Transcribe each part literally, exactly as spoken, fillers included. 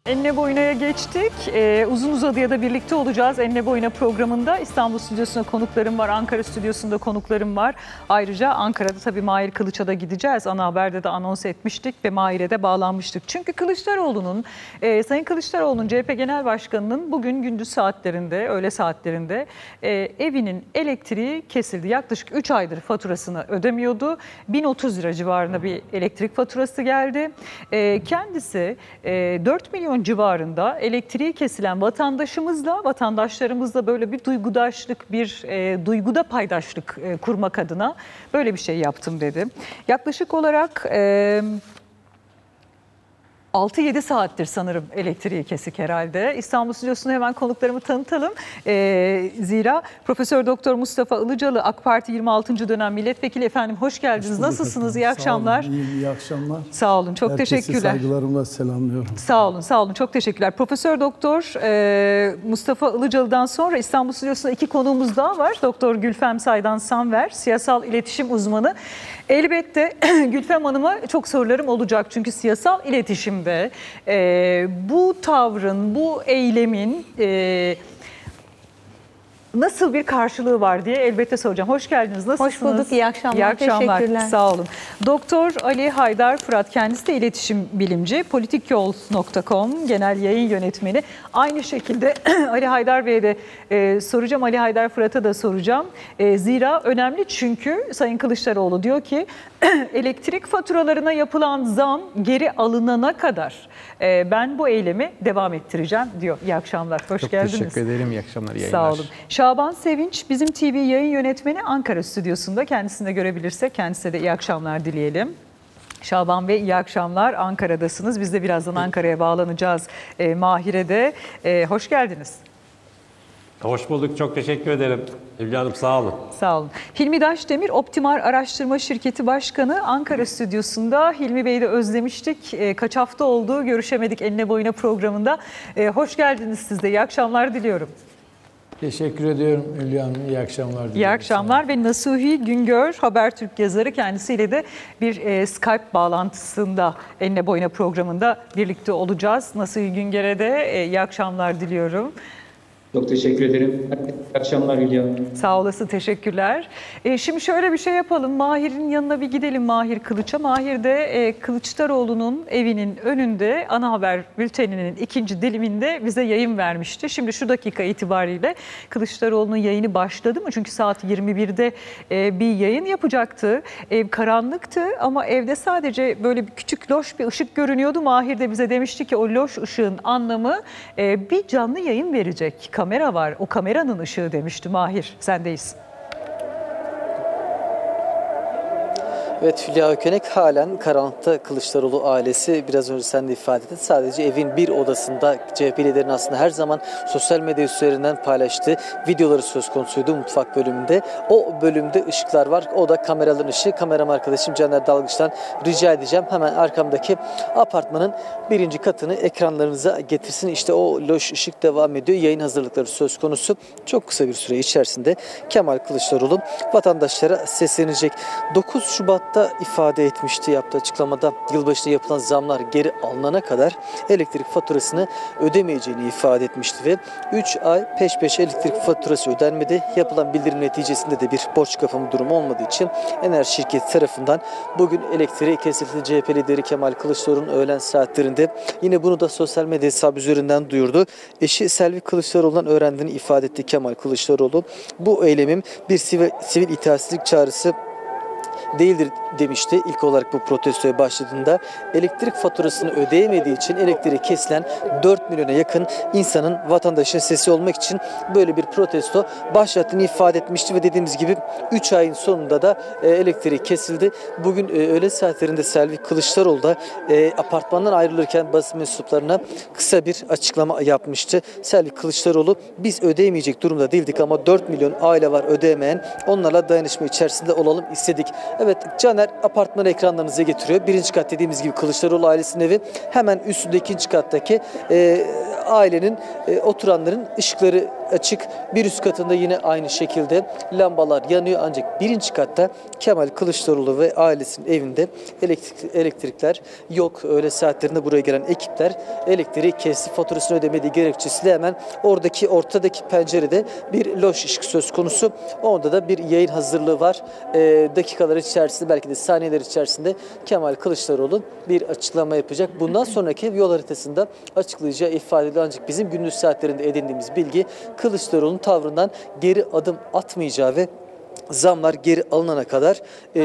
Enine Boyuna'ya geçtik. Ee, uzun uzadıya da birlikte olacağız. Enine Boyuna programında İstanbul stüdyosunda konuklarım var, Ankara stüdyosunda konuklarım var. Ayrıca Ankara'da tabii Mahir Kılıç'a da gideceğiz. Ana Haber'de de anons etmiştik ve Mahir'e de bağlanmıştık. Çünkü Kılıçdaroğlu'nun, e, Sayın Kılıçdaroğlu'nun C H P Genel Başkanı'nın bugün gündüz saatlerinde, öğle saatlerinde e, evinin elektriği kesildi. Yaklaşık üç aydır faturasını ödemiyordu. bin otuz lira civarında bir elektrik faturası geldi. E, kendisi e, dört milyon civarında elektriği kesilen vatandaşımızla, vatandaşlarımızla böyle bir duygudaşlık, bir e, duyguda paydaşlık e, kurmak adına böyle bir şey yaptım dedi. Yaklaşık olarak e, altı yedi saattir sanırım elektriği kesik herhalde. İstanbul stüdyosunda hemen konuklarımı tanıtalım. Ee, zira Profesör Doktor Mustafa Ilıcalı, AK Parti yirmi altıncı dönem milletvekili. Efendim hoş geldiniz. Hoş Nasılsınız? Efendim. İyi akşamlar. Sağ olun, iyiyim, iyi akşamlar. Sağ olun. Çok Herkese teşekkürler. saygılarımla selamlıyorum. Sağ olun, sağ olun. Çok teşekkürler. Profesör Doktor e, Mustafa Ilıcalı'dan sonra İstanbul stüdyosunda iki konuğumuz daha var. Doktor Gülfem Saydan Sanver, siyasal iletişim uzmanı. Elbette Gülfem Hanım'a çok sorularım olacak. Çünkü siyasal iletişimde e, bu tavrın, bu eylemin e, nasıl bir karşılığı var diye elbette soracağım. Hoş geldiniz. Nasılsınız? Hoş bulduk. İyi akşamlar. İyi akşamlar. Teşekkürler. Sağ olun. Doktor Ali Haydar Fırat, kendisi de iletişim bilimci. politikyol nokta com genel yayın yönetmeni. Aynı şekilde Ali Haydar Bey'e de e, soracağım. Ali Haydar Fırat'a da soracağım. E, zira önemli, çünkü Sayın Kılıçdaroğlu diyor ki elektrik faturalarına yapılan zam geri alınana kadar e, ben bu eylemi devam ettireceğim diyor. İyi akşamlar. Hoş Çok geldiniz. teşekkür ederim. İyi akşamlar. İyi yayınlar. Sağ olun. Şaban Sevinç bizim T V yayın yönetmeni, Ankara stüdyosunda. Kendisini de görebilirsek kendisine de iyi akşamlar dileyelim. Şaban Bey iyi akşamlar. Ankara'dasınız. Biz de birazdan Ankara'ya bağlanacağız. E, Mahir'e de e, hoş geldiniz. Hoş bulduk. Çok teşekkür ederim. Hülya Hanım sağ olun. Sağ olun. Hilmi Daşdemir, Optimar Araştırma Şirketi Başkanı, Ankara stüdyosunda. Hilmi Bey'i de özlemiştik. E, kaç hafta oldu görüşemedik Enine Boyuna programında. E, hoş geldiniz siz de. İyi akşamlar diliyorum. Teşekkür ediyorum Hülya Hanım. İyi akşamlar diliyorum. İyi akşamlar ve Nasuhi Güngör, Habertürk yazarı, kendisiyle de bir e, Skype bağlantısında Enine Boyuna programında birlikte olacağız. Nasuhi Güngör'e de e, iyi akşamlar diliyorum. Çok teşekkür ederim. İyi akşamlar Hülya. Sağ olasın, teşekkürler. E, şimdi şöyle bir şey yapalım. Mahir'in yanına bir gidelim, Mahir Kılıç'a. Mahir de e, Kılıçdaroğlu'nun evinin önünde Ana Haber bülteninin ikinci diliminde bize yayın vermişti. Şimdi şu dakika itibariyle Kılıçdaroğlu'nun yayını başladı mı? Çünkü saat yirmi birde e, bir yayın yapacaktı. Ev karanlıktı ama evde sadece böyle bir küçük loş bir ışık görünüyordu. Mahir de bize demişti ki o loş ışığın anlamı e, bir canlı yayın verecek. Kamera var, o kameranın ışığı demişti. Mahir, sendeyiz. Evet, Hülya Ökenek halen karanlıkta. Kılıçdaroğlu ailesi, biraz önce sen de ifade ettin, sadece evin bir odasında. C H P liderinin aslında her zaman sosyal medya üzerinden paylaştığı videoları söz konusuydu mutfak bölümünde. O bölümde ışıklar var. O da kameraların ışığı. Kameram arkadaşım Caner Dalgıç'tan rica edeceğim. Hemen arkamdaki apartmanın birinci katını ekranlarınıza getirsin. İşte o loş ışık devam ediyor. Yayın hazırlıkları söz konusu. Çok kısa bir süre içerisinde Kemal Kılıçdaroğlu vatandaşlara seslenecek. dokuz Şubat da ifade etmişti yaptığı açıklamada, yılbaşında yapılan zamlar geri alınana kadar elektrik faturasını ödemeyeceğini ifade etmişti ve üç ay peş peşe elektrik faturası ödenmedi. Yapılan bildirim neticesinde de bir borç kapama durumu olmadığı için enerji şirketi tarafından bugün elektriği kesildi. C H P lideri Kemal Kılıçdaroğlu'nun öğlen saatlerinde yine bunu da sosyal medya hesabı üzerinden duyurdu. Eşi Selvi Kılıçdaroğlu'ndan öğrendiğini ifade etti Kemal Kılıçdaroğlu. Bu eylemin bir sivil, sivil itaatsizlik çağrısı değildir demişti ilk olarak bu protestoya başladığında. Elektrik faturasını ödeyemediği için elektriği kesilen dört milyona yakın insanın, vatandaşın sesi olmak için böyle bir protesto başlattığını ifade etmişti ve dediğimiz gibi üç ayın sonunda da e, elektriği kesildi. Bugün e, öğle saatlerinde Selvi Kılıçdaroğlu da e, apartmandan ayrılırken basın mensuplarına kısa bir açıklama yapmıştı. Selvi Kılıçdaroğlu, biz ödeyemeyecek durumda değildik ama dört milyon aile var ödeyemeyen, onlarla dayanışma içerisinde olalım istedik Evet, Caner apartmanı ekranlarınıza getiriyor. Birinci kat dediğimiz gibi Kılıçdaroğlu ailesinin evi. Hemen üstünde ikinci kattaki e, ailenin, e, oturanların ışıkları açık. Bir üst katında yine aynı şekilde lambalar yanıyor. Ancak birinci katta Kemal Kılıçdaroğlu ve ailesinin evinde elektrik, elektrikler yok. Öğle saatlerinde buraya gelen ekipler elektriği kesti. Faturasını ödemediği gerekçesiyle hemen oradaki ortadaki pencerede bir loş ışık söz konusu. Orada da bir yayın hazırlığı var. E, dakikalar içerisinde, belki de saniyeler içerisinde Kemal Kılıçdaroğlu bir açıklama yapacak. Bundan sonraki yol haritasında açıklayacağı ifade ediliyor. Ancak bizim gündüz saatlerinde edindiğimiz bilgi Kılıçdaroğlu'nun tavrından geri adım atmayacağı ve zamlar geri alınana kadar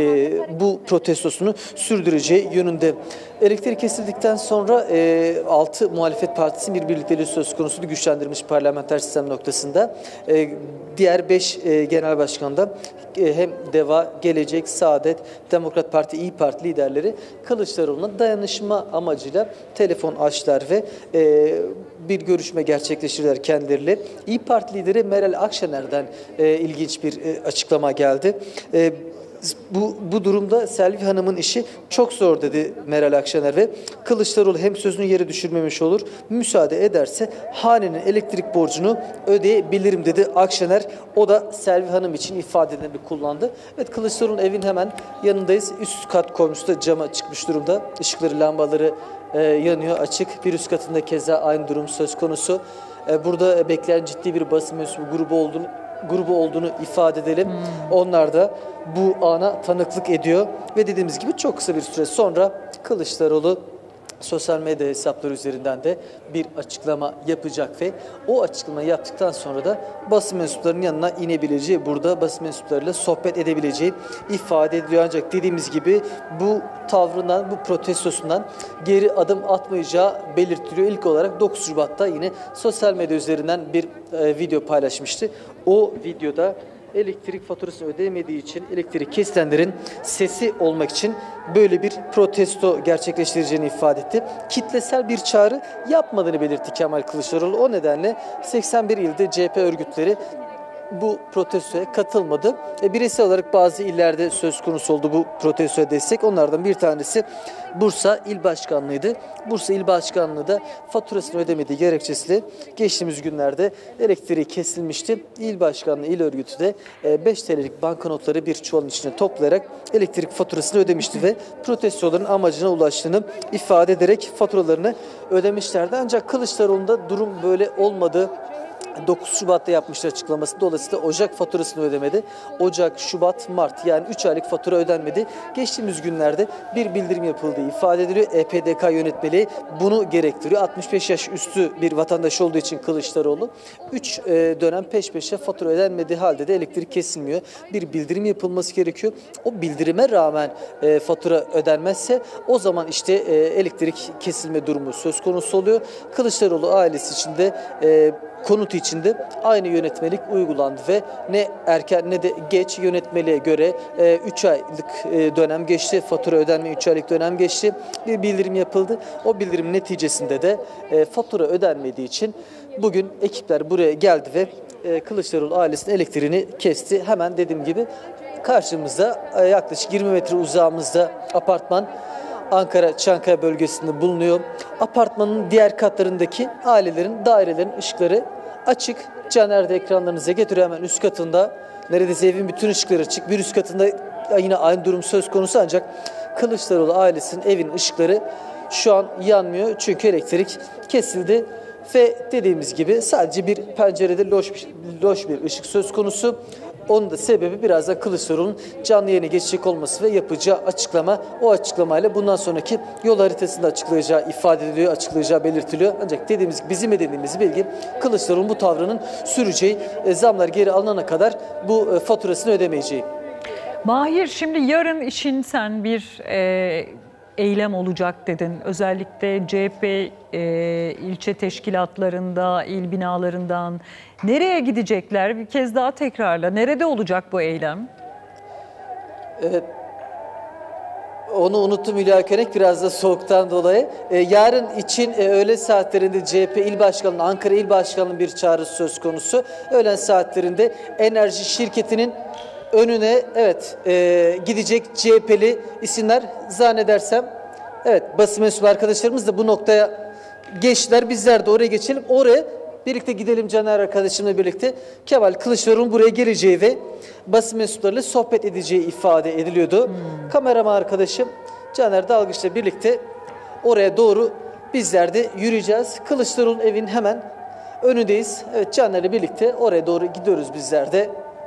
e, bu protestosunu sürdüreceği yönünde. Elektrik kesildikten sonra e, altı muhalefet partisinin bir birlikteliği söz konusunu güçlendirilmiş parlamenter sistem noktasında. E, diğer beş e, genel başkan da e, hem DEVA, Gelecek, Saadet, Demokrat Parti, İYİ Parti liderleri Kılıçdaroğlu'na dayanışma amacıyla telefon açtılar ve e, bir görüşme gerçekleştirdiler kendileriyle. İYİ Parti lideri Meral Akşener'den e, ilginç bir e, açıklama geldi. E, bu, bu durumda Selvi Hanım'ın işi çok zor dedi Meral Akşener ve Kılıçdaroğlu hem sözünü yere düşürmemiş olur, müsaade ederse hanenin elektrik borcunu ödeyebilirim dedi Akşener. O da Selvi Hanım için ifadelerini kullandı. Evet, Kılıçdaroğlu'nun evin hemen yanındayız. Üst kat komşusu da cama çıkmış durumda. Işıkları, lambaları e, yanıyor, açık. Bir üst katında keza aynı durum söz konusu. E, burada bekleyen ciddi bir basın mensubu grubu olduğunu grubu olduğunu ifade edelim. Hmm. Onlar da bu ana tanıklık ediyor ve dediğimiz gibi çok kısa bir süre sonra Kılıçdaroğlu sosyal medya hesapları üzerinden de bir açıklama yapacak ve o açıklamayı yaptıktan sonra da basın mensuplarının yanına inebileceği, burada basın mensuplarıyla sohbet edebileceği ifade ediliyor. Ancak dediğimiz gibi bu tavrından, bu protestosundan geri adım atmayacağı belirtiliyor. İlk olarak dokuz Şubat'ta yine sosyal medya üzerinden bir e, video paylaşmıştı. O videoda elektrik faturasını ödeyemediği için elektrik kesilenlerin sesi olmak için böyle bir protesto gerçekleştireceğini ifade etti. Kitlesel bir çağrı yapmadığını belirtti Kemal Kılıçdaroğlu. O nedenle seksen bir ilde C H P örgütleri bu protestoya katılmadı. E, bireysel olarak bazı illerde söz konusu oldu bu protestoya destek. Onlardan bir tanesi Bursa İl Başkanlığı'ydı. Bursa İl Başkanlığı da faturasını ödemediği gerekçesiyle geçtiğimiz günlerde elektriği kesilmişti. İl Başkanlığı, İl Örgütü de beş T L'lik banknotları bir çuvalın içine toplayarak elektrik faturasını ödemişti ve protestoların amacına ulaştığını ifade ederek faturalarını ödemişlerdi. Ancak Kılıçdaroğlu'nda durum böyle olmadı. dokuz Şubat'ta yapmışlar açıklaması. Dolayısıyla Ocak faturasını ödemedi. Ocak, Şubat, Mart, yani üç aylık fatura ödenmedi. Geçtiğimiz günlerde bir bildirim yapıldığı ifade ediliyor. E P D K yönetmeliği bunu gerektiriyor. altmış beş yaş üstü bir vatandaş olduğu için Kılıçdaroğlu üç dönem peş peşe fatura ödenmediği halde de elektrik kesilmiyor. Bir bildirim yapılması gerekiyor. O bildirime rağmen e, fatura ödenmezse o zaman işte e, elektrik kesilme durumu söz konusu oluyor. Kılıçdaroğlu ailesi için de e, konut içinde aynı yönetmelik uygulandı ve ne erken ne de geç yönetmeliğe göre üç aylık e, dönem geçti. Fatura ödenme üç aylık dönem geçti. Bir bildirim yapıldı. O bildirim neticesinde de e, fatura ödenmediği için bugün ekipler buraya geldi ve e, Kılıçdaroğlu ailesinin elektriğini kesti. Hemen dediğim gibi karşımızda e, yaklaşık yirmi metre uzağımızda apartman Ankara Çankaya bölgesinde bulunuyor. Apartmanın diğer katlarındaki ailelerin, dairelerin ışıkları açık. Caner de ekranlarınıza getiriyor, hemen üst katında. Neredeyse evin bütün ışıkları açık. Bir üst katında yine aynı durum söz konusu, ancak Kılıçdaroğlu ailesinin evin ışıkları şu an yanmıyor. Çünkü elektrik kesildi ve dediğimiz gibi sadece bir pencerede loş bir, loş bir ışık söz konusu. Onun da sebebi biraz da Kılıçdaroğlu'nun canlı yayına geçecek olması ve yapacağı açıklama. O açıklamayla bundan sonraki yol haritasında açıklayacağı ifade ediliyor, açıklayacağı belirtiliyor. Ancak dediğimiz gibi, bizim edindiğimiz bilgi, Kılıçdaroğlu'nun bu tavrının süreceği, e, zamlar geri alınana kadar bu e, faturasını ödemeyeceği. Mahir, şimdi yarın için sen bir e, eylem olacak dedin. Özellikle C H P e, ilçe teşkilatlarında, il binalarından nereye gidecekler? Bir kez daha tekrarla. Nerede olacak bu eylem? Evet. Onu unuttum Hülya Könek, biraz da soğuktan dolayı. Ee, yarın için e, öğle saatlerinde C H P İl Başkanlığı, Ankara İl Başkanlığı bir çağrısı söz konusu. Öğlen saatlerinde enerji şirketinin önüne evet e, gidecek C H P'li isimler zannedersem evet basın mensubu arkadaşlarımız da bu noktaya geçtiler. Bizler de oraya geçelim. Oraya birlikte gidelim Caner arkadaşımla birlikte. Kemal Kılıçdaroğlu'nun buraya geleceği ve basın mensuplarıyla sohbet edeceği ifade ediliyordu. Hmm. Kameraman arkadaşım Caner Dalgıç'la birlikte oraya doğru bizler de yürüyeceğiz. Kılıçdaroğlu'nun evinin hemen önündeyiz. Evet Caner'le birlikte oraya doğru gidiyoruz bizler de.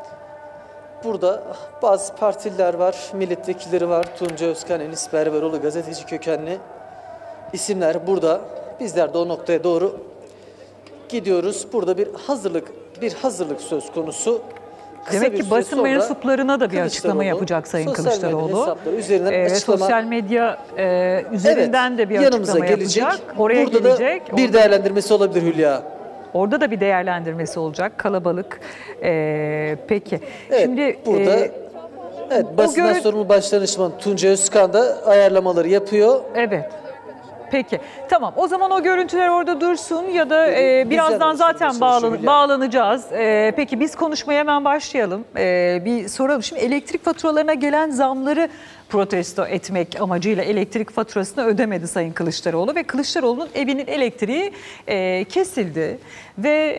Burada bazı partililer var, milletvekilleri var. Tunca Özkan, Enis Berberoğlu, gazeteci kökenli isimler burada. Bizler de o noktaya doğru gidiyoruz. Burada bir hazırlık, bir hazırlık söz konusu. Kısa Demek ki basın mensuplarına da bir açıklama yapacak Sayın Kılıçdaroğlu. Üzerinden ee, açıklama. Sosyal medya e, üzerinden evet, de bir açıklama gelecek. yapacak. Oraya Burada gelecek. Da bir değerlendirmesi olabilir Hülya. Orada da bir değerlendirmesi olacak. Kalabalık. Ee, peki. Evet, Şimdi burada e, evet, basından görü... sorumlu başdanışman Tunca Özkan da ayarlamaları yapıyor. Evet. Peki. Tamam. O zaman o görüntüler orada dursun ya da e, birazdan zaten bağlan bağlanacağız. E, peki biz konuşmaya hemen başlayalım. E, bir soralım. Şimdi elektrik faturalarına gelen zamları protesto etmek amacıyla elektrik faturasını ödemedi Sayın Kılıçdaroğlu ve Kılıçdaroğlu'nun evinin elektriği e, kesildi ve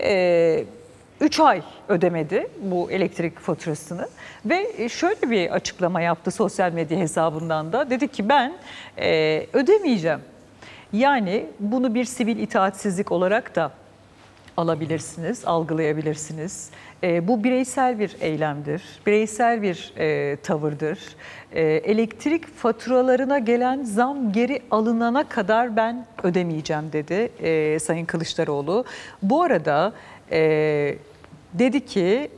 e, üç ay ödemedi bu elektrik faturasını ve şöyle bir açıklama yaptı sosyal medya hesabından da. Dedi ki ben e, ödemeyeceğim. Yani bunu bir sivil itaatsizlik olarak da alabilirsiniz, algılayabilirsiniz. E, bu bireysel bir eylemdir, bireysel bir e, tavırdır. E, elektrik faturalarına gelen zam geri alınana kadar ben ödemeyeceğim dedi e, Sayın Kılıçdaroğlu. Bu arada e, dedi ki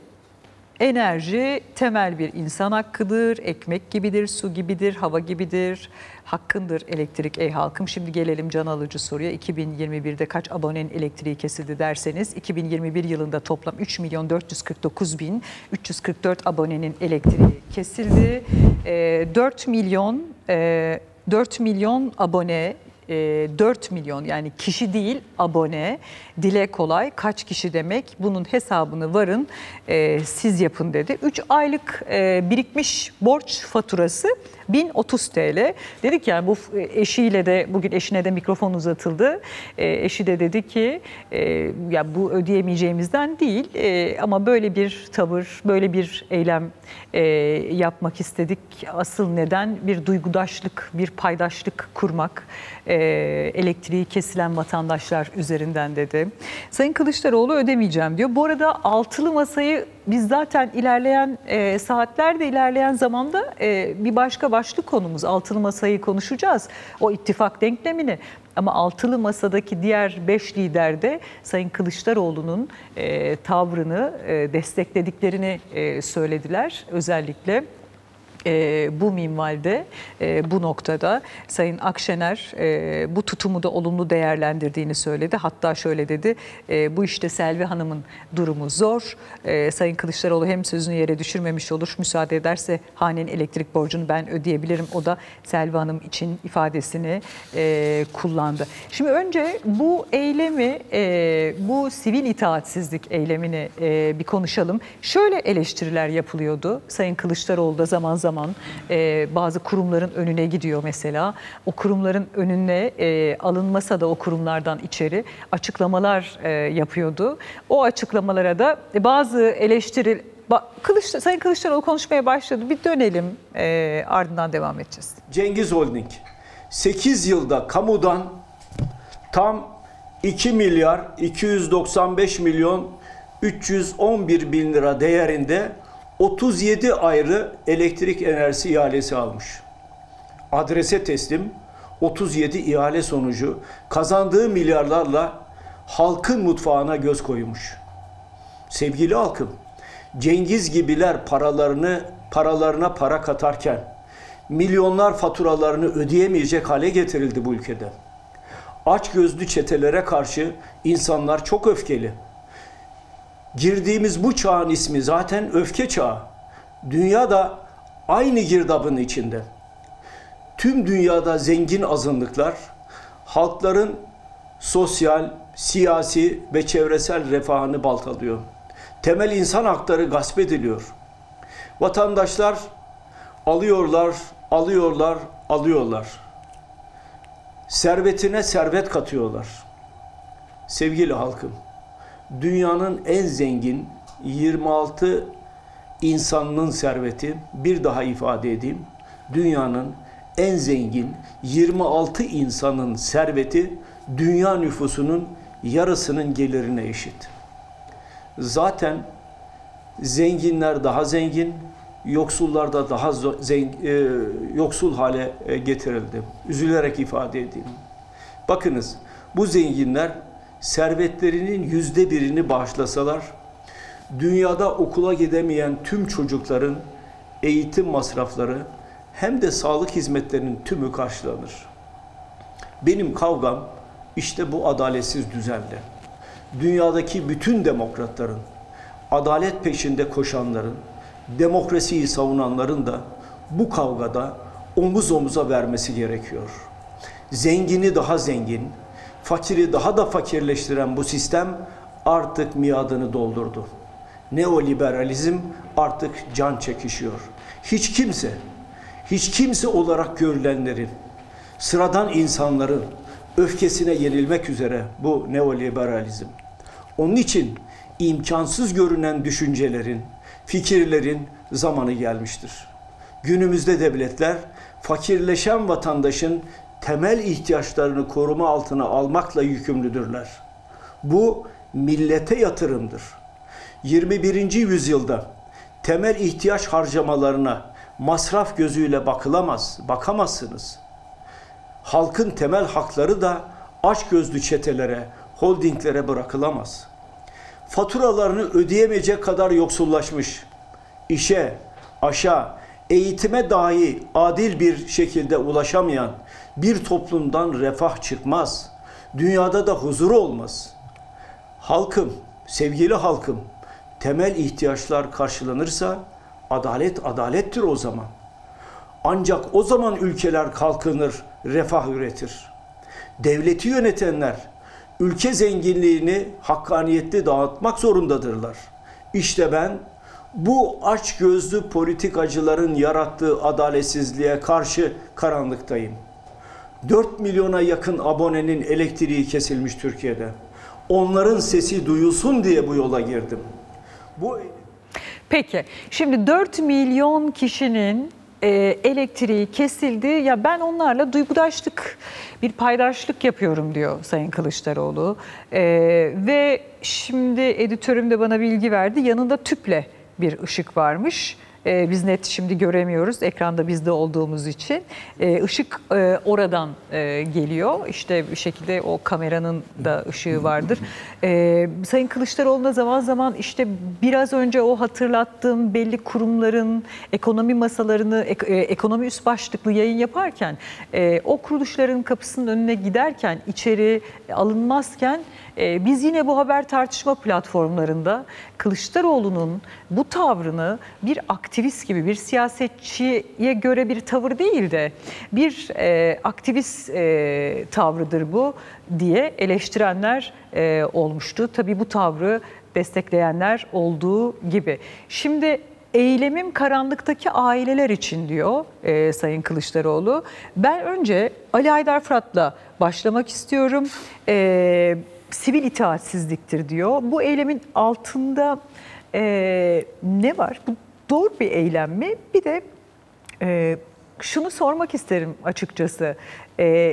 enerji temel bir insan hakkıdır, ekmek gibidir, su gibidir, hava gibidir. Hakkındır elektrik ey halkım. Şimdi gelelim can alıcı soruya. iki bin yirmi birde kaç abonenin elektriği kesildi derseniz iki bin yirmi bir yılında toplam üç milyon dört yüz kırk dokuz bin üç yüz kırk dört abonenin elektriği kesildi. E, dört milyon e, dört milyon abone dört milyon yani kişi değil abone, dile kolay kaç kişi demek, bunun hesabını varın e, siz yapın dedi. üç aylık e, birikmiş borç faturası bin otuz TL. Dedik yani bu eşiyle de bugün eşine de mikrofon uzatıldı. E, eşi de dedi ki e, ya bu ödeyemeyeceğimizden değil e, ama böyle bir tavır, böyle bir eylem e, yapmak istedik. Asıl neden bir duygudaşlık, bir paydaşlık kurmak. E, elektriği kesilen vatandaşlar üzerinden dedi. Sayın Kılıçdaroğlu ödemeyeceğim diyor. Bu arada altılı masayı biz zaten ilerleyen e, saatlerde ilerleyen zamanda e, bir başka başlık konumuz. Altılı masayı konuşacağız. O ittifak denklemini. Ama altılı masadaki diğer beş lider de Sayın Kılıçdaroğlu'nun e, tavrını e, desteklediklerini e, söylediler. Özellikle E, bu minvalde, e, bu noktada Sayın Akşener e, bu tutumu da olumlu değerlendirdiğini söyledi. Hatta şöyle dedi, e, bu işte Selvi Hanım'ın durumu zor. E, Sayın Kılıçdaroğlu hem sözünü yere düşürmemiş olur, müsaade ederse hanenin elektrik borcunu ben ödeyebilirim. O da Selvi Hanım için ifadesini e, kullandı. Şimdi önce bu eylemi, e, bu sivil itaatsizlik eylemini e, bir konuşalım. Şöyle eleştiriler yapılıyordu. Sayın Kılıçdaroğlu da zaman zaman zaman e, bazı kurumların önüne gidiyor mesela. O kurumların önüne e, alınmasa da o kurumlardan içeri açıklamalar e, yapıyordu. O açıklamalara da bazı eleştiri... Kılıç, Sayın Kılıçdaroğlu konuşmaya başladı. Bir dönelim e, ardından devam edeceğiz. Cengiz Holding sekiz yılda kamudan tam iki milyar iki yüz doksan beş milyon üç yüz on bir bin lira değerinde otuz yedi ayrı elektrik enerjisi ihalesi almış. Adrese teslim otuz yedi ihale sonucu kazandığı milyarlarla halkın mutfağına göz koymuş. Sevgili halkım, Cengiz gibiler paralarını paralarına para katarken milyonlar faturalarını ödeyemeyecek hale getirildi bu ülkede. Açgözlü çetelere karşı insanlar çok öfkeli. Girdiğimiz bu çağın ismi zaten öfke çağı. Dünya da aynı girdabın içinde. Tüm dünyada zengin azınlıklar halkların sosyal, siyasi ve çevresel refahını baltalıyor. Temel insan hakları gasp ediliyor. Vatandaşlar alıyorlar, alıyorlar, alıyorlar. Servetine servet katıyorlar. Sevgili halkım, dünyanın en zengin yirmi altı insanının serveti, bir daha ifade edeyim, dünyanın en zengin yirmi altı insanın serveti dünya nüfusunun yarısının gelirine eşit. Zaten zenginler daha zengin, yoksullar da daha zengin, e, yoksul hale e, getirildi. Üzülerek ifade edeyim. Bakınız, bu zenginler servetlerinin yüzde birini bağışlasalar, dünyada okula gidemeyen tüm çocukların eğitim masrafları hem de sağlık hizmetlerinin tümü karşılanır. Benim kavgam işte bu adaletsiz düzenle. Dünyadaki bütün demokratların, adalet peşinde koşanların, demokrasiyi savunanların da bu kavgada omuz omuza vermesi gerekiyor. Zengini daha zengin, fakiri daha da fakirleştiren bu sistem artık miadını doldurdu. Neoliberalizm artık can çekişiyor. Hiç kimse, hiç kimse olarak görülenlerin, sıradan insanların öfkesine yenilmek üzere bu neoliberalizm. Onun için imkansız görünen düşüncelerin, fikirlerin zamanı gelmiştir. Günümüzde devletler fakirleşen vatandaşın temel ihtiyaçlarını koruma altına almakla yükümlüdürler. Bu millete yatırımdır. yirmi birinci yüzyılda temel ihtiyaç harcamalarına masraf gözüyle bakılamaz, bakamazsınız. Halkın temel hakları da açgözlü çetelere, holdinglere bırakılamaz. Faturalarını ödeyemeyecek kadar yoksullaşmış, işe, aşa, eğitime dahi adil bir şekilde ulaşamayan bir toplumdan refah çıkmaz. Dünyada da huzur olmaz. Halkım, sevgili halkım, temel ihtiyaçlar karşılanırsa adalet adalettir o zaman. Ancak o zaman ülkeler kalkınır, refah üretir. Devleti yönetenler ülke zenginliğini hakkaniyetli dağıtmak zorundadırlar. İşte ben bu açgözlü politikacıların yarattığı adaletsizliğe karşı karanlıktayım. dört milyona yakın abonenin elektriği kesilmiş Türkiye'de. Onların sesi duyulsun diye bu yola girdim. Bu Peki, şimdi dört milyon kişinin e, elektriği kesildi. Ya ben onlarla duygudaşlık, bir paydaşlık yapıyorum diyor Sayın Kılıçdaroğlu. E, ve şimdi editörüm de bana bilgi verdi. Yanında tüple bir ışık varmış. Ee, biz net şimdi göremiyoruz ekranda bizde olduğumuz için. Ee, ışık e, oradan e, geliyor. İşte bir şekilde o kameranın da ışığı vardır. Ee, Sayın Kılıçdaroğlu'na zaman zaman işte biraz önce o hatırlattığım belli kurumların ekonomi masalarını, ek, e, ekonomi üst başlıklı yayın yaparken e, o kuruluşların kapısının önüne giderken, içeri alınmazken e, biz yine bu haber tartışma platformlarında Kılıçdaroğlu'nun bu tavrını bir aktivist gibi, bir siyasetçiye göre bir tavır değil de bir e, aktivist e, tavrıdır bu diye eleştirenler e, olmuştu. Tabii bu tavrı destekleyenler olduğu gibi. Şimdi eylemim karanlıktaki aileler için diyor e, Sayın Kılıçdaroğlu. Ben önce Ali Haydar Fırat'la başlamak istiyorum. E, sivil itaatsizliktir diyor. Bu eylemin altında e, ne var? Bu doğru bir eylem mi? Bir de e, şunu sormak isterim açıkçası. E,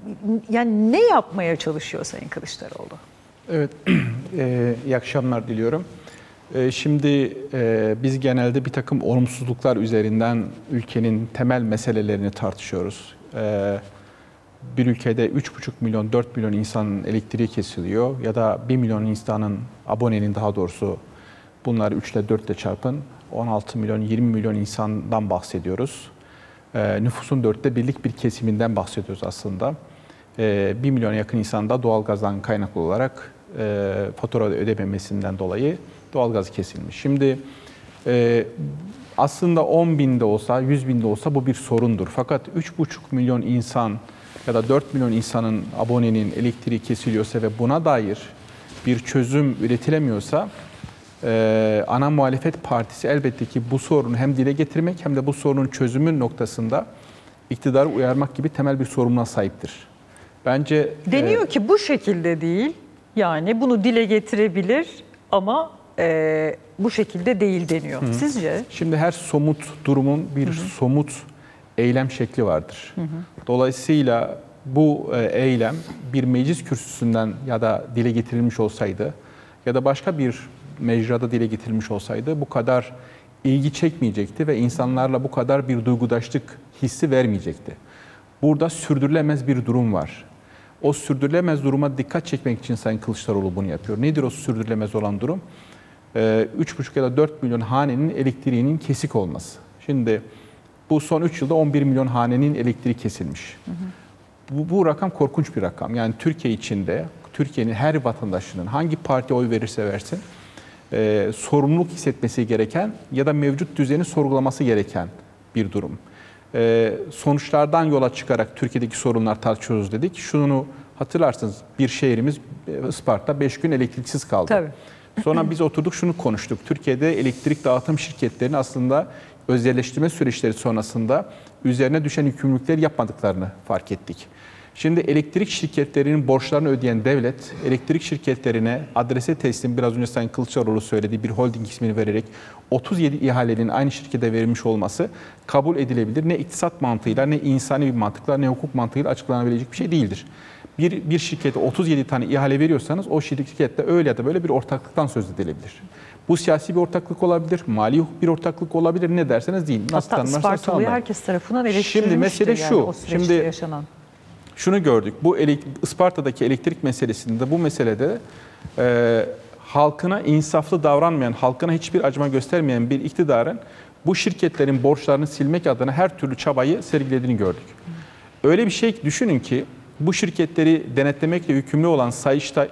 yani ne yapmaya çalışıyor Sayın Kılıçdaroğlu? Evet, e, iyi akşamlar diliyorum. E, şimdi e, biz genelde bir takım olumsuzluklar üzerinden ülkenin temel meselelerini tartışıyoruz. E, bir ülkede üç buçuk milyon, dört milyon insanın elektriği kesiliyor ya da bir milyon insanın, abonenin daha doğrusu bunları üç ile dört ile çarpın, on altı milyon, yirmi milyon insandan bahsediyoruz. E, nüfusun dörtte birlik bir kesiminden bahsediyoruz aslında. E, bir milyona yakın insan da doğalgazdan kaynaklı olarak e, fatura ödememesinden dolayı doğalgaz kesilmiş. Şimdi e, aslında on binde olsa, yüz binde olsa bu bir sorundur. Fakat üç buçuk milyon insan ya da dört milyon insanın, abonenin elektriği kesiliyorsa ve buna dair bir çözüm üretilemiyorsa Ee, ana muhalefet partisi elbette ki bu sorunu hem dile getirmek hem de bu sorunun çözümü noktasında iktidarı uyarmak gibi temel bir sorumluluğa sahiptir. Bence Deniyor e, ki bu şekilde değil, yani bunu dile getirebilir ama e, bu şekilde değil deniyor. Hı. Sizce? Şimdi her somut durumun bir hı hı. somut eylem şekli vardır. Hı hı. Dolayısıyla bu eylem bir meclis kürsüsünden ya da dile getirilmiş olsaydı ya da başka bir mecrada dile getirilmiş olsaydı bu kadar ilgi çekmeyecekti ve insanlarla bu kadar bir duygudaşlık hissi vermeyecekti. Burada sürdürülemez bir durum var. O sürdürülemez duruma dikkat çekmek için Sayın Kılıçdaroğlu bunu yapıyor. Nedir o sürdürülemez olan durum? üç buçuk ya da dört milyon hanenin elektriğinin kesik olması. Şimdi bu son üç yılda on bir milyon hanenin elektriği kesilmiş. Hı hı. Bu, bu rakam korkunç bir rakam. Yani Türkiye içinde, Türkiye'nin her vatandaşının hangi partiye oy verirse versin, e, sorumluluk hissetmesi gereken ya da mevcut düzeni sorgulaması gereken bir durum. E, sonuçlardan yola çıkarak Türkiye'deki sorunlar tartışıyoruz dedik. Şunu hatırlarsınız, bir şehrimiz Isparta beş gün elektriksiz kaldı. Tabii. Sonra biz oturduk şunu konuştuk. Türkiye'de elektrik dağıtım şirketlerinin aslında özelleştirme süreçleri sonrasında üzerine düşen yükümlülükleri yapmadıklarını fark ettik. Şimdi elektrik şirketlerinin borçlarını ödeyen devlet, elektrik şirketlerine adrese teslim, biraz önce Sayın Kılıçdaroğlu söylediği bir holding ismini vererek otuz yedi ihalenin aynı şirkete verilmiş olması kabul edilebilir. Ne iktisat mantığıyla, ne insani bir mantıkla, ne hukuk mantığıyla açıklanabilecek bir şey değildir. Bir, bir şirkete otuz yedi tane ihale veriyorsanız o şirkette öyle ya da böyle bir ortaklıktan söz edilebilir. Bu siyasi bir ortaklık olabilir, mali bir ortaklık olabilir, ne derseniz deyin. Nasıl Hatta Ispartalı'yı herkes tarafından eleştirilmiştir. Şimdi mesele şu, yani o süreçte şimdi yaşanan. Şunu gördük, bu Isparta'daki elektrik meselesinde, bu meselede e, halkına insaflı davranmayan, halkına hiçbir acıma göstermeyen bir iktidarın bu şirketlerin borçlarını silmek adına her türlü çabayı sergilediğini gördük. Öyle bir şey düşünün ki, bu şirketleri denetlemekle yükümlü olan Sayıştay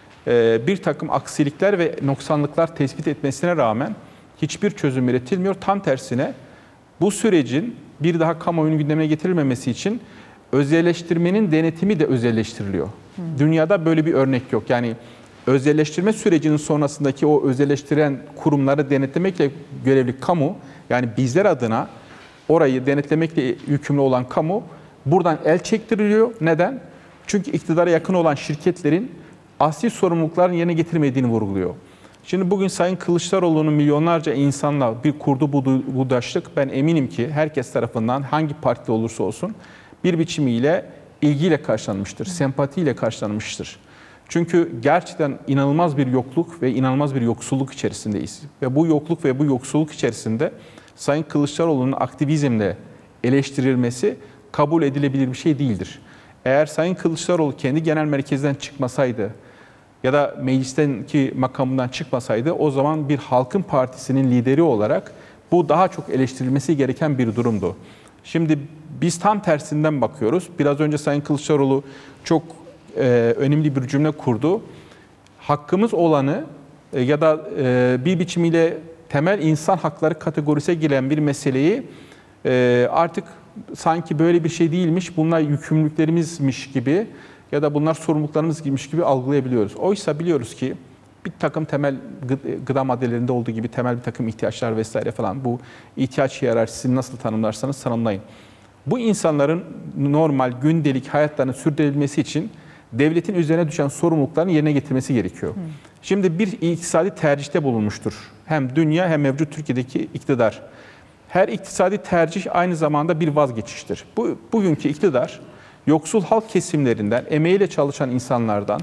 e, bir takım aksilikler ve noksanlıklar tespit etmesine rağmen hiçbir çözüm üretilmiyor. Tam tersine bu sürecin bir daha kamuoyunun gündemine getirilmemesi için özelleştirmenin denetimi de özelleştiriliyor. Hmm. Dünyada böyle bir örnek yok. Yani özelleştirme sürecinin sonrasındaki o özelleştiren kurumları denetlemekle görevli kamu, yani bizler adına orayı denetlemekle yükümlü olan kamu buradan el çektiriliyor. Neden? Çünkü iktidara yakın olan şirketlerin asli sorumluluklarını yerine getirmediğini vurguluyor. Şimdi bugün Sayın Kılıçdaroğlu'nun milyonlarca insanla bir kurduğu budaşlık, ben eminim ki herkes tarafından hangi partide olursa olsun bir biçimiyle ilgiyle karşılanmıştır, sempatiyle karşılanmıştır. Çünkü gerçekten inanılmaz bir yokluk ve inanılmaz bir yoksulluk içerisindeyiz. Ve bu yokluk ve bu yoksulluk içerisinde Sayın Kılıçdaroğlu'nun aktivizmle eleştirilmesi kabul edilebilir bir şey değildir. Eğer Sayın Kılıçdaroğlu kendi genel merkezden çıkmasaydı ya da meclisteki makamından çıkmasaydı, o zaman bir halkın partisinin lideri olarak bu daha çok eleştirilmesi gereken bir durumdu. Şimdi biz tam tersinden bakıyoruz. Biraz önce Sayın Kılıçdaroğlu çok e, önemli bir cümle kurdu. Hakkımız olanı e, ya da e, bir biçimiyle temel insan hakları kategorisine giren bir meseleyi e, artık sanki böyle bir şey değilmiş, bunlar yükümlülüklerimizmiş gibi ya da bunlar sorumluluklarımız gibiymiş gibi algılayabiliyoruz. Oysa biliyoruz ki bir takım temel gıda maddelerinde olduğu gibi temel bir takım ihtiyaçlar vesaire falan, bu ihtiyaç hiyerarşisini nasıl tanımlarsanız tanımlayın. Bu insanların normal gündelik hayatlarını sürdürülmesi için devletin üzerine düşen sorumluluklarını yerine getirmesi gerekiyor. Hmm. Şimdi bir iktisadi tercihte bulunmuştur. Hem dünya hem mevcut Türkiye'deki iktidar. Her iktisadi tercih aynı zamanda bir vazgeçiştir. Bu, bugünkü iktidar yoksul halk kesimlerinden, emeğiyle çalışan insanlardan,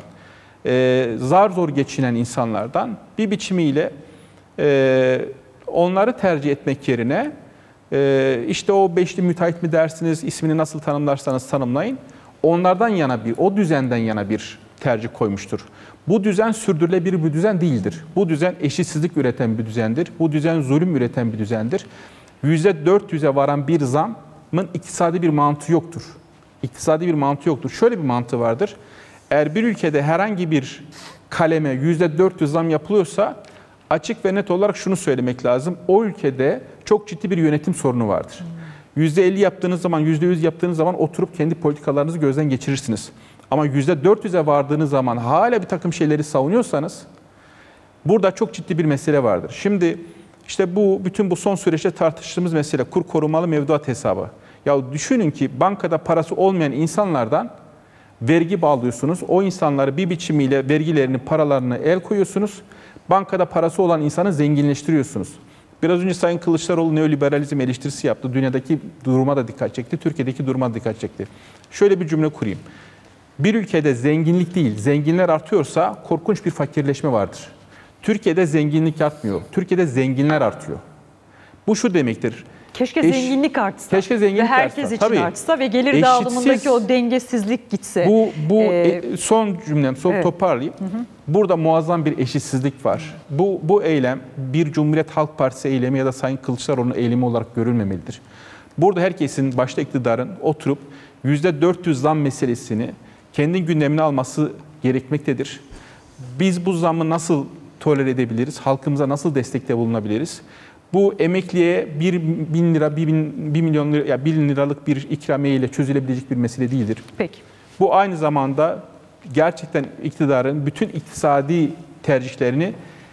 e, zar zor geçinen insanlardan bir biçimiyle e, onları tercih etmek yerine e, işte o beşli müteahhit mi dersiniz, ismini nasıl tanımlarsanız tanımlayın, onlardan yana bir, o düzenden yana bir tercih koymuştur. Bu düzen sürdürülebilir bir düzen değildir. Bu düzen eşitsizlik üreten bir düzendir. Bu düzen zulüm üreten bir düzendir. yüzde dört yüze varan bir zamın iktisadi bir mantığı yoktur. İktisadi bir mantığı yoktur. Şöyle bir mantığı vardır. Eğer bir ülkede herhangi bir kaleme yüzde dört yüz zam yapılıyorsa açık ve net olarak şunu söylemek lazım. O ülkede çok ciddi bir yönetim sorunu vardır. yüzde elli yaptığınız zaman, yüzde yüz yaptığınız zaman oturup kendi politikalarınızı gözden geçirirsiniz. Ama yüzde dört yüze vardığınız zaman hala bir takım şeyleri savunuyorsanız Burada çok ciddi bir mesele vardır. Şimdi işte bu bütün bu son süreçte tartıştığımız mesele kur korumalı mevduat hesabı. Ya düşünün ki bankada parası olmayan insanlardan vergi bağlıyorsunuz. O insanları bir biçimiyle vergilerini, paralarını el koyuyorsunuz. Bankada parası olan insanı zenginleştiriyorsunuz. Biraz önce Sayın Kılıçdaroğlu neoliberalizm eleştirisi yaptı. Dünyadaki duruma da dikkat çekti. Türkiye'deki duruma da dikkat çekti. Şöyle bir cümle kurayım. Bir ülkede zenginlik değil, zenginler artıyorsa korkunç bir fakirleşme vardır. Türkiye'de zenginlik artmıyor. Türkiye'de zenginler artıyor. Bu şu demektir. Keşke Eş, zenginlik artsa. Keşke zenginlik ve herkes artsa. için Tabii. artsa ve gelir Eşitsiz, dağılımındaki o dengesizlik gitse. Bu bu Ee, e, son cümlem, son evet. toparlayayım. Hı hı. Burada muazzam bir eşitsizlik var. Bu bu eylem bir Cumhuriyet Halk Partisi eylemi ya da Sayın Kılıçdaroğlu'nun eylemi olarak görülmemelidir. Burada herkesin, başta iktidarın oturup yüzde dört yüz zam meselesini kendi gündemine alması gerekmektedir. Biz bu zammı nasıl tolere edebiliriz? Halkımıza nasıl destekte bulunabiliriz? Bu emekliye bir bin lira, bir, bin, bir milyon lira, ya bir liralık bir ikramiye ile çözülebilecek bir mesele değildir. Peki. Bu aynı zamanda gerçekten iktidarın bütün iktisadi tercihlerini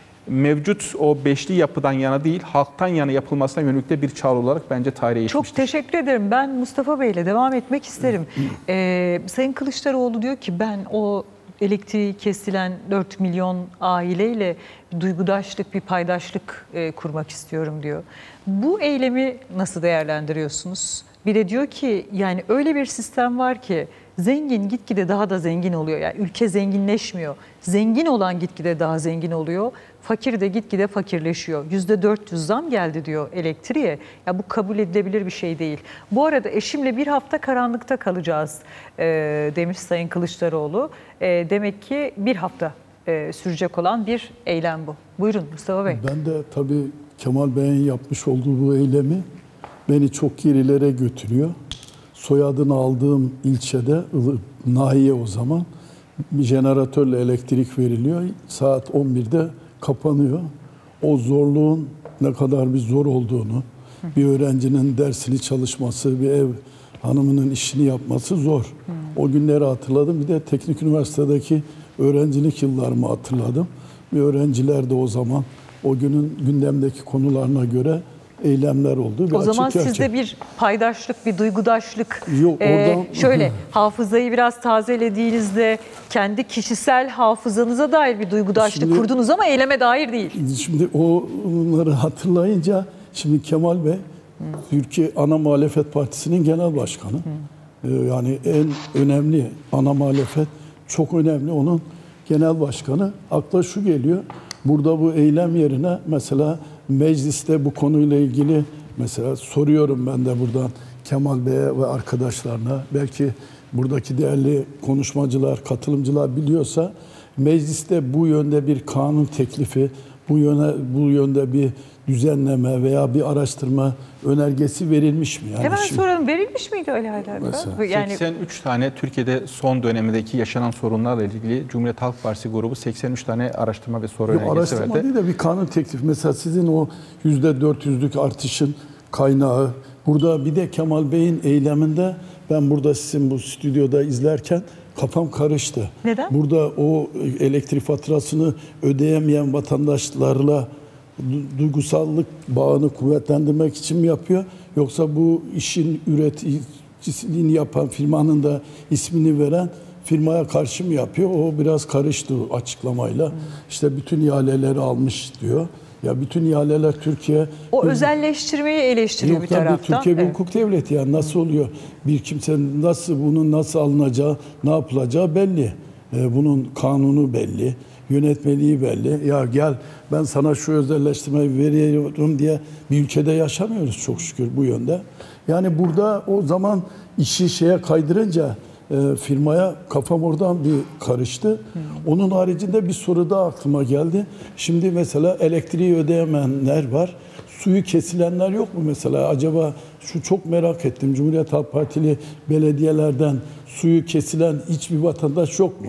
mevcut o beşli yapıdan yana değil, halktan yana yapılmasına yönelik de bir çağrı olarak bence tarihe geçmiştir. Çok teşekkür ederim. Ben Mustafa Bey ile devam etmek isterim. Ee, Sayın Kılıçdaroğlu diyor ki ben o elektriği kesilen dört milyon aileyle duygudaşlık, bir paydaşlık e, kurmak istiyorum diyor. Bu eylemi nasıl değerlendiriyorsunuz? Bir de diyor ki yani öyle bir sistem var ki zengin gitgide daha da zengin oluyor. Yani ülke zenginleşmiyor. Zengin olan gitgide daha zengin oluyor. Fakir de gitgide fakirleşiyor. yüzde dört yüz zam geldi diyor elektriğe. Ya bu kabul edilebilir bir şey değil. Bu arada eşimle bir hafta karanlıkta kalacağız e, demiş Sayın Kılıçdaroğlu. E, demek ki bir hafta e, sürecek olan bir eylem bu. Buyurun Mustafa Bey. Ben de tabii Kemal Bey'in yapmış olduğu bu eylemi beni çok gerilere götürüyor. Soyadını aldığım ilçede, Nahiye o zaman, bir jeneratörle elektrik veriliyor. Saat on birde kapanıyor. O zorluğun ne kadar bir zor olduğunu, bir öğrencinin dersini çalışması, bir ev hanımının işini yapması zor. O günleri hatırladım. Bir de Teknik Üniversitedeki öğrencilik yıllarımı hatırladım. Bir öğrenciler de o zaman o günün gündemdeki konularına göre eylemler oldu. O zaman açık sizde gerçek. bir paydaşlık, bir duygudaşlık, Yok, ee, oradan- şöyle hafızayı biraz tazelediğinizde kendi kişisel hafızanıza dair bir duygudaşlık Şimdi- kurdunuz ama eyleme dair değil. Şimdi onları hatırlayınca şimdi Kemal Bey Türkiye Ana Muhalefet Partisi'nin genel başkanı. Ee, Yani en önemli ana muhalefet, çok önemli onun genel başkanı. Akla şu geliyor. Burada bu eylem yerine mesela mecliste bu konuyla ilgili mesela soruyorum ben de buradan Kemal Bey'e ve arkadaşlarına, belki buradaki değerli konuşmacılar, katılımcılar biliyorsa mecliste bu yönde bir kanun teklifi, bu yöne bu yönde bir düzenleme veya bir araştırma önergesi verilmiş mi? Yani Hemen şimdi- soralım, verilmiş miydi öyle alaka? Mesela. Yani seksen üç tane Türkiye'de son dönemdeki yaşanan sorunlarla ilgili Cumhuriyet Halk Partisi grubu seksen üç tane araştırma ve soru Yok, önergesi araştırma verdi. değil de bir kanun teklifi. Mesela sizin o yüzde dört yüzlük artışın kaynağı. Burada bir de Kemal Bey'in eyleminde ben burada sizin bu stüdyoda izlerken kafam karıştı. Neden? Burada o elektrik faturasını ödeyemeyen vatandaşlarla du- duygusallık bağını kuvvetlendirmek için mi yapıyor? Yoksa bu işin üreticisini yapan firmanın da ismini veren firmaya karşı mı yapıyor? O biraz karıştı açıklamayla. İşte bütün ihaleleri almış diyor. Ya bütün ihaleler Türkiye... o özelleştirmeyi eleştiriyor Yok bir tabii, taraftan. Türkiye bir Evet. hukuk devleti yani nasıl oluyor? Bir kimse nasıl bunun nasıl alınacağı, ne yapılacağı belli. Ee, bunun kanunu belli, yönetmeliği belli. Ya gel ben sana şu özelleştirmeyi veriyorum diye bir ülkede yaşamıyoruz çok şükür bu yönde. Yani burada o zaman işi şeye kaydırınca e, firmaya kafam oradan bir karıştı. Onun haricinde bir soru da aklıma geldi. Şimdi mesela elektriği ödeyemeyenler var. Suyu kesilenler yok mu mesela? Acaba şu çok merak ettim. Cumhuriyet Halk Partili belediyelerden suyu kesilen hiçbir vatandaş yok mu?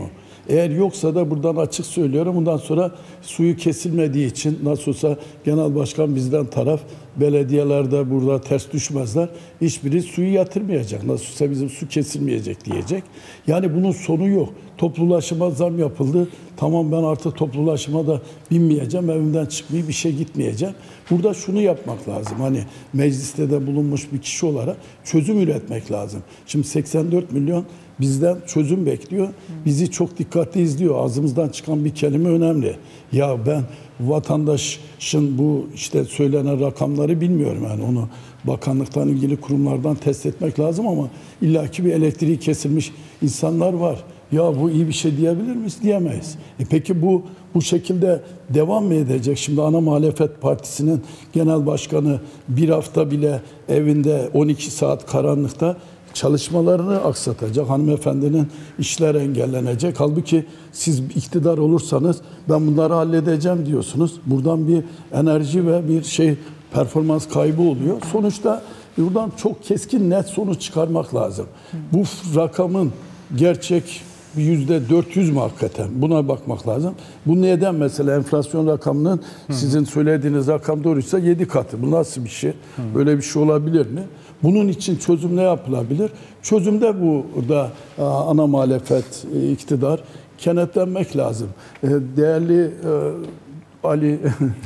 Eğer yoksa da buradan açık söylüyorum. Bundan sonra suyu kesilmediği için nasıl olsa genel başkan bizden taraf, belediyelerde burada ters düşmezler. Hiçbiri suyu yatırmayacak. Nasıl olsa bizim su kesilmeyecek diyecek. Yani bunun sonu yok. Toplu ulaşıma zam yapıldı. Tamam ben artık toplu ulaşıma da binmeyeceğim. Evimden çıkmayıp işe gitmeyeceğim. Burada şunu yapmak lazım. Hani mecliste de bulunmuş bir kişi olarak çözüm üretmek lazım. Şimdi seksen dört milyon bizden çözüm bekliyor. Bizi çok dikkatli izliyor. Ağzımızdan çıkan bir kelime önemli. Ya ben vatandaşın bu işte söylenen rakamları bilmiyorum. Yani onu bakanlıktan ilgili kurumlardan test etmek lazım ama illaki bir elektriği kesilmiş insanlar var. Ya bu iyi bir şey diyebilir miyiz? Diyemeyiz. E peki bu bu şekilde devam mı edecek? Şimdi ana muhalefet partisinin genel başkanı bir hafta bile evinde on iki saat karanlıkta çalışmalarını aksatacak. Hanımefendinin işler engellenecek. Halbuki siz iktidar olursanız ben bunları halledeceğim diyorsunuz. Buradan bir enerji ve bir şey performans kaybı oluyor. Sonuçta buradan çok keskin net sonuç çıkarmak lazım. Bu rakamın gerçek yüzde dört yüz mü hakikaten? Buna bakmak lazım. Bu neden mesela enflasyon rakamının sizin söylediğiniz rakam doğruysa yedi katı. Bu nasıl bir şey? Böyle bir şey olabilir mi? Bunun için çözüm ne yapılabilir? Çözüm de burada ana muhalefet, iktidar kenetlenmek lazım. Değerli Ali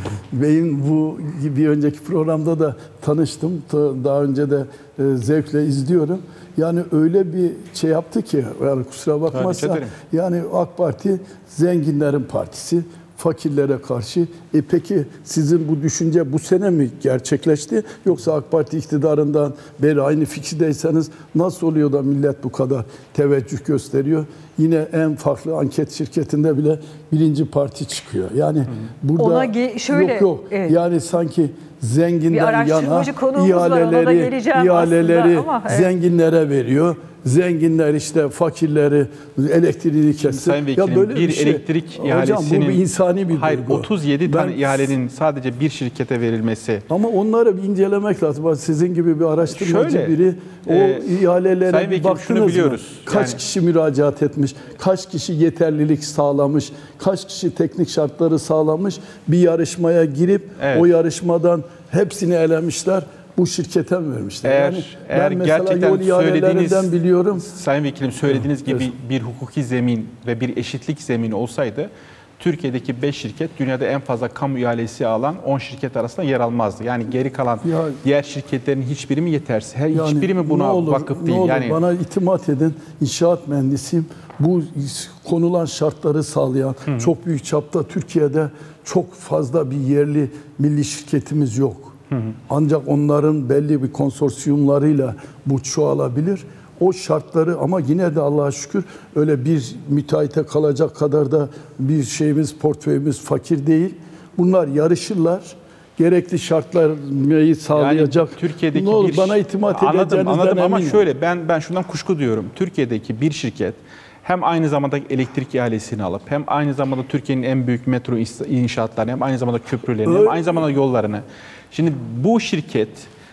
Bey'in bu bir önceki programda da tanıştım. Daha önce de zevkle izliyorum. Yani öyle bir şey yaptı ki, yani kusura bakmazsa, yani AK Parti zenginlerin partisi, fakirlere karşı. E peki sizin bu düşünce bu sene mi gerçekleşti? Yoksa AK Parti iktidarından beri aynı fikirdeyseniz nasıl oluyor da millet bu kadar teveccüh gösteriyor? Yine en farklı anket şirketinde bile birinci parti çıkıyor. Yani burada Ona şöyle, yok yok. Evet. Yani sanki zenginden Bir yana konuğumuz var, ona da ihaleleri, geleceğim ihaleleri aslında ama, evet. zenginlere veriyor. Zenginler işte fakirleri elektriği kessin. Sayın Vekilim, böyle bir, şey. elektrik Hocam, ihalesinin... bu bir insani bir Hayır, duygu. otuz yedi tane Ben- ihalenin sadece bir şirkete verilmesi... Ama onları bir incelemek lazım. Bak, sizin gibi bir araştırmacı Şöyle, biri o e, ihalelere Sayın bir Vekilim, baktınız şunu mı? biliyoruz. Kaç Yani- kişi müracaat etmiş? Kaç kişi yeterlilik sağlamış? Kaç kişi teknik şartları sağlamış? Bir yarışmaya girip Evet. o yarışmadan hepsini elemişler. Bu şirkete mi vermişler? Eğer, yani eğer ben mesela gerçekten yol ihalelerinden söylediğiniz, biliyorum. Sayın Vekilim söylediğiniz gibi Evet. bir hukuki zemin ve bir eşitlik zemini olsaydı Türkiye'deki beş şirket dünyada en fazla kamu ihalesi alan on şirket arasında yer almazdı. Yani geri kalan Ya- diğer şirketlerin hiçbiri mi yetersiz? Her Yani hiçbiri mi buna ne olur, vakıf ne değil? olur, Yani bana itimat edin. İnşaat mühendisiyim. Bu konulan şartları sağlayan çok büyük çapta Türkiye'de çok fazla bir yerli milli şirketimiz yok. Hı hı. Ancak onların belli bir konsorsiyumlarıyla bu çoğalabilir. O şartları ama yine de Allah'a şükür öyle bir müteahhite kalacak kadar da bir şeyimiz, portföyümüz fakir değil. Bunlar yarışırlar. Gerekli şartları sağlayacak. Yani Türkiye'deki ne olur bir bana itimat anladım, edeceğinizden anladım ama eminim. şöyle ben ben şundan kuşku duyuyorum. Türkiye'deki bir şirket hem aynı zamanda elektrik ihalesini alıp hem aynı zamanda Türkiye'nin en büyük metro inşaatlarını hem aynı zamanda köprülerini Öyle. hem aynı zamanda yollarını. Şimdi bu şirket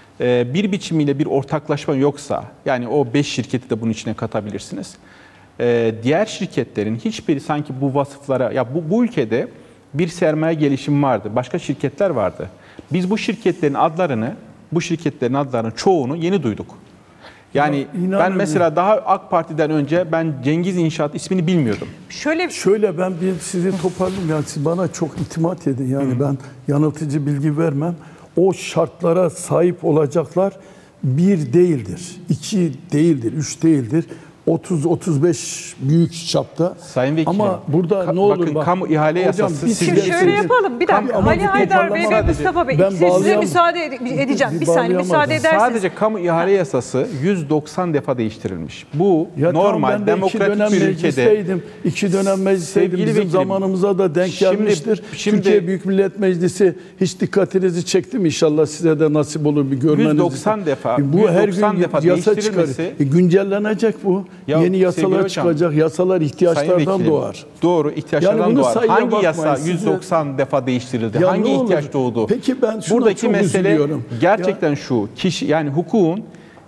bir biçimiyle bir ortaklaşma yoksa yani o beş şirketi de bunun içine katabilirsiniz. Diğer şirketlerin hiçbiri sanki bu vasıflara ya bu, bu ülkede bir sermaye gelişimi vardı. Başka şirketler vardı. Biz bu şirketlerin adlarını, bu şirketlerin adlarını çoğunu yeni duyduk. Yani Ya, ben inanın- mesela daha AK Parti'den önce ben Cengiz İnşaat ismini bilmiyordum. Şöyle Şöyle ben bir sizi toparlayayım. Yani siz bana çok itimat edin. Yani ben yanıltıcı bilgi vermem. O şartlara sahip olacaklar bir değildir, iki değildir, üç değildir. otuz otuz beş büyük çapta. Sayın Vekilim, ama burada ka- ne olur bakın, bak. kamu ihale yasası biz siz Şimdi de- şöyle yapalım. Bir dakika. Ama Ali bu Haydar Bey ve toparlama- Mustafa Bey Ben size bağlayamam. müsaade ede- edeceğim. Biz Bir saniye bağlayamadım. müsaade ederseniz. Sadece kamu ihale yasası yüz doksan defa değiştirilmiş. Bu Ya tamam, normal ben de iki demokratik dönem bir ülkede meclisteydim. İki dönem meclisteydim. Sevgili Bizim vekilim, zamanımıza da denk şimdi- gelmiştir. şimdi- Türkiye Büyük Millet Meclisi hiç dikkatinizi çekti mi? İnşallah size de nasip olur bir görmeniz. yüz doksan defa, Bu her yüz doksan gün defa yasa çıkar. değiştirilmesi- E, güncellenecek bu. Ya Yeni sevgili yasalar hocam, çıkacak. Yasalar Sayın ihtiyaçlardan Vekilim, doğar. Doğru, ihtiyaçlardan Yani bunu doğar. sayıya Hangi bakmayın, yasa size- yüz doksan defa değiştirildi? Ya Hangi ne olur? ihtiyaç doğdu? Peki ben şuna Buradaki çok mesele üzülüyorum. gerçekten şu. Kişi yani hukukun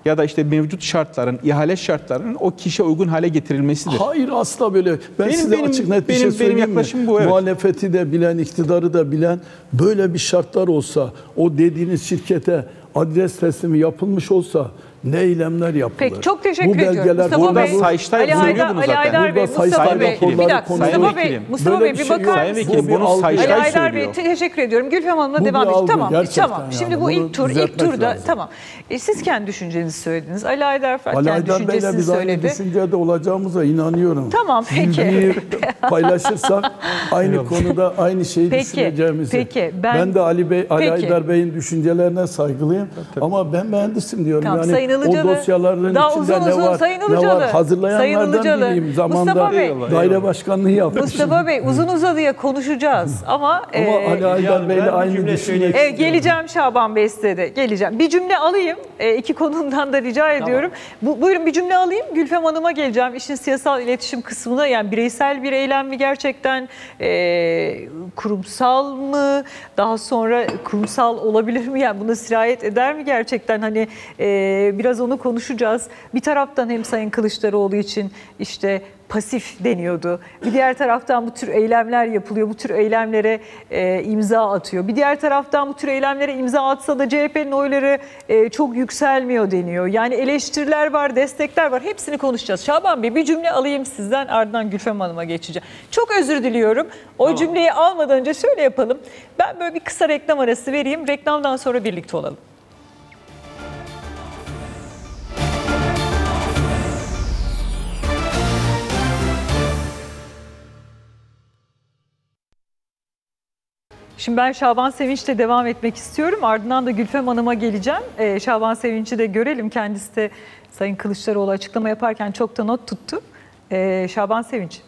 ya da işte mevcut şartların, ihale şartlarının o kişiye uygun hale getirilmesidir. Hayır, asla böyle. Ben Benim- size benim- açık net bir benim- şey benim söyleyeyim mi? yaklaşımım bu, evet. Muhalefeti de bilen, iktidarı da bilen, böyle bir şartlar olsa, o dediğiniz şirkete adres teslimi yapılmış olsa ne eylemler yapılır? Peki, çok teşekkür Bu ediyorum. belgeler Mustafa burada Bey, Sayıştay Ali söylüyor Haydar, bunu Ali zaten. Haydar Bey, Burada Mustafa Sayıştay Bey, bir raporları dakika, konuşuyor. Mustafa Bey, Vekilim. Mustafa Böyle Bey bir bir şey bakar yok. mısınız? Bu bir Bunu algı. Sayıştay Ali Haydar Bey, söylüyor. teşekkür ediyorum. Gülfem Hanım'la Bu bir devam algı, edelim. Tamam, gerçekten tamam. yani. Şimdi bu Bunu ilk tur, ilk düzeltmek turda lazım. tamam. E, siz kendi düşüncenizi söylediniz. Ali Haydar Ali kendi Haydar Bey'le düşüncesini biz aynı söyledi. düşüncede olacağımıza inanıyorum. Tamam, peki. Bilgiyi paylaşırsak aynı konuda aynı şeyi Peki, düşüneceğimizi. peki, ben- Ben, de Ali Bey, Ali Peki. Haydar Bey'in düşüncelerine saygılıyım. Ama ben mühendisim diyorum. Tamam, yani Sayın o Ilıcalı, dosyaların daha içinde uzun ne uzun var, Sayın ne Ilıcalı, var? Sayın Hazırlayanlardan Ilıcalı, biriyim. Zamanda Mustafa Bey. daire başkanlığı yapmışım. Mustafa Bey, uzun uzadıya konuşacağız ama... Ama e, Ali Haydar Bey'le ben bir aynı cümle düşünmek söyleyeyim. Evet, istiyorum. geleceğim Şaban Bey size de. Geleceğim. Bir cümle alayım. E, iki konumdan da rica ediyorum. Bu, buyurun bir cümle alayım. Gülfem Hanım'a geleceğim. İşin siyasal iletişim kısmına, yani bireysel bir eylem mi gerçekten? E, kurumsal mı? Daha sonra kurumsal olabilir mi? Yani buna sirayet eder mi gerçekten? Hani e, biraz onu konuşacağız. Bir taraftan hem Sayın Kılıçdaroğlu için işte pasif deniyordu. Bir diğer taraftan bu tür eylemler yapılıyor. Bu tür eylemlere e, imza atıyor. Bir diğer taraftan bu tür eylemlere imza atsa da C H P'nin oyları e, çok yükselmiyor deniyor. Yani eleştiriler var, destekler var. Hepsini konuşacağız. Şaban Bey, bir cümle alayım sizden, ardından Gülfem Hanım'a geçeceğim. Çok özür diliyorum. O tamam. cümleyi almadan önce şöyle yapalım. Ben böyle bir kısa reklam arası vereyim. Reklamdan sonra birlikte olalım. Şimdi ben Şaban Sevinç'le devam etmek istiyorum. Ardından da Gülfem Hanım'a geleceğim. Ee, Şaban Sevinç'i de görelim. Kendisi de Sayın Kılıçdaroğlu açıklama yaparken çok da not tuttu. Ee, Şaban Sevinç.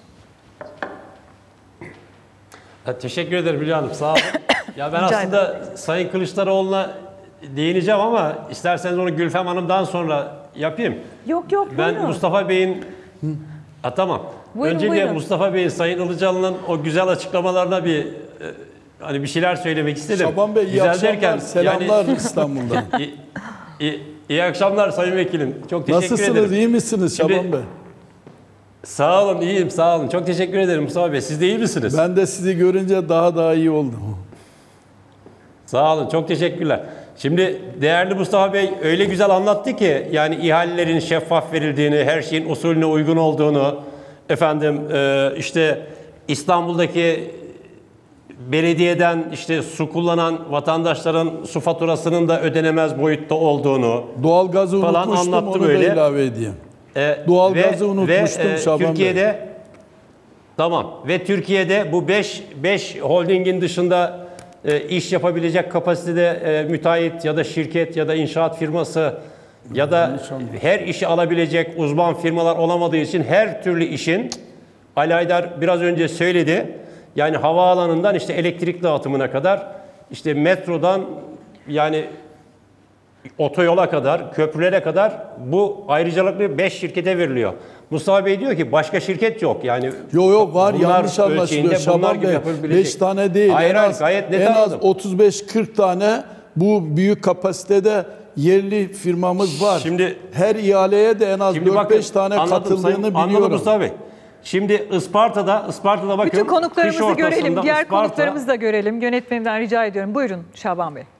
Ha, teşekkür ederim Hülya Hanım. Sağ olun. Ya ben Rica aslında ederim. Sayın Kılıçdaroğlu'na değineceğim ama isterseniz onu Gülfem Hanım'dan sonra yapayım. Yok yok Ben buyurun. Mustafa Bey'in... Ha, tamam. Buyurun, Öncelikle buyurun. Mustafa Bey'in, Sayın Ilıcalı'nın o güzel açıklamalarına bir... e, Hani bir şeyler söylemek istedim. Şaban Bey iyi Güzel akşamlar, derken, selamlar yani- İstanbul'dan. İyi, iyi, iyi akşamlar Sayın Vekilim. Çok teşekkür Nasılsınız, ederim. iyi misiniz Şimdi- Şaban Bey? Sağ olun, iyiyim, sağ olun. Çok teşekkür ederim Mustafa Bey. Siz de iyi misiniz? Ben de sizi görünce daha daha iyi oldum. Sağ olun, çok teşekkürler. Şimdi değerli Mustafa Bey öyle güzel anlattı ki, yani ihalelerin şeffaf verildiğini, her şeyin usulüne uygun olduğunu, efendim e, işte İstanbul'daki belediyeden işte su kullanan vatandaşların su faturasının da ödenemez boyutta olduğunu Doğalgazı falan unutmuştum, anlattı onu böyle. da ilave edeyim. e, Doğalgazı ve- unutmuştum ve, e, Şaban Bey. Türkiye'de tamam ve Türkiye'de bu beş beş holdingin dışında e, iş yapabilecek kapasitede e, müteahhit ya da şirket ya da inşaat firması ya da her işi alabilecek uzman firmalar olamadığı için her türlü işin, Ali Haydar biraz önce söyledi, yani havaalanından işte elektrik dağıtımına kadar, işte metrodan yani otoyola kadar, köprülere kadar bu ayrıcalıklı beş şirkete veriliyor. Mustafa Bey diyor ki başka şirket yok. Yani Yok yok var, bunlar yanlış anlaşılıyor ölçeğinde bunlar Şaban gibi Bey. yapılabilecek. beş tane değil, Hayır, en hayır, az, gayet net en az anladım. otuz beş kırk tane bu büyük kapasitede yerli firmamız var. Şimdi- her ihaleye de en az Şimdi dört bakın, beş tane anladım katıldığını sayın- biliyorum. Anladım Mustafa Bey. Şimdi Isparta'da, Isparta'da bakın. Bütün konuklarımızı kış ortasında görelim. Diğer Isparta- konuklarımızı da görelim. Yönetmenimden rica ediyorum. Buyurun Şaban Bey.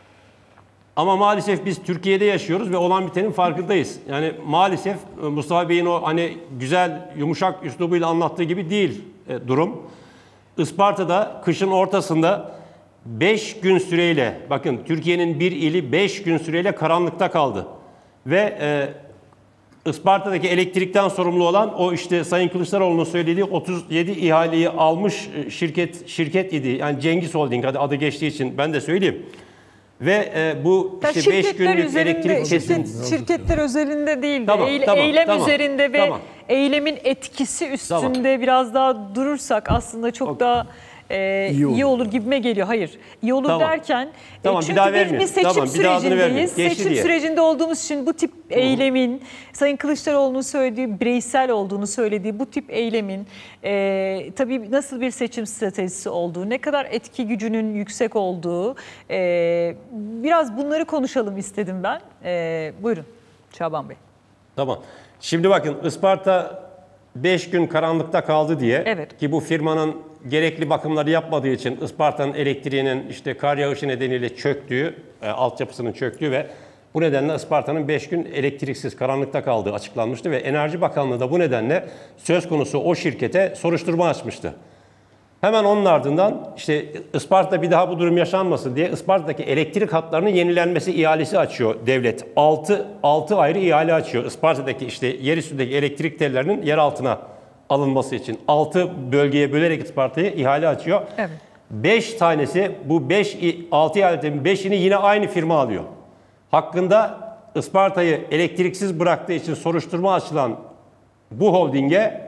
Ama maalesef biz Türkiye'de yaşıyoruz ve olan bitenin farkındayız. Yani maalesef Mustafa Bey'in o hani güzel, yumuşak üslubuyla anlattığı gibi değil e, durum. Isparta'da kışın ortasında beş gün süreyle, bakın Türkiye'nin bir ili beş gün süreyle karanlıkta kaldı. Ve e, Isparta'daki elektrikten sorumlu olan o işte Sayın Kılıçdaroğlu'nun söylediği otuz yedi ihaleyi almış şirket şirket idi. Yani Cengiz Holding adı, adı geçtiği için ben de söyleyeyim. Ve e, bu Ya işte beş şirketler günlük üzerinde, elektrik kesin. şirket, şirketler özelinde değil de Tamam, eyle- tamam, eylem tamam, üzerinde ve tamam. eylemin etkisi üstünde Tamam. biraz daha durursak aslında çok Ok. daha e, iyi, İyi olur. olur. gibime geliyor. Hayır, iyi olur Tamam. derken Tamam, e, bir çünkü daha biz vermeyeyim. bir seçim Tamam, bir daha adını sürecindeyiz. vermeyeyim. Geçti Seçim diye. sürecinde olduğumuz için bu tip eylemin Sayın Kılıçdaroğlu'nun söylediği bireysel olduğunu söylediği bu tip eylemin e, tabii nasıl bir seçim stratejisi olduğu, ne kadar etki gücünün yüksek olduğu, e, biraz bunları konuşalım istedim ben. E, buyurun Şaban Bey. Tamam. Şimdi bakın Isparta beş gün karanlıkta kaldı diye Evet. ki bu firmanın gerekli bakımları yapmadığı için Isparta'nın elektriğinin işte kar yağışı nedeniyle çöktüğü, e, altyapısının çöktüğü ve bu nedenle Isparta'nın beş gün elektriksiz karanlıkta kaldığı açıklanmıştı ve Enerji Bakanlığı da bu nedenle söz konusu o şirkete soruşturma açmıştı. Hemen onun ardından işte Isparta bir daha bu durum yaşanmasın diye Isparta'daki elektrik hatlarının yenilenmesi ihalesi açıyor devlet. altı ayrı ihale açıyor. Isparta'daki işte yer üstündeki elektrik tellerinin yer altına alınması için. altı bölgeye bölerek Isparta'ya ihale açıyor. Evet. beş tanesi bu beş altı ihalenin beşini yine aynı firma alıyor. Hakkında Isparta'yı elektriksiz bıraktığı için soruşturma açılan bu holdinge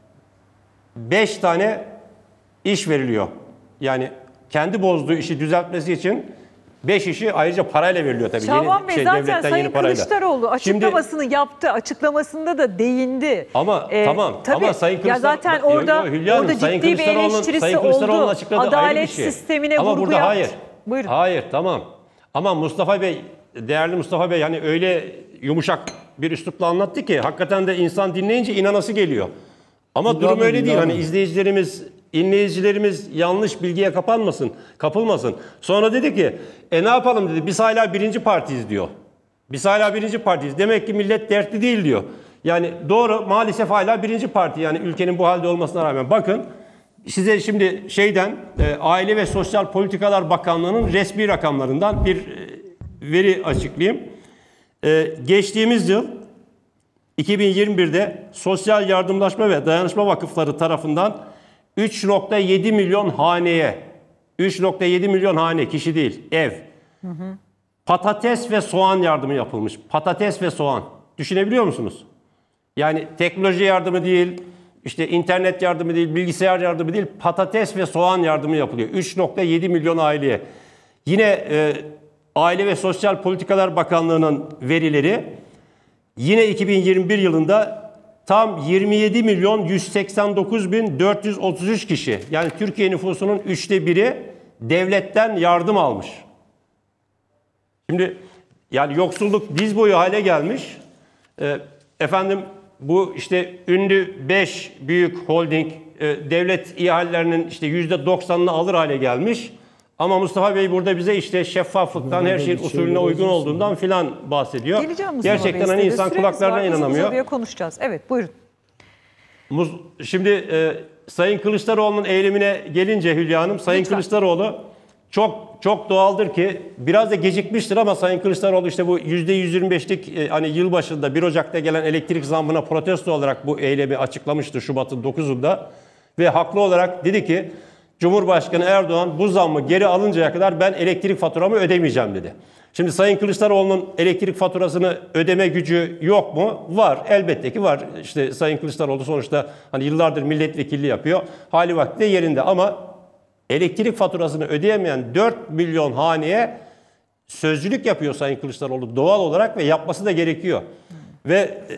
beş tane iş veriliyor. Yani kendi bozduğu işi düzeltmesi için beş işi ayrıca parayla veriliyor tabii. Şaban yeni, Bey şey, zaten devletten Sayın yeni parayla. Kılıçdaroğlu açıklamasını Şimdi, yaptı. Açıklamasında da değindi. Ama Ee, tamam tabii, ama Sayın Kılıçdaroğlu ya zaten orada, yo, yo, Hülya Hanım, orada Sayın ciddi bir Kılıçdaroğlu'nun- eleştirisi Sayın Kılıçdaroğlu'nun oldu. açıkladığı ayrı Adalet bir şey. sistemine ama vurgu burada yaptı. hayır. Buyurun. Hayır tamam. Ama Mustafa Bey, değerli Mustafa Bey hani öyle yumuşak bir üslupla anlattı ki hakikaten de insan dinleyince inanası geliyor. Ama İnanın, durum öyle değil. inanın. Hani izleyicilerimiz, dinleyicilerimiz yanlış bilgiye kapanmasın, kapılmasın. Sonra dedi ki, e ne yapalım dedi. Biz hala birinci partiyiz diyor. Biz hala birinci partiyiz. Demek ki millet dertli değil diyor. Yani doğru, maalesef hala birinci parti. Yani ülkenin bu halde olmasına rağmen. Bakın size şimdi şeyden e, Aile ve Sosyal Politikalar Bakanlığı'nın resmi rakamlarından bir e, veri açıklayayım. E, geçtiğimiz yıl iki bin yirmi birde Sosyal Yardımlaşma ve Dayanışma Vakıfları tarafından üç nokta yedi milyon haneye, üç nokta yedi milyon hane, kişi değil, ev, hı hı. patates ve soğan yardımı yapılmış. Patates ve soğan. Düşünebiliyor musunuz? Yani teknoloji yardımı değil, işte internet yardımı değil, bilgisayar yardımı değil, patates ve soğan yardımı yapılıyor. üç nokta yedi milyon aileye. Yine e, Aile ve Sosyal Politikalar Bakanlığı'nın verileri, yine iki bin yirmi bir yılında tam yirmi yedi milyon yüz seksen dokuz bin dört yüz otuz üç kişi, yani Türkiye nüfusunun üçte biri devletten yardım almış. Şimdi yani yoksulluk diz boyu hale gelmiş. E, efendim bu işte ünlü beş büyük holding e, devlet ihalelerinin işte yüzde doksanını alır hale gelmiş. Ama Mustafa Bey burada bize işte şeffaflıktan, her şeyin usulüne uygun olduğundan filan bahsediyor. Geleceğim Mustafa Gerçekten Bey, hani insan süremiz kulaklarına var. Uzun inanamıyor. uzadıya konuşacağız. Evet, buyurun. Şimdi e, Sayın Kılıçdaroğlu'nun eylemine gelince Hülya Hanım, Sayın Lütfen. Kılıçdaroğlu çok çok doğaldır ki biraz da gecikmiştir ama Sayın Kılıçdaroğlu işte bu yüzde yüz yirmi beşlik e, hani yılbaşında bir Ocak'ta gelen elektrik zammına protesto olarak bu eylemi açıklamıştı Şubat'ın dokuzunda ve haklı olarak dedi ki Cumhurbaşkanı Erdoğan bu zammı geri alıncaya kadar ben elektrik faturamı ödemeyeceğim dedi. Şimdi Sayın Kılıçdaroğlu'nun elektrik faturasını ödeme gücü yok mu? Var. Elbette ki var. İşte Sayın Kılıçdaroğlu sonuçta hani yıllardır milletvekilliği yapıyor. Hali vakti de yerinde ama elektrik faturasını ödeyemeyen dört milyon haneye sözcülük yapıyor Sayın Kılıçdaroğlu doğal olarak ve yapması da gerekiyor. Hmm. Ve e,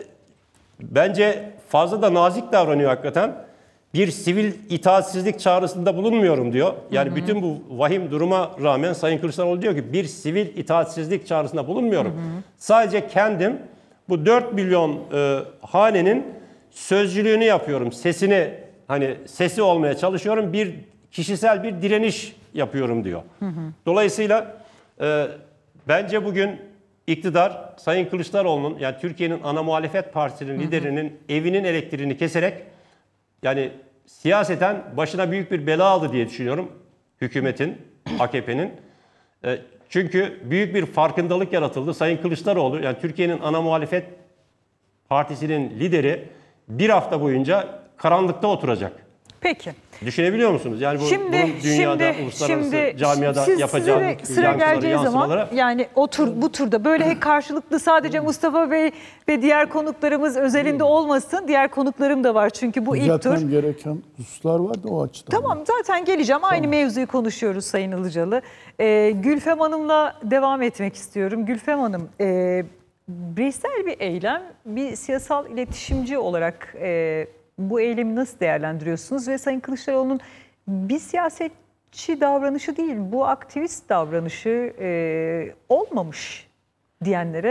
bence fazla da nazik davranıyor hakikaten. Bir sivil itaatsizlik çağrısında bulunmuyorum diyor. Yani hı hı. bütün bu vahim duruma rağmen Sayın Kılıçdaroğlu diyor ki bir sivil itaatsizlik çağrısında bulunmuyorum. Hı hı. Sadece kendim bu dört milyon e, hanenin sözcülüğünü yapıyorum. Sesini hani sesi olmaya çalışıyorum. Bir kişisel bir direniş yapıyorum diyor. Hı hı. Dolayısıyla e, bence bugün iktidar Sayın Kılıçdaroğlu'nun yani Türkiye'nin ana muhalefet partisinin hı hı. liderinin evinin elektriğini keserek yani siyaseten başına büyük bir bela aldı diye düşünüyorum hükümetin, A K P'nin. E, çünkü büyük bir farkındalık yaratıldı. Sayın Kılıçdaroğlu yani Türkiye'nin ana muhalefet partisinin lideri bir hafta boyunca karanlıkta oturacak. Peki. Düşünebiliyor musunuz? Yani bu şimdi, bunun dünyada, şimdi, uluslararası şimdi, camiada siz, yapacağı size sıra geleceği zaman yani o tur, bu turda böyle karşılıklı sadece Mustafa Bey ve diğer konuklarımız özelinde olmasın. Diğer konuklarım da var çünkü bu ilk tur. Zaten gereken hususlar var da o açıdan. Tamam zaten geleceğim. Aynı tamam. mevzuyu konuşuyoruz Sayın Ilıcalı. Ee, Gülfem Hanım'la devam etmek istiyorum. Gülfem Hanım, e, bireysel bir eylem, bir siyasal iletişimci olarak e, bu eylemi nasıl değerlendiriyorsunuz? Ve Sayın Kılıçdaroğlu'nun bir siyasetçi davranışı değil, bu aktivist davranışı e, olmamış diyenlere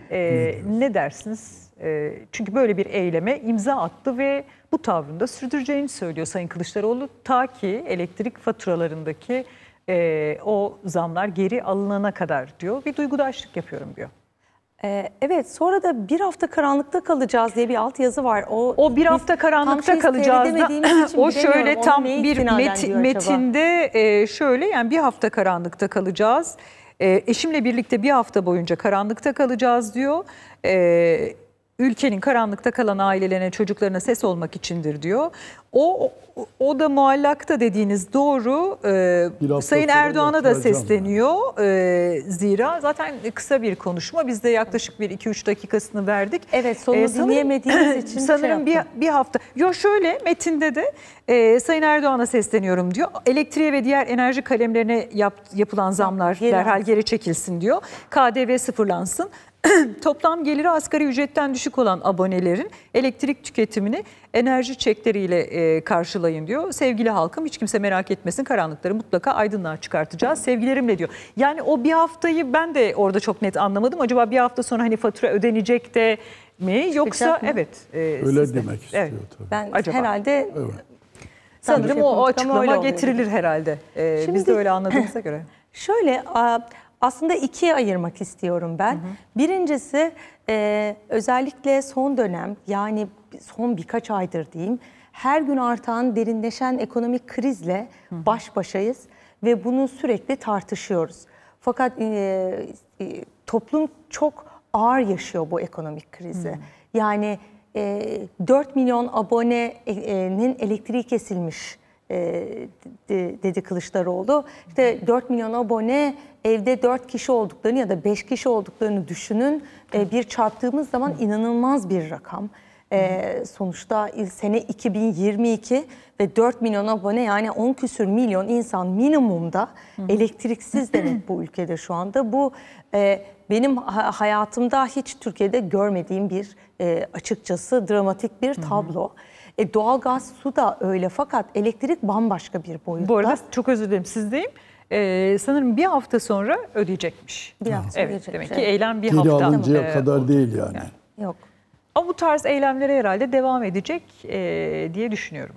Ee, ne dersiniz? Ee, çünkü böyle bir eyleme imza attı ve bu tavrını da sürdüreceğini söylüyor Sayın Kılıçdaroğlu. Ta ki elektrik faturalarındaki e, o zamlar geri alınana kadar diyor. Bir duygudaşlık yapıyorum diyor. Ee, evet, sonra da bir hafta karanlıkta kalacağız diye bir altyazı var. O, O bir hafta karanlıkta kalacağız da o şöyle tam bir met, metinde e, şöyle yani bir hafta karanlıkta kalacağız. E, eşimle birlikte bir hafta boyunca karanlıkta kalacağız diyor. E, ülkenin karanlıkta kalan ailelerine, çocuklarına ses olmak içindir diyor. O o, o da muallakta dediğiniz doğru. Ee, Sayın Erdoğan'a da sesleniyor. Ee, zira zaten kısa bir konuşma. Biz de yaklaşık bir iki üç dakikasını verdik. Evet, sonunu ee, dinleyemediğimiz için sanırım şey bir, bir hafta. Yo şöyle metinde de e, Sayın Erdoğan'a sesleniyorum diyor. Elektriğe ve diğer enerji kalemlerine yap, yapılan zamlar geri derhal alsın. geri çekilsin diyor. K D V sıfırlansın. Toplam geliri asgari ücretten düşük olan abonelerin elektrik tüketimini enerji çekleriyle e, karşılayın diyor. Sevgili halkım, hiç kimse merak etmesin, karanlıkları mutlaka aydınlığa çıkartacağız sevgilerimle diyor. Yani o bir haftayı ben de orada çok net anlamadım. Acaba bir hafta sonra hani fatura ödenecek de mi yoksa mı? evet. E, Öyle sizde. demek istiyor Evet. tabii. Ben Acaba? herhalde Evet. sanırım o, o açıklama öyle getirilir herhalde. E, Şimdi- biz de öyle anladığımıza göre. Şöyle aslında ikiye ayırmak istiyorum ben. Hı hı. Birincisi e, özellikle son dönem, yani son birkaç aydır diyeyim, her gün artan derinleşen ekonomik krizle hı hı. baş başayız ve bunu sürekli tartışıyoruz. Fakat e, e, toplum çok ağır yaşıyor bu ekonomik krizi. Hı hı. Yani e, dört milyon abonenin elektriği kesilmiş dedi Kılıçdaroğlu. İşte dört milyon abone, evde dört kişi olduklarını ya da beş kişi olduklarını düşünün. Bir çarptığımız zaman inanılmaz bir rakam. Sonuçta sene iki bin yirmi iki ve dört milyon abone, yani on küsür milyon insan minimumda elektriksiz demek bu ülkede şu anda. Bu benim hayatımda hiç Türkiye'de görmediğim bir açıkçası dramatik bir tablo. E, doğalgaz, su da öyle, fakat elektrik bambaşka bir boyutta. Bu arada çok özür dilerim, sizdeyim. Ee, sanırım bir hafta sonra ödeyecekmiş. Bir hafta evet, ödeyecek, demek ki evet. eylem bir Geri hafta. alıncaya e, kadar değil yani. yani. Yok. Ama bu tarz eylemlere herhalde devam edecek e, diye düşünüyorum.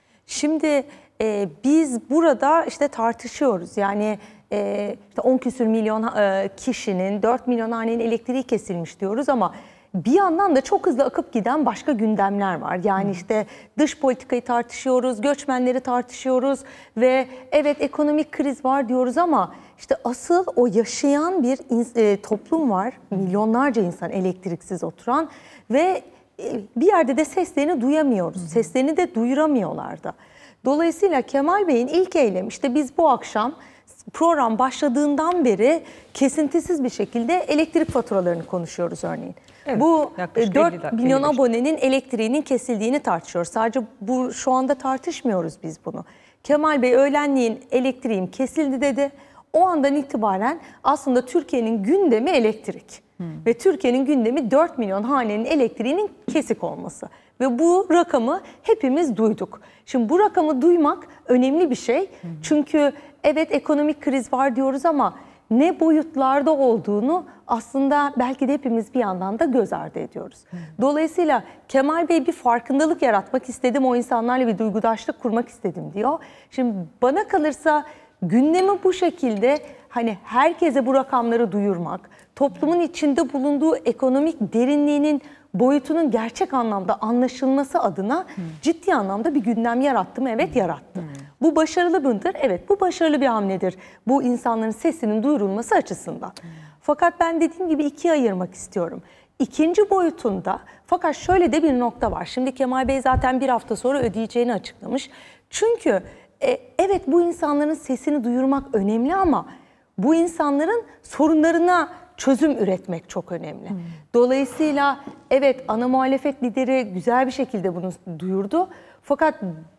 Şimdi e, biz burada işte tartışıyoruz. Yani e, işte on küsür milyon e, kişinin, dört milyon hanenin elektriği kesilmiş diyoruz ama bir yandan da çok hızlı akıp giden başka gündemler var. Yani işte dış politikayı tartışıyoruz, göçmenleri tartışıyoruz ve evet ekonomik kriz var diyoruz ama işte asıl o yaşayan bir e, toplum var. Milyonlarca insan elektriksiz oturan ve e, bir yerde de seslerini duyamıyoruz. Seslerini de duyuramıyorlar da. Dolayısıyla Kemal Bey'in ilk eylemi, işte biz bu akşam program başladığından beri kesintisiz bir şekilde elektrik faturalarını konuşuyoruz örneğin. Evet, bu dört milyon abonenin elektriğinin kesildiğini tartışıyoruz. Sadece bu şu anda tartışmıyoruz biz bunu. Kemal Bey öğlenleyin elektriğim kesildi dedi. O andan itibaren aslında Türkiye'nin gündemi elektrik. Hmm. Ve Türkiye'nin gündemi dört milyon hanenin elektriğinin kesik olması. Ve bu rakamı hepimiz duyduk. Şimdi bu rakamı duymak önemli bir şey. Hmm. Çünkü evet ekonomik kriz var diyoruz ama ne boyutlarda olduğunu aslında belki de hepimiz bir yandan da göz ardı ediyoruz. Hmm. Dolayısıyla Kemal Bey bir farkındalık yaratmak istedim, o insanlarla bir duygudaşlık kurmak istedim diyor. Şimdi bana kalırsa gündemi bu şekilde, hani herkese bu rakamları duyurmak, toplumun içinde bulunduğu ekonomik derinliğinin boyutunun gerçek anlamda anlaşılması adına hmm. ciddi anlamda bir gündem yarattı mı? Evet, yarattı. Hmm. Bu başarılı mıdır? Evet, bu başarılı bir hamledir. Bu insanların sesinin duyurulması açısından. Hmm. Fakat ben dediğim gibi ikiye ayırmak istiyorum. İkinci boyutunda, fakat şöyle de bir nokta var. Şimdi Kemal Bey zaten bir hafta sonra ödeyeceğini açıklamış. Çünkü e, evet bu insanların sesini duyurmak önemli ama bu insanların sorunlarına çözüm üretmek çok önemli. Hmm. Dolayısıyla evet ana muhalefet lideri güzel bir şekilde bunu duyurdu. Fakat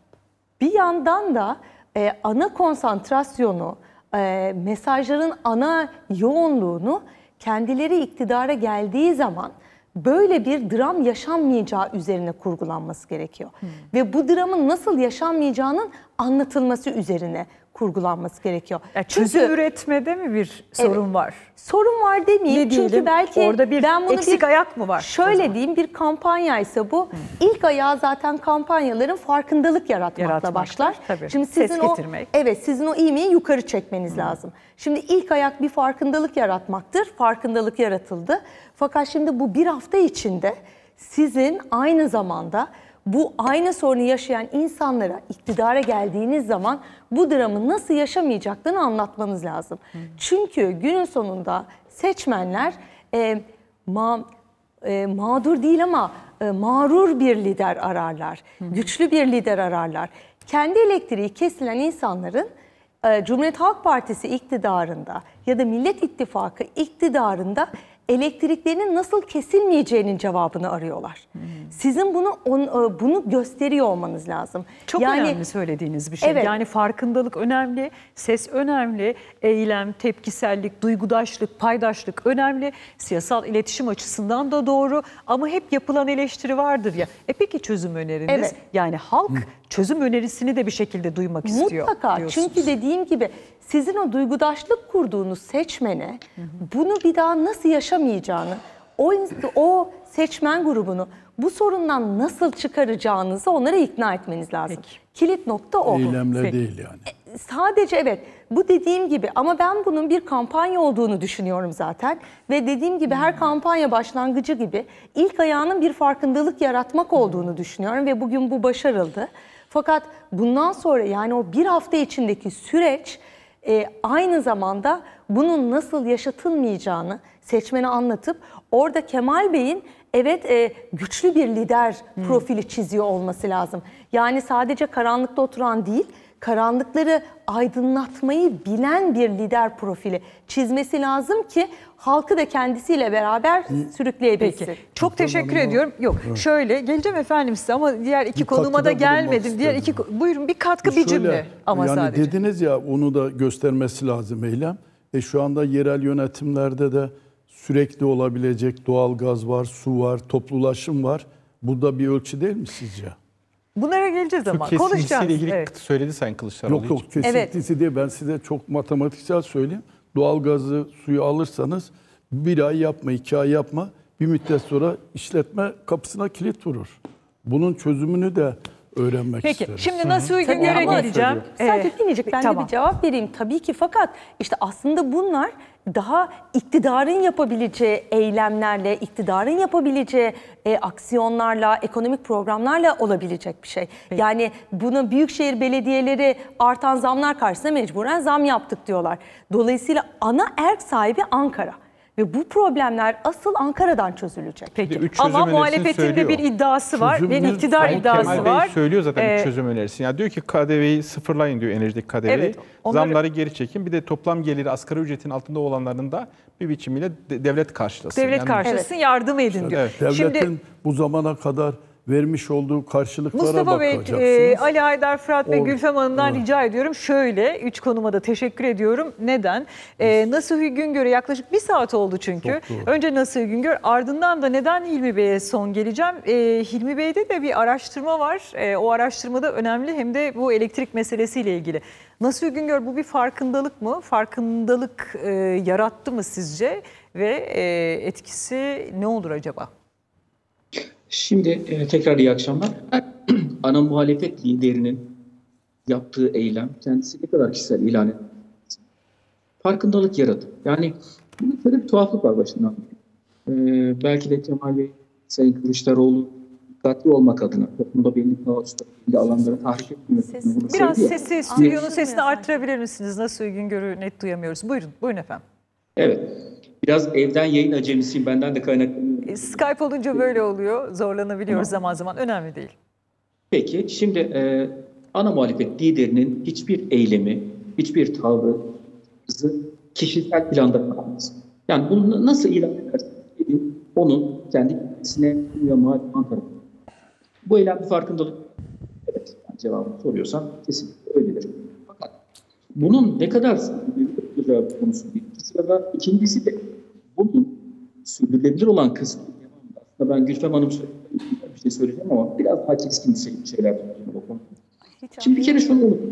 bir yandan da e, ana konsantrasyonu, e, mesajların ana yoğunluğunu kendileri iktidara geldiği zaman böyle bir dram yaşanmayacağı üzerine kurgulanması gerekiyor. Hmm. Ve bu dramın nasıl yaşanmayacağının anlatılması üzerine kurgulanması gerekiyor. Ya çözüm Çünkü üretmede mi bir sorun Evet. var? sorun var demeyeyim. Ne diyelim? Çünkü belki Orada bir ben bunu eksik bir, ayak mı var o Şöyle zaman? diyeyim, bir kampanya ise bu. İlk ayağı zaten kampanyaların farkındalık yaratmakla Yaratmaktır, başlar. tabii. Şimdi Ses sizin o getirmek. evet sizin o ivmeyi yukarı çekmeniz lazım. Şimdi ilk ayak bir farkındalık yaratmaktır. Farkındalık yaratıldı. Fakat şimdi bu bir hafta içinde sizin aynı zamanda bu aynı sorunu yaşayan insanlara iktidara geldiğiniz zaman bu dramı nasıl yaşamayacaklarını anlatmanız lazım. Çünkü günün sonunda seçmenler e, ma, e, mağdur değil ama e, mağrur bir lider ararlar. Güçlü bir lider ararlar. Kendi elektriği kesilen insanların e, Cumhuriyet Halk Partisi iktidarında ya da Millet İttifakı iktidarında elektriklerinin nasıl kesilmeyeceğinin cevabını arıyorlar. Hmm. Sizin bunu on, bunu gösteriyor olmanız lazım. Çok yani, önemli söylediğiniz bir şey. Evet. Yani farkındalık önemli, ses önemli, eylem, tepkisellik, duygudaşlık, paydaşlık önemli. Siyasal iletişim açısından da doğru ama hep yapılan eleştiri vardır ya. E peki çözüm öneriniz? Evet. Yani halk çözüm önerisini de bir şekilde duymak istiyor. Mutlaka. Diyorsunuz. Çünkü dediğim gibi sizin o duygudaşlık kurduğunuz seçmene hı hı. bunu bir daha nasıl yaşamayacağını, o, o seçmen grubunu bu sorundan nasıl çıkaracağınızı onlara ikna etmeniz lazım. Peki. Kilit nokta o. Eylemle Peki. değil yani. Sadece evet bu dediğim gibi ama ben bunun bir kampanya olduğunu düşünüyorum zaten. Ve dediğim gibi her kampanya başlangıcı gibi ilk ayağının bir farkındalık yaratmak olduğunu düşünüyorum ve bugün bu başarıldı. Fakat bundan sonra yani o bir hafta içindeki süreç e, aynı zamanda bunun nasıl yaşatılmayacağını seçmene anlatıp orada Kemal Bey'in evet e, güçlü bir lider hmm. profili çiziyor olması lazım. Yani sadece karanlıkta oturan değil, karanlıkları aydınlatmayı bilen bir lider profili çizmesi lazım ki halkı da kendisiyle beraber sürükleyebilsin. Peki. Çok teşekkür ediyorum. Yok evet. Şöyle geleceğim efendim size ama diğer iki bir konuma da gelmedim. Diğer iki buyurun bir katkı Şöyle, bir cümle ama yani sadece. dediniz ya onu da göstermesi lazım eylem. E şu anda yerel yönetimlerde de sürekli olabilecek doğalgaz var, su var, toplu ulaşım var. Bu da bir ölçü değil mi sizce? Bunlara geleceğiz ama Su konuşacağız. kesintisiyle ilgili Evet. söyledi Sayın Kılıçdaroğlu. Yok yok kesintisi evet. değil. Ben size çok matematiksel söyleyeyim. Doğalgazı, suyu alırsanız bir ay yapma, iki ay yapma. Bir müddet sonra işletme kapısına kilit vurur. Bunun çözümünü de öğrenmek Peki, isteriz. şimdi Nasuhi Güngör'e geleceğim. Sadece minicik ben tamam. de bir cevap vereyim. Tabii ki fakat işte aslında bunlar daha iktidarın yapabileceği eylemlerle, iktidarın yapabileceği e, aksiyonlarla, ekonomik programlarla olabilecek bir şey. Peki. Yani bunu büyükşehir belediyeleri artan zamlar karşısında mecburen zam yaptık diyorlar. Dolayısıyla ana erk sahibi Ankara. Ve bu problemler asıl Ankara'dan çözülecek. Peki. Ama muhalefetin de bir iddiası var. Bir iktidar Sayın iddiası Kemal var. Bey söylüyor zaten ee, bir çözüm önerisi. Yani diyor ki K D V'yi sıfırlayın diyor, enerjideki K D V'yi. Evet, onları... Zamları geri çekin. Bir de toplam geliri asgari ücretin altında olanların da bir biçimiyle devlet karşılasın. Devlet yani, karşılasın, evet. yardım edin diyor. Evet. Devletin Şimdi, bu zamana kadar vermiş olduğu karşılıklara Mustafa bakacaksınız. Bey, e, Ali Haydar Fırat ve Or Gülfem Hanım'dan evet. rica ediyorum. Şöyle, üç konuma da teşekkür ediyorum. Neden? E, Nasuhi Güngör'e yaklaşık bir saat oldu çünkü. Önce Nasuhi Güngör, ardından da neden Hilmi Bey'e son geleceğim? E, Hilmi Bey'de de bir araştırma var. E, o araştırmada önemli hem de bu elektrik meselesiyle ilgili. Nasuhi Güngör, bu bir farkındalık mı? Farkındalık e, yarattı mı sizce? Ve e, etkisi ne olur acaba? Şimdi e, tekrar iyi akşamlar. Ana muhalefet liderinin yaptığı eylem kendisi ne kadar kişisel ilan etti. Farkındalık yaradı. Yani burada şöyle bir tuhaflık var başından. Ee, belki de Kemal Bey, Sayın Kılıçdaroğlu dikkatli olmak adına toplumda belli kaoslar, belli alanları tahrik etmiyor. Ses, biraz sesi, stüdyonun sesini arttırabilir misiniz? Nasuhi Güngör'ü net duyamıyoruz. Buyurun, buyurun efendim. Evet. Biraz evden yayın acemisiyim. Benden de kaynaklanıyor. Skype olunca böyle oluyor. Zorlanabiliyoruz tamam. zaman zaman. Önemli değil. Peki. Şimdi e, ana muhalefet liderinin hiçbir eylemi, hiçbir tavrı, kişisel planda kalmaz. Yani bunu nasıl ilan ederseniz onun kendi kendisine uyuyor Ankara. Bu eylem bir farkındalık. Evet. Yani cevabını soruyorsan kesinlikle öyledir. Fakat bunun ne kadar sürdürülebilir konusu değil. Sırada ikincisi de bunun sürdürülebilir olan kısmı. Aslında ben Gülfem Hanım bir şey söyleyeceğim ama biraz daha keskin şeyler söyleyeceğim o konuda. Şimdi bir kere şunu unutun.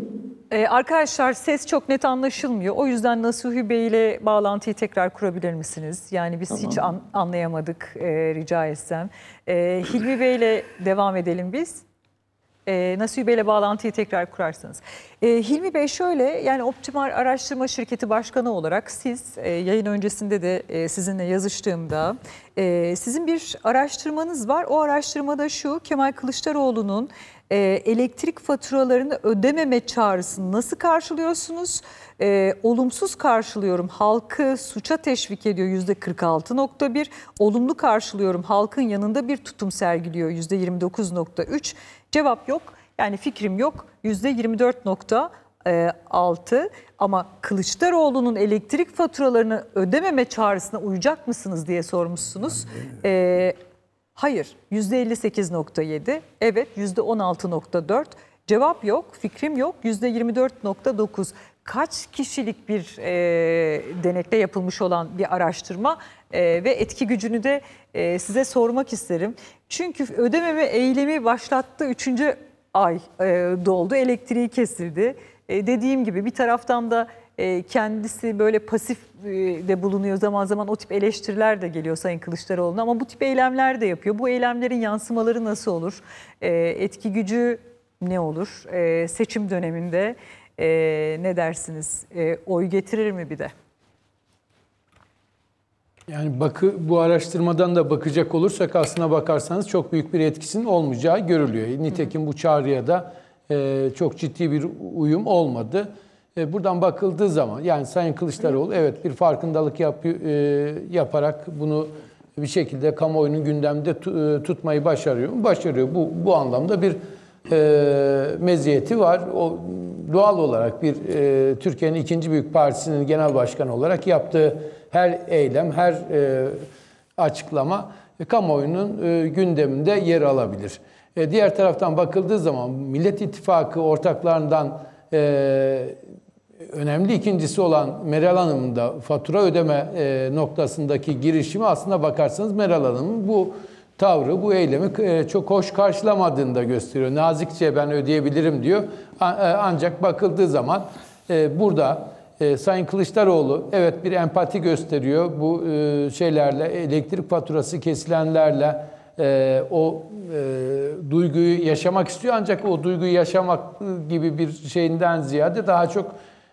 Ee, arkadaşlar ses çok net anlaşılmıyor. O yüzden Nasuhi Bey ile bağlantıyı tekrar kurabilir misiniz? Yani biz Tamam. hiç an- anlayamadık e, rica etsem. E, Hilmi Bey ile devam edelim biz. E, Nasuhi Bey ile bağlantıyı tekrar kurarsanız. E, Hilmi Bey şöyle, yani Optimal Araştırma Şirketi Başkanı olarak siz e, yayın öncesinde de e, sizinle yazıştığımda e, sizin bir araştırmanız var. O araştırmada şu: Kemal Kılıçdaroğlu'nun e, elektrik faturalarını ödememe çağrısını nasıl karşılıyorsunuz? E, olumsuz karşılıyorum, halkı suça teşvik ediyor yüzde kırk altı nokta bir. Olumlu karşılıyorum, halkın yanında bir tutum sergiliyor yüzde yirmi dokuz nokta üç. Cevap yok, yani fikrim yok yüzde yirmi dört nokta altı. Ama Kılıçdaroğlu'nun elektrik faturalarını ödememe çağrısına uyacak mısınız diye sormuşsunuz. E, hayır yüzde elli sekiz nokta yedi, evet yüzde on altı nokta dört. Cevap yok, fikrim yok yüzde yirmi dört nokta dokuz. Kaç kişilik bir e, denekle yapılmış olan bir araştırma e, ve etki gücünü de e, size sormak isterim. Çünkü ödememe eylemi başlattı, üçüncü ay e, doldu, elektriği kesildi. E, dediğim gibi bir taraftan da e, kendisi böyle pasif e, de bulunuyor, zaman zaman o tip eleştiriler de geliyor Sayın Kılıçdaroğlu'na, ama bu tip eylemler de yapıyor. Bu eylemlerin yansımaları nasıl olur? E, etki gücü ne olur? E, seçim döneminde Ee, ne dersiniz? Ee, oy getirir mi bir de? Yani bakı, bu araştırmadan da bakacak olursak aslına bakarsanız çok büyük bir etkisinin olmayacağı görülüyor. Nitekim bu çağrıya da e, çok ciddi bir uyum olmadı. E, buradan bakıldığı zaman yani Sayın Kılıçdaroğlu evet bir farkındalık yap, e, yaparak bunu bir şekilde kamuoyunun gündemde tu, e, tutmayı başarıyor mu? Başarıyor. Bu, bu anlamda bir e, meziyeti var. O doğal olarak bir e, Türkiye'nin ikinci büyük partisinin genel başkanı olarak yaptığı her eylem, her e, açıklama e, kamuoyunun e, gündeminde yer alabilir. E, diğer taraftan bakıldığı zaman Millet İttifakı ortaklarından e, önemli ikincisi olan Meral Hanım'ın da fatura ödeme e, noktasındaki girişimi aslında bakarsanız Meral Hanım'ın bu tavrı, bu eylemi çok hoş karşılamadığını da gösteriyor. Nazikçe ben ödeyebilirim diyor. Ancak bakıldığı zaman burada Sayın Kılıçdaroğlu evet bir empati gösteriyor. Bu şeylerle, elektrik faturası kesilenlerle o duyguyu yaşamak istiyor. Ancak o duyguyu yaşamak gibi bir şeyinden ziyade daha çok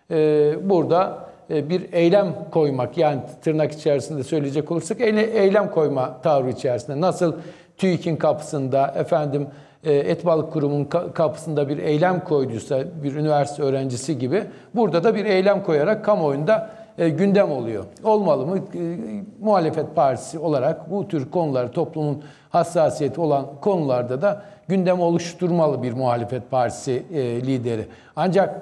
burada bir eylem koymak, yani tırnak içerisinde söyleyecek olursak eylem koyma tavrı içerisinde. Nasıl TÜİK'in kapısında, efendim Et Balık Kurumu'nun kapısında bir eylem koyduysa bir üniversite öğrencisi gibi, burada da bir eylem koyarak kamuoyunda gündem oluyor. Olmalı mı? Muhalefet partisi olarak bu tür konular, toplumun hassasiyeti olan konularda da gündem oluşturmalı bir muhalefet partisi lideri. Ancak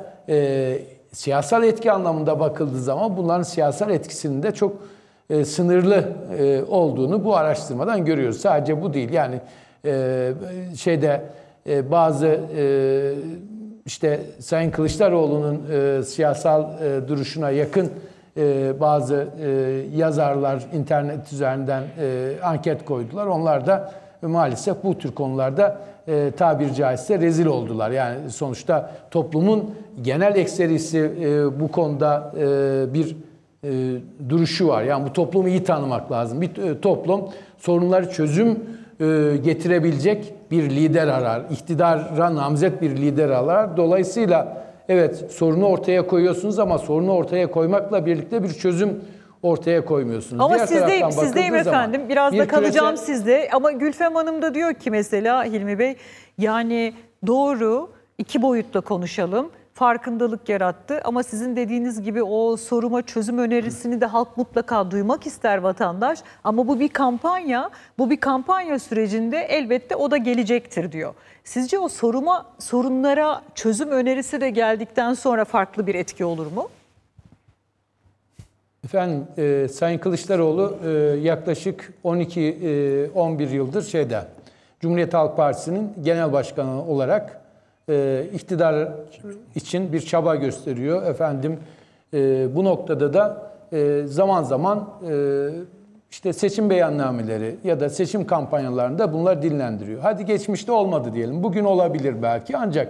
siyasal etki anlamında bakıldığı zaman bunların siyasal etkisinin de çok e, sınırlı e, olduğunu bu araştırmadan görüyoruz. Sadece bu değil, yani e, şeyde e, bazı e, işte Sayın Kılıçdaroğlu'nun e, siyasal e, duruşuna yakın e, bazı e, yazarlar internet üzerinden e, anket koydular. Onlar da e, maalesef bu tür konularda e, tabiri caizse rezil oldular. Yani sonuçta toplumun genel ekserisi e, bu konuda e, bir e, duruşu var. Yani bu toplumu iyi tanımak lazım. Bir e, toplum sorunları çözüm e, getirebilecek bir lider arar. İktidara namzet bir lider arar. Dolayısıyla evet sorunu ortaya koyuyorsunuz ama sorunu ortaya koymakla birlikte bir çözüm ortaya koymuyorsunuz. Ama Diğer sizdeyim, sizdeyim efendim. Biraz da kalacağım küresel... sizde. Ama Gülfem Hanım da diyor ki mesela Hilmi Bey, yani doğru, iki boyutla konuşalım. Farkındalık yarattı ama sizin dediğiniz gibi o soruma çözüm önerisini de halk mutlaka duymak ister, vatandaş. Ama bu bir kampanya, bu bir kampanya sürecinde elbette o da gelecektir diyor. Sizce o soruma, sorunlara çözüm önerisi de geldikten sonra farklı bir etki olur mu? Efendim, e, Sayın Kılıçdaroğlu e, yaklaşık on iki on bir yıldır şeyde Cumhuriyet Halk Partisi'nin genel başkanı olarak e, iktidar için bir çaba gösteriyor. Efendim, e, bu noktada da e, zaman zaman e, işte seçim beyannameleri ya da seçim kampanyalarında bunlar dillendiriyor. Hadi geçmişte olmadı diyelim. Bugün olabilir belki, ancak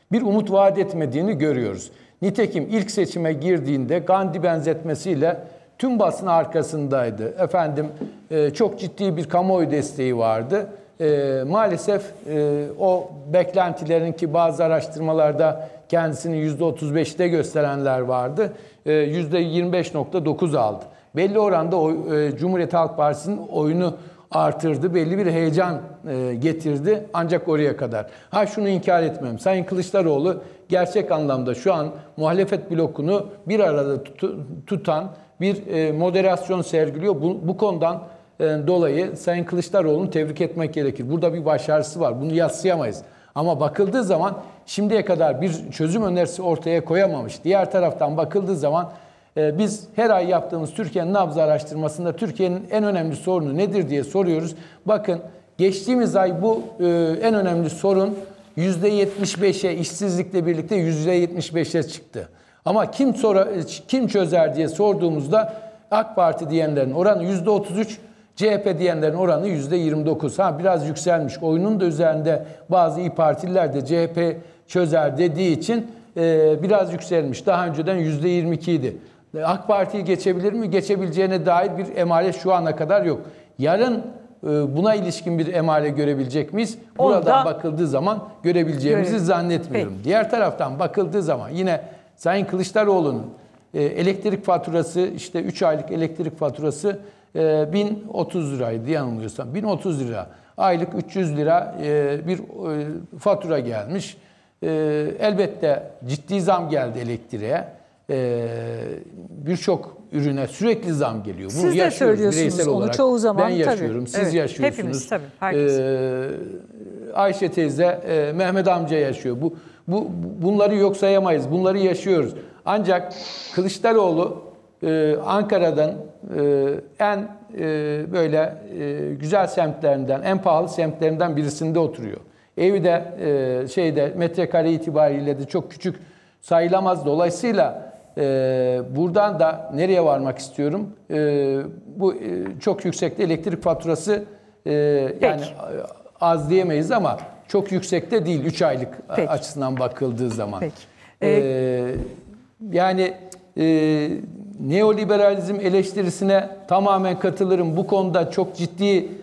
bir umut vaat etmediğini görüyoruz. Nitekim ilk seçime girdiğinde Gandhi benzetmesiyle tüm basın arkasındaydı. Efendim e, çok ciddi bir kamuoyu desteği vardı. E, maalesef e, o beklentilerin ki bazı araştırmalarda kendisini yüzde otuz beşte gösterenler vardı. E, yüzde yirmi beş nokta dokuz aldı. Belli oranda o, e, Cumhuriyet Halk Partisi'nin oyunu artırdı. Belli bir heyecan e, getirdi. Ancak oraya kadar. Ha şunu inkar etmem. Sayın Kılıçdaroğlu gerçek anlamda şu an muhalefet blokunu bir arada tut, tutan bir e, moderasyon sergiliyor. Bu, bu konudan e, dolayı Sayın Kılıçdaroğlu'nu tebrik etmek gerekir. Burada bir başarısı var. Bunu yadsıyamayız. Ama bakıldığı zaman şimdiye kadar bir çözüm önerisi ortaya koyamamış. Diğer taraftan bakıldığı zaman e, biz her ay yaptığımız Türkiye'nin nabzı araştırmasında Türkiye'nin en önemli sorunu nedir diye soruyoruz. Bakın geçtiğimiz ay bu e, en önemli sorun yüzde yetmiş beşe işsizlikle birlikte yüzde yetmiş beşe çıktı. Ama kim sonra kim çözer diye sorduğumuzda AK Parti diyenlerin oranı yüzde otuz üç, C H P diyenlerin oranı yüzde yirmi dokuz. Ha biraz yükselmiş. Oyunun da üzerinde bazı İYİ Partililer de C H P çözer dediği için e, biraz yükselmiş. Daha önceden yüzde yirmi iki idi. AK Parti'yi geçebilir mi? Geçebileceğine dair bir emare şu ana kadar yok. Yarın e, buna ilişkin bir emare görebilecek miyiz? Buradan Onda... bakıldığı zaman görebileceğimizi Görelim. zannetmiyorum. Peki. Diğer taraftan bakıldığı zaman yine Sayın Kılıçdaroğlu'nun e, elektrik faturası işte üç aylık elektrik faturası e, bin otuz liraydı yanılmıyorsam. bin otuz lira. Aylık üç yüz lira e, bir e, fatura gelmiş. E, elbette ciddi zam geldi elektriğe. E, Birçok ürüne sürekli zam geliyor. Bunu siz de söylüyorsunuz onu olarak. çoğu zaman. Ben yaşıyorum, tabii. siz evet. yaşıyorsunuz. Hepimiz tabii, herkes. E, Ayşe teyze, e, Mehmet amca yaşıyor. Bu Bu, bunları yok sayamayız. Bunları yaşıyoruz. Ancak Kılıçdaroğlu e, Ankara'dan e, en e, böyle e, güzel semtlerinden, en pahalı semtlerinden birisinde oturuyor. Evi de e, şeyde metrekare itibariyle de çok küçük sayılamaz. Dolayısıyla e, buradan da nereye varmak istiyorum? E, bu e, çok yüksekte elektrik faturası e, yani az diyemeyiz ama çok yüksekte değil üç aylık Peki. açısından bakıldığı zaman. Peki. Ee, yani e, neoliberalizm eleştirisine tamamen katılırım. Bu konuda çok ciddi e,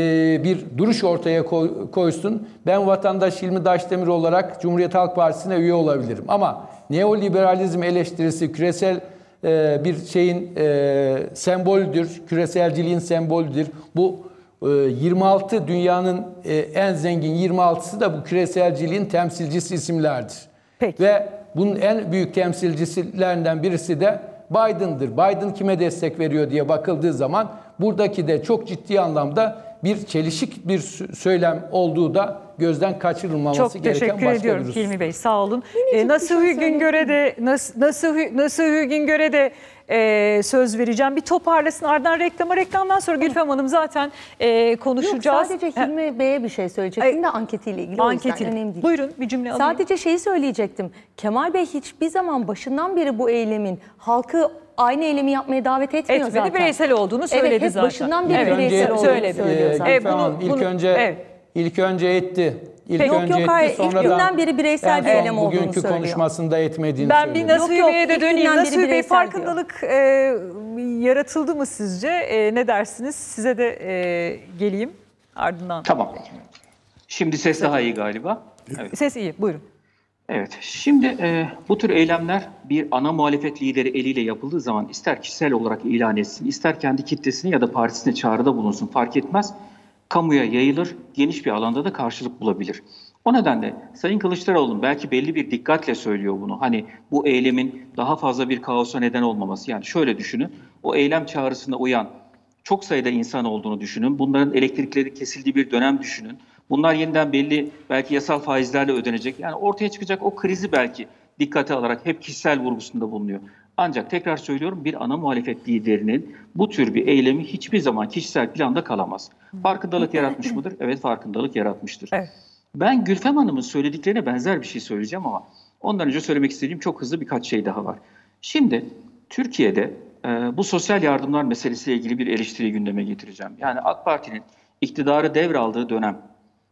bir duruş ortaya koy, koysun. Ben vatandaş Hilmi Daşdemir olarak Cumhuriyet Halk Partisi'ne üye olabilirim. Ama neoliberalizm eleştirisi küresel e, bir şeyin e, sembolüdür. Küreselciliğin sembolüdür. Bu yirmi altı dünyanın en zengin yirmi altısı da bu küreselciliğin temsilcisi isimlerdir. Peki. Ve bunun en büyük temsilcilerinden birisi de Biden'dır. Biden kime destek veriyor diye bakıldığı zaman buradaki de çok ciddi anlamda bir çelişik bir söylem olduğu da gözden kaçırılmaması çok gereken başka bir husus. Çok teşekkür ediyorum Hilmi Bey, sağ olun. Ee, nasıl şey Güngör'e de nasıl nasıl nasıl Güngör'e de e, söz vereceğim. Bir toparlasın, ardından reklama, reklamdan sonra Gülfem Hanım zaten e, konuşacağız. Yok, sadece Hilmi Bey'e bir şey söyleyecektim de anketiyle ilgili. Anketiyle. O yüzden önemli değil. Buyurun bir cümle alayım. Sadece şeyi söyleyecektim. Kemal Bey hiçbir zaman başından beri bu eylemin halkı aynı eylemi yapmaya davet etmiyor Etmedi, zaten. bireysel olduğunu söyledi evet, hep zaten. başından beri evet, bireysel olduğunu söyledi. söylüyor zaten. Evet, bunu, ilk bunu, önce evet. ilk önce etti. İlk yok önce yok etti, hayır. İlk günden beri bireysel bir eylem olduğunu bugünkü söylüyor. konuşmasında etmediğini ben söylüyor. Ben bir Nasuhi Bey'e de döneyim. Nasuhi Bey, farkındalık e, yaratıldı mı sizce? E, ne dersiniz? Size de e, geleyim ardından. Tamam. Şimdi ses daha iyi galiba. Evet. Ses iyi, buyurun. Evet, şimdi e, bu tür eylemler bir ana muhalefet lideri eliyle yapıldığı zaman ister kişisel olarak ilan etsin, ister kendi kitlesine ya da partisine çağrıda bulunsun fark etmez. Kamuya yayılır, geniş bir alanda da karşılık bulabilir. O nedenle Sayın Kılıçdaroğlu belki belli bir dikkatle söylüyor bunu. Hani bu eylemin daha fazla bir kaosa neden olmaması. Yani şöyle düşünün, o eylem çağrısına uyan çok sayıda insan olduğunu düşünün. Bunların elektrikleri kesildiği bir dönem düşünün. Bunlar yeniden belli belki yasal faizlerle ödenecek. Yani ortaya çıkacak o krizi belki dikkate alarak hep kişisel vurgusunda bulunuyor. Ancak tekrar söylüyorum, bir ana muhalefet liderinin bu tür bir eylemi hiçbir zaman kişisel planda kalamaz. Farkındalık yaratmış mıdır? Evet, farkındalık yaratmıştır. Evet. Ben Gülfem Hanım'ın söylediklerine benzer bir şey söyleyeceğim ama ondan önce söylemek istediğim çok hızlı birkaç şey daha var. Şimdi Türkiye'de e, bu sosyal yardımlar meselesiyle ilgili bir eleştiri gündeme getireceğim. Yani AK Parti'nin iktidarı devraldığı dönem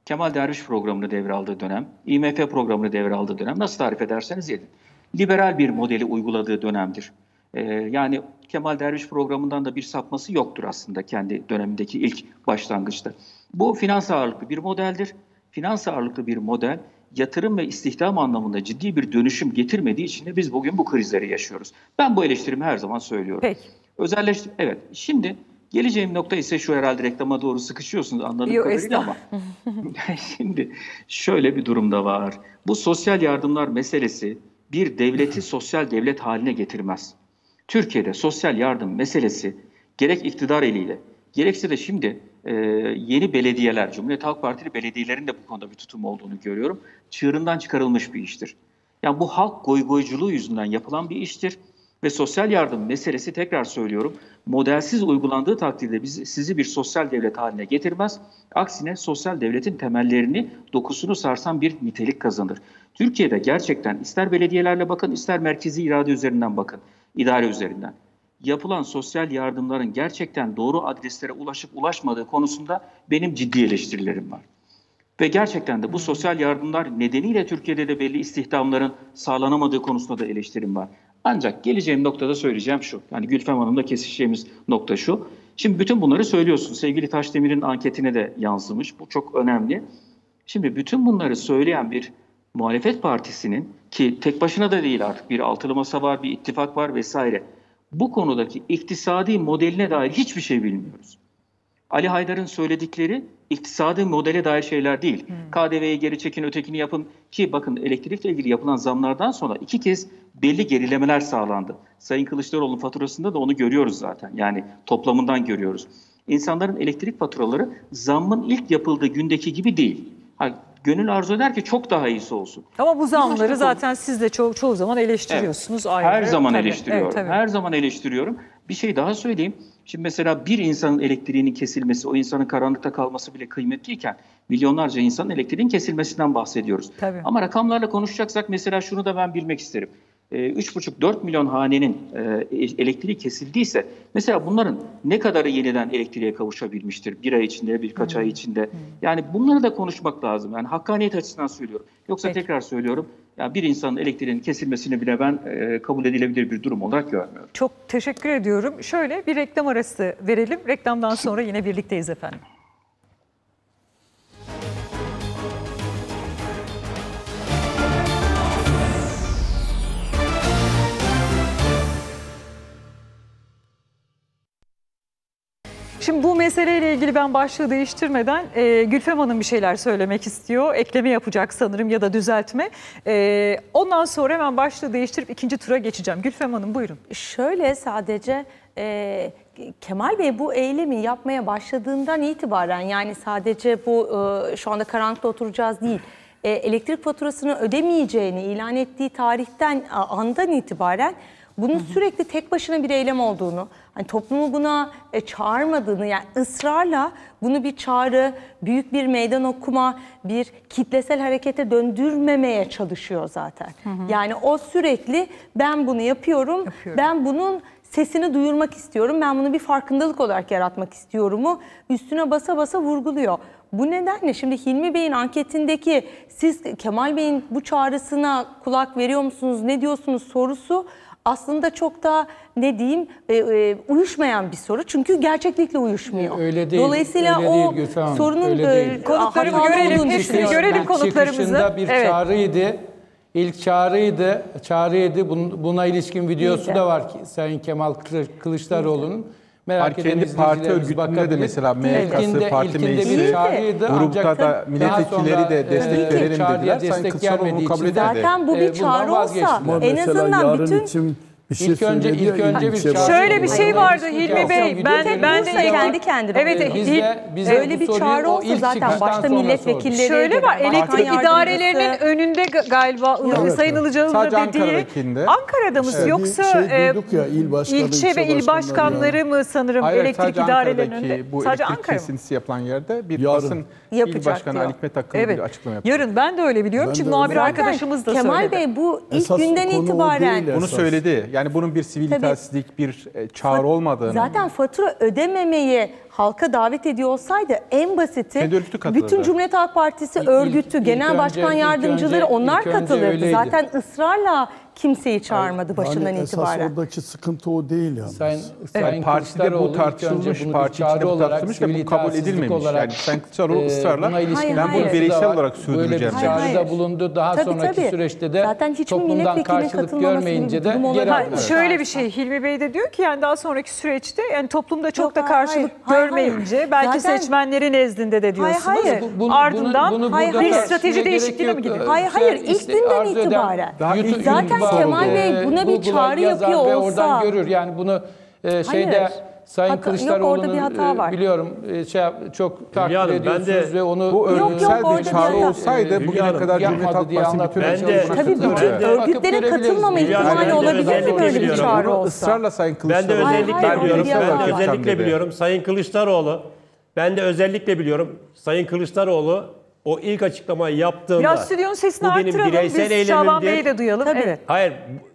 Kemal Derviş programını devraldığı dönem, I M F programını devraldığı dönem, nasıl tarif ederseniz edin. Liberal bir modeli uyguladığı dönemdir. Ee, yani Kemal Derviş programından da bir sapması yoktur aslında kendi dönemindeki ilk başlangıçta. Bu finans ağırlıklı bir modeldir. Finans ağırlıklı bir model yatırım ve istihdam anlamında ciddi bir dönüşüm getirmediği için de biz bugün bu krizleri yaşıyoruz. Ben bu eleştirimi her zaman söylüyorum. Peki. Özelleştir evet. Şimdi geleceğim nokta ise şu, herhalde reklama doğru sıkışıyorsunuz anladığım Yo, kadarıyla ama şimdi şöyle bir durumda var. Bu sosyal yardımlar meselesi bir devleti sosyal devlet haline getirmez. Türkiye'de sosyal yardım meselesi gerek iktidar eliyle gerekse de şimdi e, yeni belediyeler, Cumhuriyet Halk Partili belediyelerin de bu konuda bir tutum olduğunu görüyorum. Çığırından çıkarılmış bir iştir. Yani bu halk goygoyculuğu yüzünden yapılan bir iştir. Ve sosyal yardım meselesi, tekrar söylüyorum, modelsiz uygulandığı takdirde bizi, sizi bir sosyal devlet haline getirmez. Aksine sosyal devletin temellerini, dokusunu sarsan bir nitelik kazanır. Türkiye'de gerçekten ister belediyelerle bakın, ister merkezi irade üzerinden bakın, idare üzerinden. Yapılan sosyal yardımların gerçekten doğru adreslere ulaşıp ulaşmadığı konusunda benim ciddi eleştirilerim var. Ve gerçekten de bu sosyal yardımlar nedeniyle Türkiye'de de belli istihdamların sağlanamadığı konusunda da eleştirim var. Ancak geleceğim noktada söyleyeceğim şu, yani Gülfem Hanım'la kesişeceğimiz nokta şu. Şimdi bütün bunları söylüyorsun. Sevgili Taşdemir'in anketine de yansımış. Bu çok önemli. Şimdi bütün bunları söyleyen bir muhalefet partisinin, ki tek başına da değil artık, bir altılı masa var, bir ittifak var vesaire. Bu konudaki iktisadi modeline dair hiçbir şey bilmiyoruz. Ali Haydar'ın söyledikleri iktisadi modele dair şeyler değil. Hmm. K D V'yi geri çekin, ötekini yapın. Ki bakın, elektrikle ilgili yapılan zamlardan sonra iki kez belli gerilemeler sağlandı. Sayın Kılıçdaroğlu'nun faturasında da onu görüyoruz zaten. Yani toplamından görüyoruz. İnsanların elektrik faturaları zammın ilk yapıldığı gündeki gibi değil. Ha, gönül arzu eder ki çok daha iyisi olsun. Ama bu zamları zaten siz de ço çoğu zaman eleştiriyorsunuz. Evet. Ayrı. Her zaman tabii. eleştiriyorum. Evet, tabii. Her zaman eleştiriyorum. Bir şey daha söyleyeyim. Şimdi mesela bir insanın elektriğinin kesilmesi, o insanın karanlıkta kalması bile kıymetliyken milyonlarca insanın elektriğinin kesilmesinden bahsediyoruz. Tabii. Ama rakamlarla konuşacaksak mesela şunu da ben bilmek isterim. üç buçuk dört milyon hanenin elektriği kesildiyse mesela bunların ne kadarı yeniden elektriğe kavuşabilmiştir? Bir ay içinde, birkaç hmm. ay içinde. Hmm. Yani bunları da konuşmak lazım. Yani hakkaniyet açısından söylüyorum. Yoksa Peki. tekrar söylüyorum. Yani bir insanın elektriğinin kesilmesini bile ben e, kabul edilebilir bir durum olarak görmüyorum. Çok teşekkür ediyorum. Şöyle bir reklam arası verelim. Reklamdan sonra yine birlikteyiz efendim. Şimdi bu meseleyle ilgili ben başlığı değiştirmeden e, Gülfem Hanım bir şeyler söylemek istiyor. Ekleme yapacak sanırım ya da düzeltme. E, ondan sonra hemen başlığı değiştirip ikinci tura geçeceğim. Gülfem Hanım buyurun. Şöyle sadece e, Kemal Bey bu eylemi yapmaya başladığından itibaren, yani sadece bu e, şu anda karanlıkta oturacağız değil, e, elektrik faturasını ödemeyeceğini ilan ettiği tarihten, andan itibaren bunun hı hı. sürekli tek başına bir eylem olduğunu, hani toplumu buna e, çağırmadığını, yani ısrarla bunu bir çağrı, büyük bir meydan okuma, bir kitlesel harekete döndürmemeye çalışıyor zaten. Hı hı. Yani o sürekli ben bunu yapıyorum, yapıyorum, ben bunun sesini duyurmak istiyorum, ben bunu bir farkındalık olarak yaratmak istiyorumu üstüne basa basa vurguluyor. Bu nedenle şimdi Hilmi Bey'in anketindeki siz Kemal Bey'in bu çağrısına kulak veriyor musunuz, ne diyorsunuz sorusu aslında çok da ne diyeyim e, e, uyuşmayan bir soru. Çünkü gerçeklikle uyuşmuyor. Öyle değil. Dolayısıyla öyle o değil, sorunun e, konuklarımı görelim, hepsini görelim konuklarımızı. Çıkışında bir evet. çağrıydı. İlk çağrıydı. Çağrıydı. Buna ilişkin videosu İyice. da var ki Sayın Kemal Kılıçdaroğlu'nun. Merak eden kendi parti örgütünde de mesela M Y K'sı, parti meclisi, grupta da milletvekilleri de destek verelim dediler. Sayın Kılıçdaroğlu bunu kabul edemedi. Zaten bu bir çağrı olsa en azından bütün... Şey ilk önce ilk önce bir çağrı. Şöyle bir şey vardı Hilmi Bey. Ben ben de kendi kendine. Evet, bizde bizde öyle bir çağrı olsa zaten başta milletvekilleri. Şöyle var. Elektrik idarelerinin önünde galiba evet. Sayın Ilıcalı'nın dediği. Ankara'da mı evet. yoksa şey duyduk ya, il başkanı, ilçe ve il başkanları mı sanırım Hayır, elektrik idarelerinin önünde? Bu sadece elektrik Ankara kesintisi yapılan yerde bir basın il başkanı Ali Hikmet hakkında evet. bir açıklama yaptı. Yarın ben de öyle biliyorum. Çünkü muhabir arkadaşımız da söyledi. Kemal Bey bu ilk günden itibaren bunu söyledi. Yani bunun bir sivil Tabii. itaatsizlik, bir e, çağrı olmadığını. Zaten fatura ödememeyi halka davet ediyor olsaydı en basiti Kendi örgütü katılırdı. bütün Cumhuriyet Halk Partisi İlk- örgütü, ilk genel önce- başkan ilk yardımcıları önce- onlar ilk önce katılırdı. öyleydi. Zaten ısrarla kimseyi çağırmadı başından yani esas itibaren. oradaki sıkıntı o değil yani. Sayın, Yani Sayın partide Kılıçdaroğlu bu ilk tartışılmış, önce bunu bir parti içinde çağrı bu olarak, tartışılmış ve sivil bu kabul itaatsizlik edilmemiş. olarak, Yani Sayın Kılıçdaroğlu e, ısrarla buna ilişkin Hayır, ben bunu hayır. bireysel da var. olarak Böyle bir sürdüreceğim. Hayır, çağrıda hayır. bulundu. Daha Tabii, sonraki tabii. süreçte de Zaten hiçbir toplumdan milletvekilinin karşılık katılmaması görmeyince gibi de bir durum geri olabilir. aldılar. Ha, şöyle bir şey Hilmi Bey de diyor ki yani daha sonraki süreçte yani toplumda çok Yok, da hayır, karşılık hayır, görmeyince hayır. belki Zaten- seçmenlerin nezdinde de diyorsunuz. Hayır, hayır. Bu- bunu- Ardından bunu- bunu hayır, burada hayır, tartışmaya strateji gerek değişikliğine yok. mi gidiyor? Hayır, Şey, hayır, ilk işte günden arzu eden itibaren. Daha ilk YouTube- günden Zaten YouTube'a, Kemal Bey e, buna bir Google'a çağrı yazar yapıyor ve olsa- oradan görür. Yani bunu e, şeyde Hayır. Sayın Hata- yok, Kılıçdaroğlu'nun orada bir hata e, var. biliyorum e, şey yap- çok takdir Hanım, ben ediyorsunuz de ve onu Bu e, Yok, yok, örgütsel orada bir bir çağrı hata. olsaydı Hülya bugüne Hanım, kadar Cumhuriyet yapmadı Halk diye Partisi'nin anlatmaya bütün Ben de- çalışmaları Tabii bütün Ben de- örgütlerin katılmama Hülya Hanım, ihtimali ben de olabilir mi özellikle böyle bir biliyorum. çağrı Bunu olsa? ısrarla Sayın Ben Kılıçdaroğlu. de Hayır, özellikle hayır, biliyorum. orada bir Ben hata de var. özellikle biliyorum. Sayın Kılıçdaroğlu, ben de özellikle biliyorum. Sayın Kılıçdaroğlu o ilk açıklamayı yaptığında Biraz stüdyonun sesini bu benim artıralım. bireysel Biz Şaban eylemimdir. Bey'i de duyalım. Tabii. Evet. Hayır,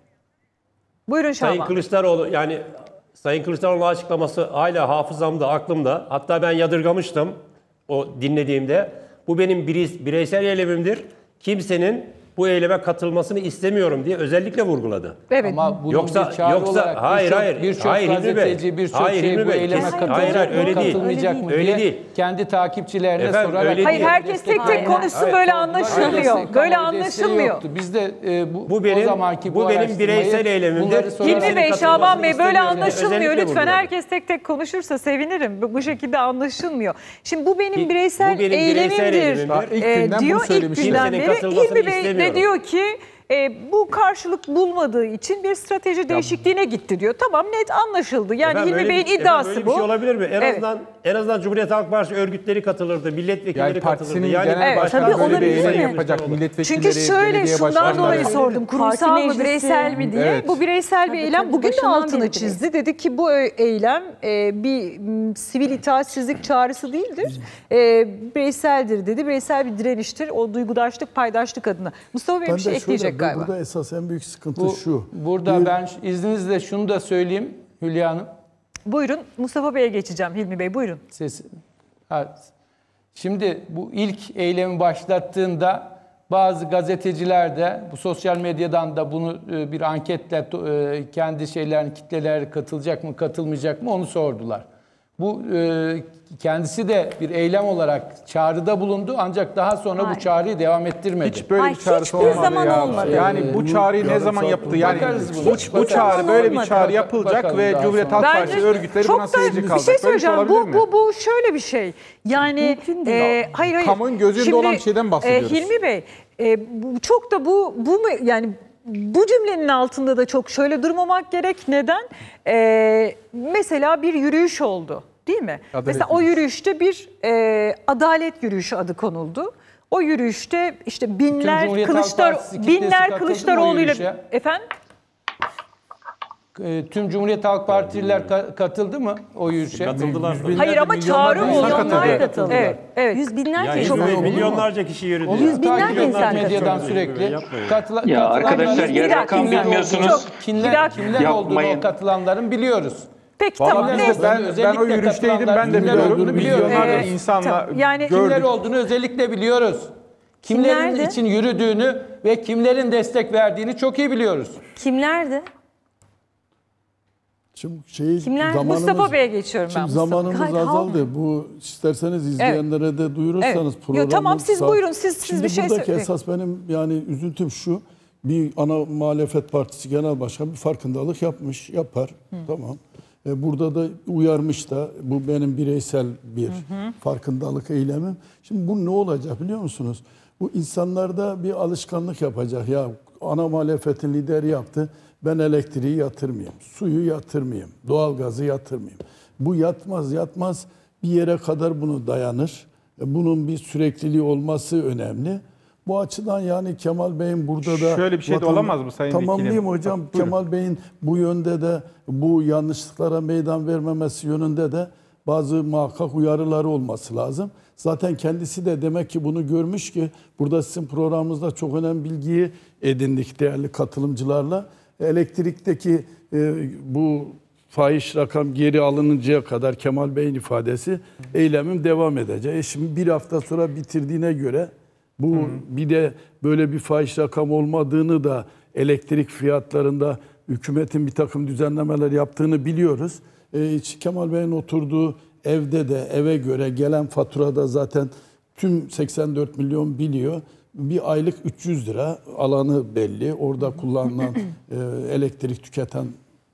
Buyurun Sayın Şaban. Kılıçdaroğlu yani Sayın Kılıçdaroğlu'nun açıklaması hala hafızamda, aklımda. Hatta ben yadırgamıştım o dinlediğimde. Bu benim birey- bireysel eylemimdir. Kimsenin bu eyleme katılmasını istemiyorum diye özellikle vurguladı. Evet. Ama bunun Yoksa- bir çağrı yoksa- olarak hayır, birçok, hayır. birçok Hayır, Hilmi Bey. gazeteci, birçok Hayır, şey Hilmi bu Bey. eyleme Hayır, katılacak hayır, mı, öyle değil. katılmayacak Öyle mı değil. diye Öyle değil. kendi takipçilerine Efendim, sorarak. öyle Hayır değil. herkes tek tek Hayır. konuşsun Hayır, böyle hayır, anlaşılmıyor. Destek, Böyle kamuoyu desteği anlaşılmıyor. yoktu. Biz de e, bu, Bu benim- o zamanki bu, bu benim araştırmayı, bireysel eylemimdir. bunları sorarak- Hilmi Bey, katılmasını Şaban Bey böyle istemiyorum. anlaşılmıyor. Özellikle Lütfen vurguladım. herkes tek tek konuşursa sevinirim. Bu- Bu şekilde anlaşılmıyor. Şimdi bu benim Bu bireysel benim bireysel eylemimdir eylemimdir. Daha ilk e, günden bunu diyor ilk söylemiştim. günden Kimsenin beri. katılmasını Hilmi Bey de istemiyorum. diyor ki e, bu karşılık bulmadığı için bir strateji değişikliğine gitti diyor. Tamam, net anlaşıldı. Yani Efendim, Hilmi öyle Bey'in bir- efendim, iddiası öyle bu. bir şey olabilir mi? En Evet. azından en azından Cumhuriyet Halk Partisi örgütleri katılırdı, milletvekilleri Yani katılırdı. partisinin Yani genel Evet, başkanı tabii böyle bir olabilir eylem mi? yapacak milletvekilleri, Çünkü şöyle belediye şundan başkanları. dolayı sordum. Kurumsal Parti mı, meclisi. bireysel mi diye. Evet. Bu bireysel bir Tabii, eylem. tabii, Bugün de başından altını beri çizdi. Dedi ki bu eylem e, bir m, sivil itaatsizlik çağrısı değildir. E, bireyseldir dedi. Bireysel bir direniştir. O duygudaşlık, paydaşlık adına. Mustafa Bey Ben bir şey de ekleyecek şöyle, galiba. burada esas en büyük sıkıntı Bu, şu. burada Bir- ben izninizle şunu da söyleyeyim Hülya Hanım. Buyurun, Mustafa Bey'e geçeceğim. Hilmi Bey buyurun. Sesi. Ha, şimdi bu ilk eylemi başlattığında bazı gazeteciler de bu sosyal medyadan da bunu e, bir anketle e, kendi şeylerin kitleler katılacak mı katılmayacak mı onu sordular. Bu e, kendisi de bir eylem olarak çağrıda bulundu ancak daha sonra Hayır. bu çağrıyı devam ettirmedi. Hiç böyle Hayır, bir çağrısı hiçbir olmadı zaman ya. olmadı. Yani bu çağrıyı ne Yarım zaman saat yaptı? Yani bakarız bu, buna. bu Bakarız. çağrı böyle bir Olmadı. çağrı yapılacak Bakalım ve daha Cumhuriyet sonra. Halk Partisi örgütleri buna çok da seyirci bir kalacak. şey Böyle bir şey söyleyeceğim. olabilir Bu, mi? bu, bu şöyle bir şey. Yani Mümkün değil. e, hayır hayır. Kamuoyunun gözünde olan bir şeyden bahsediyoruz. E, Hilmi Bey, e, bu, çok da bu bu mu yani bu cümlenin altında da çok şöyle durmamak gerek. Neden? E, mesela bir yürüyüş oldu. Değil mi? Adalet mesela o yürüyüşü. yürüyüşte bir e, adalet yürüyüşü adı konuldu. O yürüyüşte işte binler Cumhuriyet Halk Kılıçdar Partisi kitlesi binler katıldı mı o Kılıçdaroğlu ile yürüyüşe? efendim E, Tüm Cumhuriyet Halk Partililer ka- katıldı mı o yürüyüşe? Katıldılar. Yüz bin- hayır ama milyonlarca çağrı insan oldu. katıldı. katıldı. Evet, evet. Yüz binlerce Ya insan. Hilmi Bey, olur mu? milyonlarca kişi yürüdü. Yüz ya. binlerce Takip ediyoruz insan medyadan katıldı. sürekli. Yapmayın. Katıla, Ya katılanların arkadaşlar, kimler yer rakam olduğunu, bilmiyorsunuz. Çok- Kimler, Bir dakika. kimler olduğunu Yapmayın. o katılanların biliyoruz. Peki Vallahi tamam. biz de Neyse. ben, ben o Özellikle yürüyüşteydim. Ben de kimler biliyorum. olduğunu biliyorum. Milyonlarca Evet, insanla tamam. Yani- gördük. Kimler olduğunu özellikle biliyoruz. Kimlerin Kimlerdi? için yürüdüğünü ve kimlerin destek verdiğini çok iyi biliyoruz. Kimlerdi? Şimdi şey, Kimler? zamanımız, Mustafa Bey'e geçiyorum ben. Şimdi Mustafa. zamanımız Hayır, azaldı. Bu isterseniz izleyenlere de duyurursanız Evet. Yo, programı. tamam, siz sağ- buyurun, siz- siz Şimdi bir şey buradaki söyleyin. esas benim yani üzüntüm şu. Bir ana muhalefet partisi genel başkanı bir farkındalık yapmış, yapar. Tamam. E, burada da uyarmış da bu benim bireysel bir farkındalık eylemim. Şimdi bu ne olacak biliyor musunuz? Bu insanlarda bir alışkanlık yapacak. Ya ana muhalefetin lideri yaptı. Ben elektriği yatırmayayım, suyu yatırmayayım, doğalgazı yatırmayayım. Bu yatmaz yatmaz bir yere kadar bunu dayanır. E, Bunun bir sürekliliği olması önemli. Bu açıdan yani Kemal Bey'in burada da... Şöyle bir şey de olamaz mı Sayın Tamamlayayım Vekilim? hocam. Bak, buyurun. Kemal Bey'in bu yönde de bu yanlışlıklara meydan vermemesi yönünde de bazı muhakkak uyarıları olması lazım. Zaten kendisi de demek ki bunu görmüş ki burada sizin programınızda çok önemli bilgiyi edindik değerli katılımcılarla. elektrikteki e, bu fahiş rakam geri alınıncaya kadar Kemal Bey'in ifadesi eylemim devam edecek. E şimdi bir hafta sonra bitirdiğine göre bu Hı. bir de böyle bir fahiş rakam olmadığını da elektrik fiyatlarında hükümetin bir takım düzenlemeler yaptığını biliyoruz. E, Kemal Bey'in oturduğu evde de eve göre gelen faturada zaten tüm seksen dört milyon biliyor. Bir aylık üç yüz lira alanı belli. Orada kullanılan e, elektrik tüketen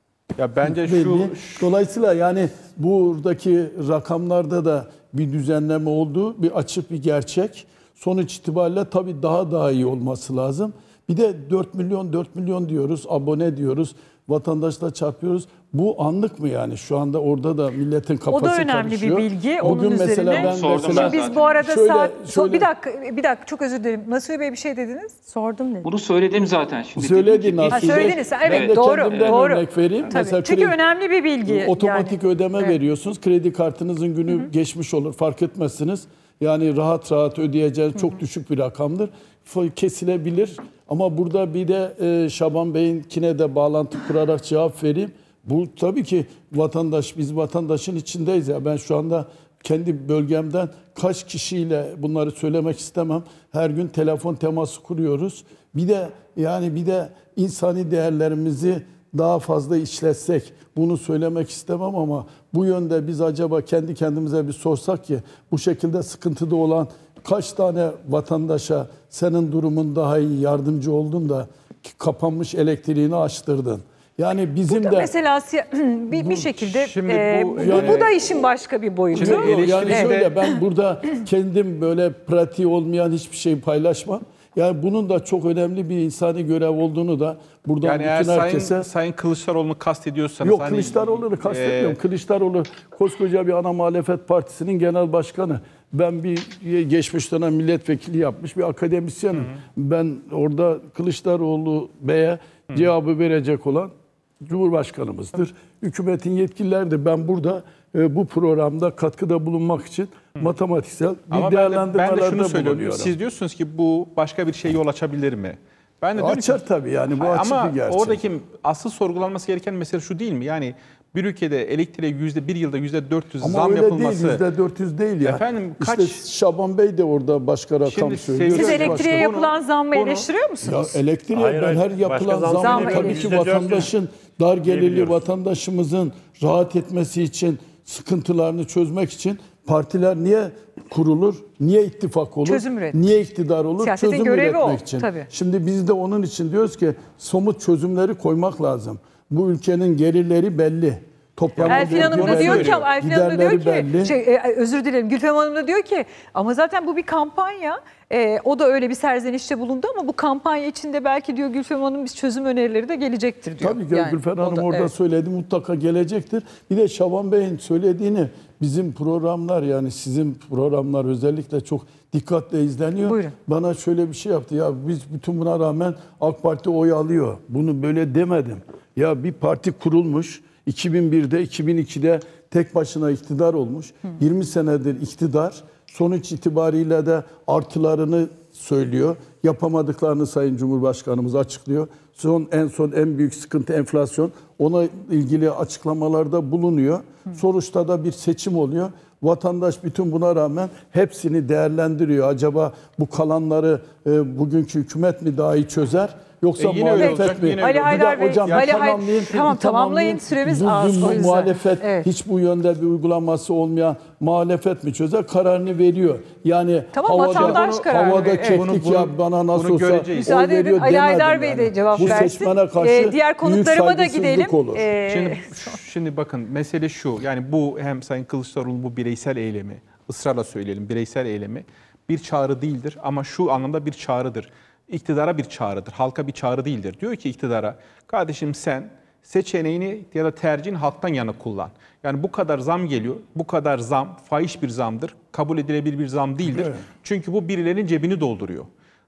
ya bence belli. şu Dolayısıyla yani buradaki rakamlarda da bir düzenleme olduğu bir açık bir gerçek. Sonuç itibariyle tabii daha daha iyi olması lazım. Bir de dört milyon dört milyon diyoruz, abone diyoruz, vatandaşla çarpıyoruz. Bu anlık mı yani? Şu anda orada da milletin kafası karışıyor. O da önemli karışıyor. bir bilgi. Bugün Onun mesela üzerine. ben Sordum mesela, ben biz bu arada şöyle, saat şöyle, bir dakika bir dakika çok özür dilerim. Nasuhi Bey bir şey dediniz. Sordum dedim. Bunu söyledim zaten. Şimdi Söyledin ki, Nasuhi Bey. söylediniz. Evet, ben de doğru, kendimden doğru. örnek vereyim. Tabii. Mesela Çünkü kredi, önemli bir bilgi. otomatik yani. ödeme Evet. veriyorsunuz. Kredi kartınızın günü Hı-hı. geçmiş olur. Fark etmezsiniz. Yani rahat rahat ödeyeceğiniz Hı-hı. çok düşük bir rakamdır. Kesilebilir. Ama burada bir de e, Şaban Bey'inkine de bağlantı kurarak cevap vereyim. Bu tabii ki vatandaş, biz vatandaşın içindeyiz ya. Ben şu anda kendi bölgemden kaç kişiyle bunları söylemek istemem. Her gün telefon teması kuruyoruz. Bir de yani bir de insani değerlerimizi daha fazla işletsek, bunu söylemek istemem ama bu yönde biz acaba kendi kendimize bir sorsak ki bu şekilde sıkıntıda olan kaç tane vatandaşa senin durumun daha iyi yardımcı oldun da kapanmış elektriğini açtırdın. Yani bizim Bu da de mesela bir, bir şekilde şimdi e, bu- bu, yani- bu da işin başka bir boyutu. Şimdi eleştiri- yani Evet. şöyle ben burada kendim böyle pratiği olmayan hiçbir şey paylaşmam. Yani bunun da çok önemli bir insani görev olduğunu da buradan yani eğer bütün Sayın, herkese... Sayın Kılıçdaroğlu'nu kastediyorsanız... Yok hani, Kılıçdaroğlu'nu kastetmiyorum. e, Kılıçdaroğlu koskoca bir ana muhalefet partisinin genel başkanı. Ben bir geçmiş dönem milletvekili yapmış bir akademisyenim. Hı hı. Ben orada Kılıçdaroğlu Bey'e cevabı verecek olan Cumhurbaşkanımızdır. Hükümetin yetkilileri de ben burada e, bu programda katkıda bulunmak için Hı. matematiksel bir Ama ben de, ben de değerlendirmelerde şunu söylüyorum. bulunuyorum. Siz diyorsunuz ki bu başka bir şey yol açabilir mi? Ben de diyorum Açar ki, tabii yani bu açık ama bir gerçek. oradaki asıl sorgulanması gereken mesele şu değil mi? Yani bir ülkede elektriğe yüzde bir yılda yüzde dört yüz Ama zam öyle yapılması. değil, yüzde dört yüz değil ya. Efendim İşte kaç? Şaban Bey de orada başka rakam Şimdi söylüyor. Siz sevgili- elektriğe Bunu- yapılan zammı bunu- eleştiriyor Ya musunuz? elektriğe Hayır, ben hayır. her yapılan Başka zam zammı değil. tabii Yüzde ki dört yüz vatandaşın dar gelirli diyebiliyoruz. vatandaşımızın rahat etmesi için sıkıntılarını çözmek için partiler niye kurulur? Niye ittifak olur? Çözüm üretir. Niye iktidar olur? Siyasetin çözüm görevi üretmek o, için. tabii. Şimdi biz de onun için diyoruz ki somut çözümleri koymak lazım. Bu ülkenin gelirleri belli. Toplam Elfin Hanım da gelirleri diyor ki, belli. Elfin Hanım da diyor Giderleri ki, belli. şey, e, özür dilerim Gülfem Hanım da diyor ki ama zaten bu bir kampanya. E, o da öyle bir serzenişte bulundu ama bu kampanya içinde belki diyor Gülfem Hanım biz çözüm önerileri de gelecektir diyor. Tabii ki Yani Gülfem o Hanım da- orada evet. söyledi mutlaka gelecektir. Bir de Şaban Bey'in söylediğini bizim programlar yani sizin programlar özellikle çok dikkatle izleniyor. Buyurun. Bana şöyle bir şey yaptı ya biz bütün buna rağmen AK Parti oy alıyor. Bunu böyle demedim. Ya bir parti kurulmuş iki bin birde iki bin ikide tek başına iktidar olmuş. Hı. yirmi senedir iktidar. Sonuç itibariyle de artılarını söylüyor. Yapamadıklarını Sayın Cumhurbaşkanımız açıklıyor. Son en son en büyük sıkıntı enflasyon. Ona ilgili açıklamalarda bulunuyor. Hı. Sonuçta da bir seçim oluyor. Vatandaş bütün buna rağmen hepsini değerlendiriyor. Acaba bu kalanları e, bugünkü hükümet mi daha iyi çözer? Yoksa E yine öyle muhalefet olacak, mi? yine Ali öyle. Haydar Bir de Bey, hocam, Ali bir Hay- tamamlayayım, tamam, bir tamamlayın, süremiz bu, az, bu o yüzden. muhalefet Evet. hiç bu yönde bir uygulaması olmayan muhalefet mi çözer? Kararını veriyor. Yani Tamam, vatandaş havada, kararını havada veriyor. keklik Evet. Bunu- ya bana nasıl bunu olsa göreceğiz. oy Müsaade edin, veriyor Ali demedim Haydar Bey yani. de cevap bu versin. seçmene karşı Ee, diğer konuklarıma da büyük gidelim. saygısızlık olur. Ee, Şimdi, şimdi bakın mesele şu, yani bu hem Sayın Kılıçdaroğlu'nun bu bireysel eylemi, ısrarla söyleyelim bireysel eylemi bir çağrı değildir ama şu anlamda bir çağrıdır. İktidara bir çağrıdır, halka bir çağrı değildir. Diyor ki iktidara, kardeşim sen seçeneğini ya da tercihin halktan yana kullan. Yani bu kadar zam geliyor, bu kadar zam fahiş bir zamdır, kabul edilebilir bir zam değildir. Evet. Çünkü bu birilerinin cebini dolduruyor.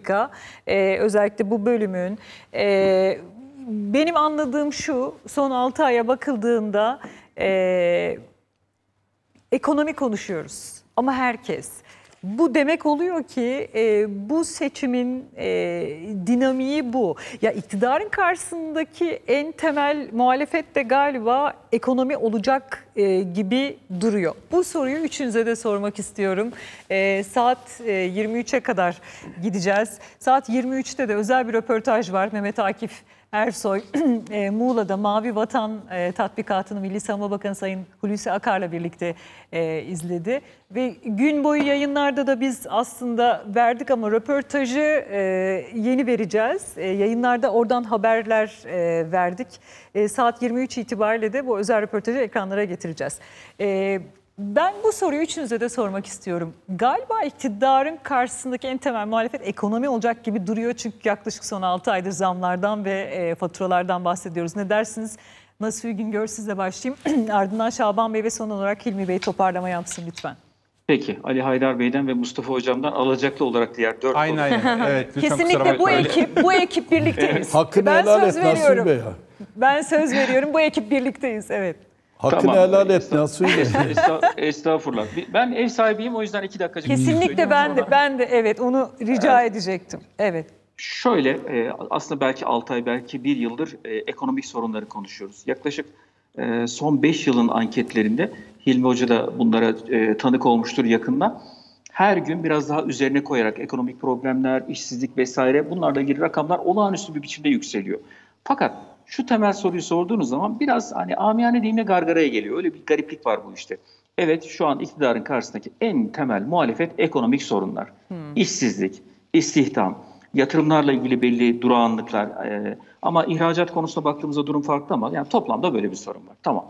dakika. Ee, özellikle bu bölümün e, benim anladığım şu, son altı aya bakıldığında e, ekonomi konuşuyoruz ama herkes. Bu demek oluyor ki e, bu seçimin e, dinamiği bu. Ya iktidarın karşısındaki en temel muhalefet de galiba ekonomi olacak e, gibi duruyor. Bu soruyu üçünüze de sormak istiyorum. E, saat e, yirmi üçe kadar gideceğiz. Saat yirmi üçte de özel bir röportaj var. Mehmet Akif Ersoy e, Muğla'da Mavi Vatan e, tatbikatını Milli Savunma Bakanı Sayın Hulusi Akar'la birlikte e, izledi. Ve gün boyu yayınlarda da biz aslında verdik ama röportajı e, yeni vereceğiz. E, yayınlarda oradan haberler e, verdik. E, saat yirmi üç itibariyle de bu özel röportajı ekranlara getireceğiz. E, Ben bu soruyu üçünüze de sormak istiyorum. Galiba iktidarın karşısındaki en temel muhalefet ekonomi olacak gibi duruyor. Çünkü yaklaşık son altı aydır zamlardan ve e, faturalardan bahsediyoruz. Ne dersiniz? Nasuhi Güngör, sizle başlayayım. Ardından Şaban Bey ve son olarak Hilmi Bey toparlama yapsın lütfen. Peki, Ali Haydar Bey'den ve Mustafa Hocam'dan alacaklı olarak diğer dört Aynen aynen. Evet, lütfen kusura Kesinlikle bu bakmayın. ekip, bu ekip birlikteyiz. Hakkını Ben helal söz et Nasuhi veriyorum. Bey ya. Ben söz veriyorum, bu ekip birlikteyiz, evet. Hakkını Tamam. helal et Nasuhi Bey. Esta- Estağfurullah. Ben ev sahibiyim, o yüzden iki dakikacık bir şey Kesinlikle söyleyeyim ben de, sonra. ben de evet onu rica edecektim. Evet. Şöyle, e, aslında belki altı ay, belki bir yıldır e, ekonomik sorunları konuşuyoruz. Yaklaşık e, son beş yılın anketlerinde, Hilmi Hoca da bunlara e, tanık olmuştur yakında. Her gün biraz daha üzerine koyarak ekonomik problemler, işsizlik vesaire bunlarla ilgili rakamlar olağanüstü bir biçimde yükseliyor. Fakat şu temel soruyu sorduğunuz zaman biraz hani amiyane deyimle gargaraya geliyor. Öyle bir gariplik var bu işte. Evet, şu an iktidarın karşısındaki en temel muhalefet ekonomik sorunlar. Hmm. İşsizlik, istihdam, yatırımlarla ilgili belli durağanlıklar. Ee, ama ihracat konusuna baktığımızda durum farklı ama yani toplamda böyle bir sorun var. Tamam.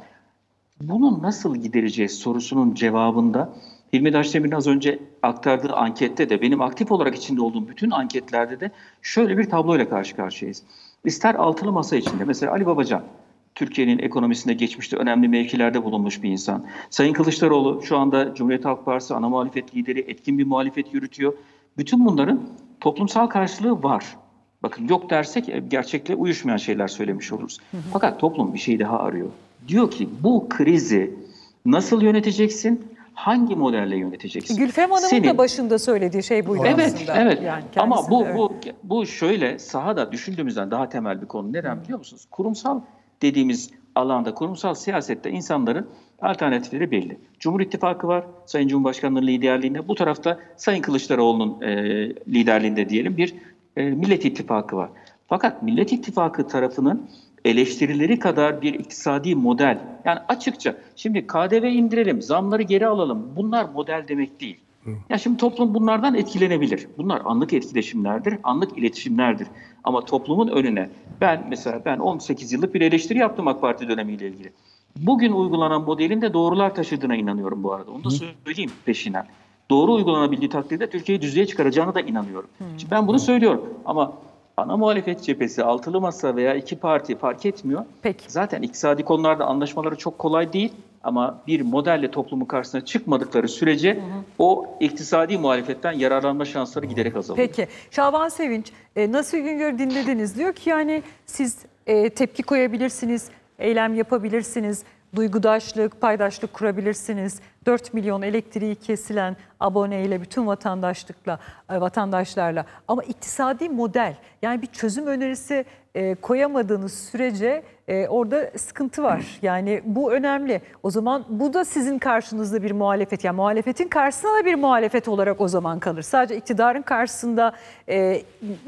Bunu nasıl gidereceğiz sorusunun cevabında Hilmi Daşdemir'in az önce aktardığı ankette de benim aktif olarak içinde olduğum bütün anketlerde de şöyle bir tabloyla karşı karşıyayız. İster altılı masa içinde mesela Ali Babacan, Türkiye'nin ekonomisinde geçmişte önemli mevkilerde bulunmuş bir insan. Sayın Kılıçdaroğlu şu anda Cumhuriyet Halk Partisi ana muhalefet lideri, etkin bir muhalefet yürütüyor. Bütün bunların toplumsal karşılığı var. Bakın yok dersek gerçekle uyuşmayan şeyler söylemiş oluruz. Fakat toplum bir şey daha arıyor. Diyor ki bu krizi nasıl yöneteceksin? Hangi modelle yöneteceksin? Gülfem Hanım'ın Senin... da başında söylediği şey buydu evet, aslında. Evet, yani ama bu, evet. bu, bu şöyle sahada düşündüğümüzden daha temel bir konu. Neden biliyor musunuz? Kurumsal dediğimiz alanda, kurumsal siyasette insanların alternatifleri belli. Cumhur İttifakı var, Sayın Cumhurbaşkanı'nın liderliğinde. Bu tarafta Sayın Kılıçdaroğlu'nun e, liderliğinde diyelim bir e, Millet İttifakı var. Fakat Millet İttifakı tarafının eleştirileri kadar bir iktisadi model. Yani açıkça şimdi K D V indirelim, zamları geri alalım. Bunlar model demek değil. Ya şimdi toplum bunlardan etkilenebilir. Bunlar anlık etkileşimlerdir, anlık iletişimlerdir. Ama toplumun önüne ben mesela ben on sekiz yıllık bir eleştiri yaptım AK Parti dönemiyle ilgili. Bugün uygulanan modelin de doğrular taşıdığına inanıyorum bu arada. Onu da söyleyeyim peşinden. Doğru uygulanabildiği takdirde Türkiye'yi düzlüğe çıkaracağına da inanıyorum. Şimdi ben bunu söylüyorum ama ana muhalefet cephesi, altılı masa veya iki parti fark etmiyor. Peki. Zaten iktisadi konularda anlaşmaları çok kolay değil ama bir modelle toplumun karşısına çıkmadıkları sürece hı hı. o iktisadi muhalefetten yararlanma şansları giderek azalıyor. Peki. Şaban Sevinç, e, Nasuhi Güngör'ü dinlediniz. Diyor ki yani siz e, tepki koyabilirsiniz, eylem yapabilirsiniz, duygudaşlık, paydaşlık kurabilirsiniz. dört milyon elektriği kesilen aboneyle, bütün vatandaşlıkla, vatandaşlarla. Ama iktisadi model, yani bir çözüm önerisi e, koyamadığınız sürece e, orada sıkıntı var. Yani bu önemli. O zaman bu da sizin karşınızda bir muhalefet. Yani muhalefetin karşısında da bir muhalefet olarak o zaman kalır. Sadece iktidarın karşısında... E,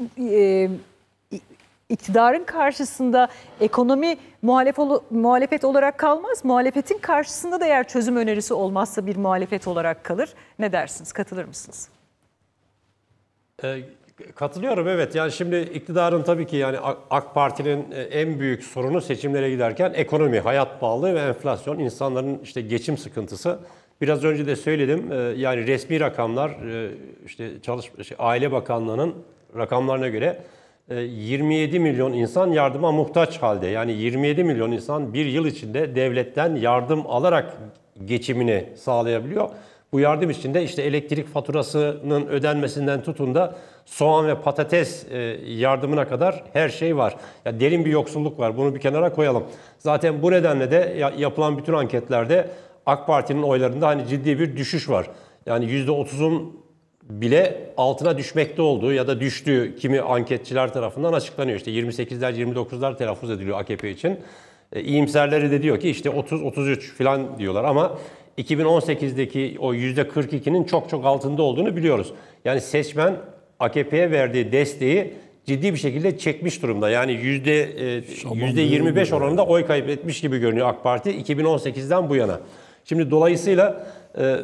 e, İktidarın karşısında ekonomi muhalef, muhalefet olarak kalmaz. Muhalefetin karşısında da eğer çözüm önerisi olmazsa bir muhalefet olarak kalır. Ne dersiniz? Katılır mısınız? E, katılıyorum evet. Yani şimdi iktidarın tabii ki yani AK Parti'nin en büyük sorunu seçimlere giderken ekonomi, hayat pahalılığı ve enflasyon, insanların işte geçim sıkıntısı. Biraz önce de söyledim. E, yani resmi rakamlar e, işte çalış şey, Aile Bakanlığı'nın rakamlarına göre yirmi yedi milyon insan yardıma muhtaç halde. Yani yirmi yedi milyon insan bir yıl içinde devletten yardım alarak geçimini sağlayabiliyor. Bu yardım içinde işte elektrik faturasının ödenmesinden tutun da soğan ve patates yardımına kadar her şey var. Ya derin bir yoksulluk var. Bunu bir kenara koyalım. Zaten bu nedenle de yapılan bütün anketlerde AK Parti'nin oylarında hani ciddi bir düşüş var. Yani yüzde otuzun bile altına düşmekte olduğu ya da düştüğü kimi anketçiler tarafından açıklanıyor. İşte yirmi sekizler yirmi dokuzlar telaffuz ediliyor A K P için. E, iyimserleri de diyor ki işte otuz otuz üç falan diyorlar ama iki bin on sekizdeki o yüzde kırk ikinin çok çok altında olduğunu biliyoruz. Yani seçmen A K P'ye verdiği desteği ciddi bir şekilde çekmiş durumda. Yani yüzde yüzde yirmi beş oranında oy kaybetmiş gibi görünüyor AK Parti iki bin on sekizden bu yana. Şimdi dolayısıyla e,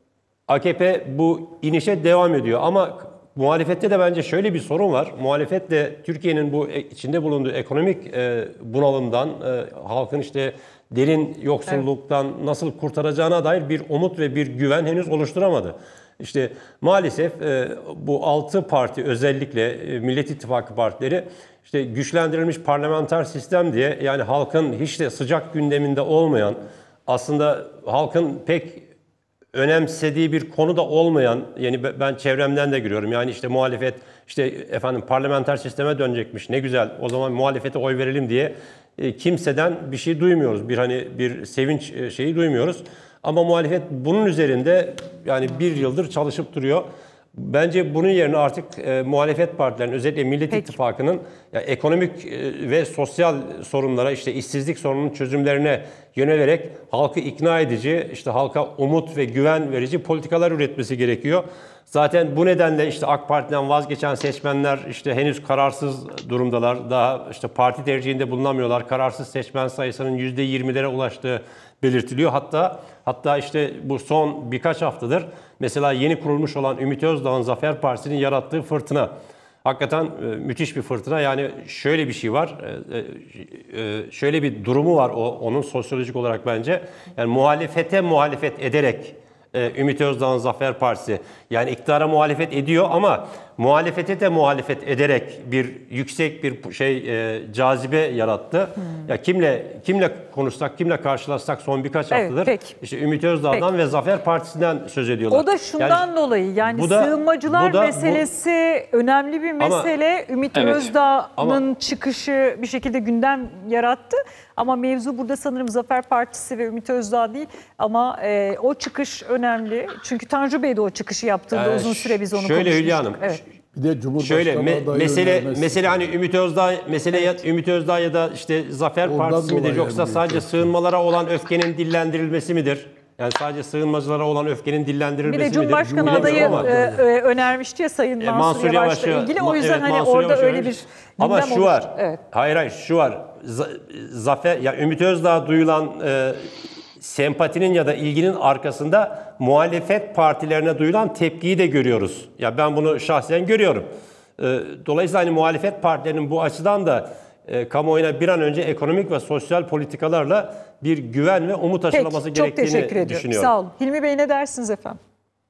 A K P bu inişe devam ediyor ama muhalefette de bence şöyle bir sorun var. Muhalefet de Türkiye'nin bu içinde bulunduğu ekonomik e, bunalımdan, e, halkın işte derin yoksulluktan evet. nasıl kurtaracağına dair bir umut ve bir güven henüz oluşturamadı. İşte maalesef e, bu altı parti özellikle e, Millet İttifakı partileri işte güçlendirilmiş parlamenter sistem diye yani halkın hiç de sıcak gündeminde olmayan aslında halkın pek önemsediği bir konu da olmayan, yani ben çevremden de görüyorum. Yani işte muhalefet, işte efendim parlamenter sisteme dönecekmiş, ne güzel, o zaman muhalefete oy verelim diye e, kimseden bir şey duymuyoruz. Bir hani bir sevinç e, şeyi duymuyoruz. Ama muhalefet bunun üzerinde yani bir yıldır çalışıp duruyor. Bence bunun yerine artık e, muhalefet partilerinin özellikle Millet Peki. İttifakı'nın ya, ekonomik e, ve sosyal sorunlara işte işsizlik sorununun çözümlerine yönelerek halkı ikna edici, işte halka umut ve güven verici politikalar üretmesi gerekiyor. Zaten bu nedenle işte AK Parti'den vazgeçen seçmenler işte henüz kararsız durumdalar. Daha işte parti tercihinde bulunamıyorlar. Kararsız seçmen sayısının yüzde yirmilere ulaştığı belirtiliyor. Hatta hatta işte bu son birkaç haftadır mesela yeni kurulmuş olan Ümit Özdağ'ın Zafer Partisi'nin yarattığı fırtına. Hakikaten e, müthiş bir fırtına. Yani şöyle bir şey var, e, e, şöyle bir durumu var o onun sosyolojik olarak bence. Yani muhalefete muhalefet ederek e, Ümit Özdağ'ın Zafer Partisi yani iktidara muhalefet ediyor ama muhalefete de muhalefet ederek bir yüksek bir şey e, cazibe yarattı. Hmm. Ya kimle kimle konuşsak, kimle karşılaşsak son birkaç evet, haftadır peki. işte Ümit Özdağ'dan peki. ve Zafer Partisi'nden söz ediyorlar. O da şundan yani, dolayı yani bu da, sığınmacılar bu da, meselesi bu, önemli bir mesele. Ama, Ümit evet. Özdağ'ın çıkışı bir şekilde gündem yarattı. Ama mevzu burada sanırım Zafer Partisi ve Ümit Özdağ değil ama e, o çıkış önemli. Çünkü Tanju Bey de o çıkışı yaptığında ee, uzun süre biz onu konuşmuştuk. Şöyle Hülya Hanım. Evet. Bir de Cumhurbaşkanı Şöyle me mesele mesele hani Ümit Özdağ mesele evet. ya, Ümit Özdağ ya da işte Zafer Ondan Partisi midir yoksa yani sadece sığınmalara olan öfkenin dillendirilmesi midir? Yani sadece sığınmacılara olan öfkenin dillendirilmesi midir? Bir de Cumhurbaşkanı midir? adayı ama, e, e, önermişti ya Sayın Mansur, Mansur Yavaş'la ilgili. O yüzden evet, hani Mansur orada Yavaş öyle bir ama şu olur. var. Evet. Hayır hayır şu var. Zafer ya Ümit Özdağ duyulan e, sempatinin ya da ilginin arkasında muhalefet partilerine duyulan tepkiyi de görüyoruz. Ya ben bunu şahsen görüyorum. Dolayısıyla hani muhalefet partilerinin bu açıdan da e, kamuoyuna bir an önce ekonomik ve sosyal politikalarla bir güven ve umut aşılaması Peki, gerektiğini düşünüyorum. Çok teşekkür ediyorum. Sağ olun. Hilmi Bey ne dersiniz efendim?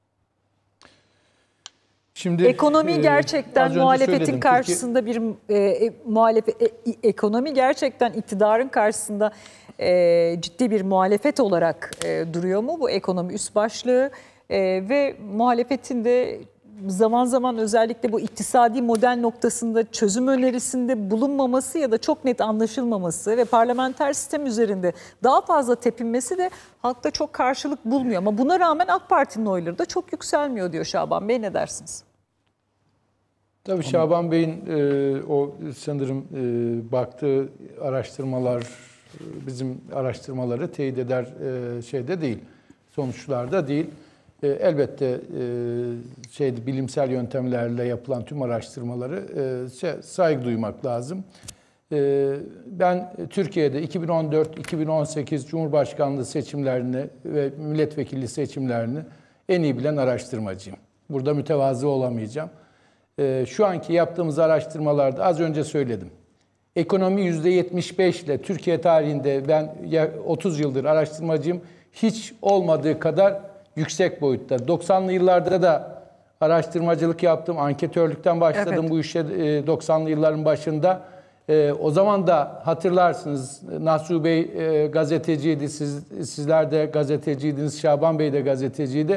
Şimdi ekonomi gerçekten e, muhalefetin söyledim, karşısında Türkiye... bir e, muhalefet e, ekonomi gerçekten iktidarın karşısında e, ciddi bir muhalefet olarak e, duruyor mu bu ekonomi üst başlığı e, ve muhalefetin de zaman zaman özellikle bu iktisadi model noktasında çözüm önerisinde bulunmaması ya da çok net anlaşılmaması ve parlamenter sistem üzerinde daha fazla tepinmesi de halkta çok karşılık bulmuyor. Ama buna rağmen AK Parti'nin oyları da çok yükselmiyor diyor Şaban Bey. Ne dersiniz? Tabii Şaban Bey'in e, o sanırım e, baktığı araştırmalar bizim araştırmaları teyit eder e, şeyde değil, sonuçlarda değil. E, elbette e, şey bilimsel yöntemlerle yapılan tüm araştırmaları e, şey, saygı duymak lazım. E, ben Türkiye'de iki bin on dört iki bin on sekiz Cumhurbaşkanlığı seçimlerini ve milletvekilliği seçimlerini en iyi bilen araştırmacıyım. Burada mütevazı olamayacağım. E, şu anki yaptığımız araştırmalarda az önce söyledim. Ekonomi yüzde yetmiş beş ile Türkiye tarihinde ben otuz yıldır araştırmacıyım. Hiç olmadığı kadar yüksek boyutta. doksanlı yıllarda da araştırmacılık yaptım. Anketörlükten başladım evet. bu işe doksanlı yılların başında. O zaman da hatırlarsınız Nasuh Bey gazeteciydi. Siz, sizler de gazeteciydiniz. Şaban Bey de gazeteciydi.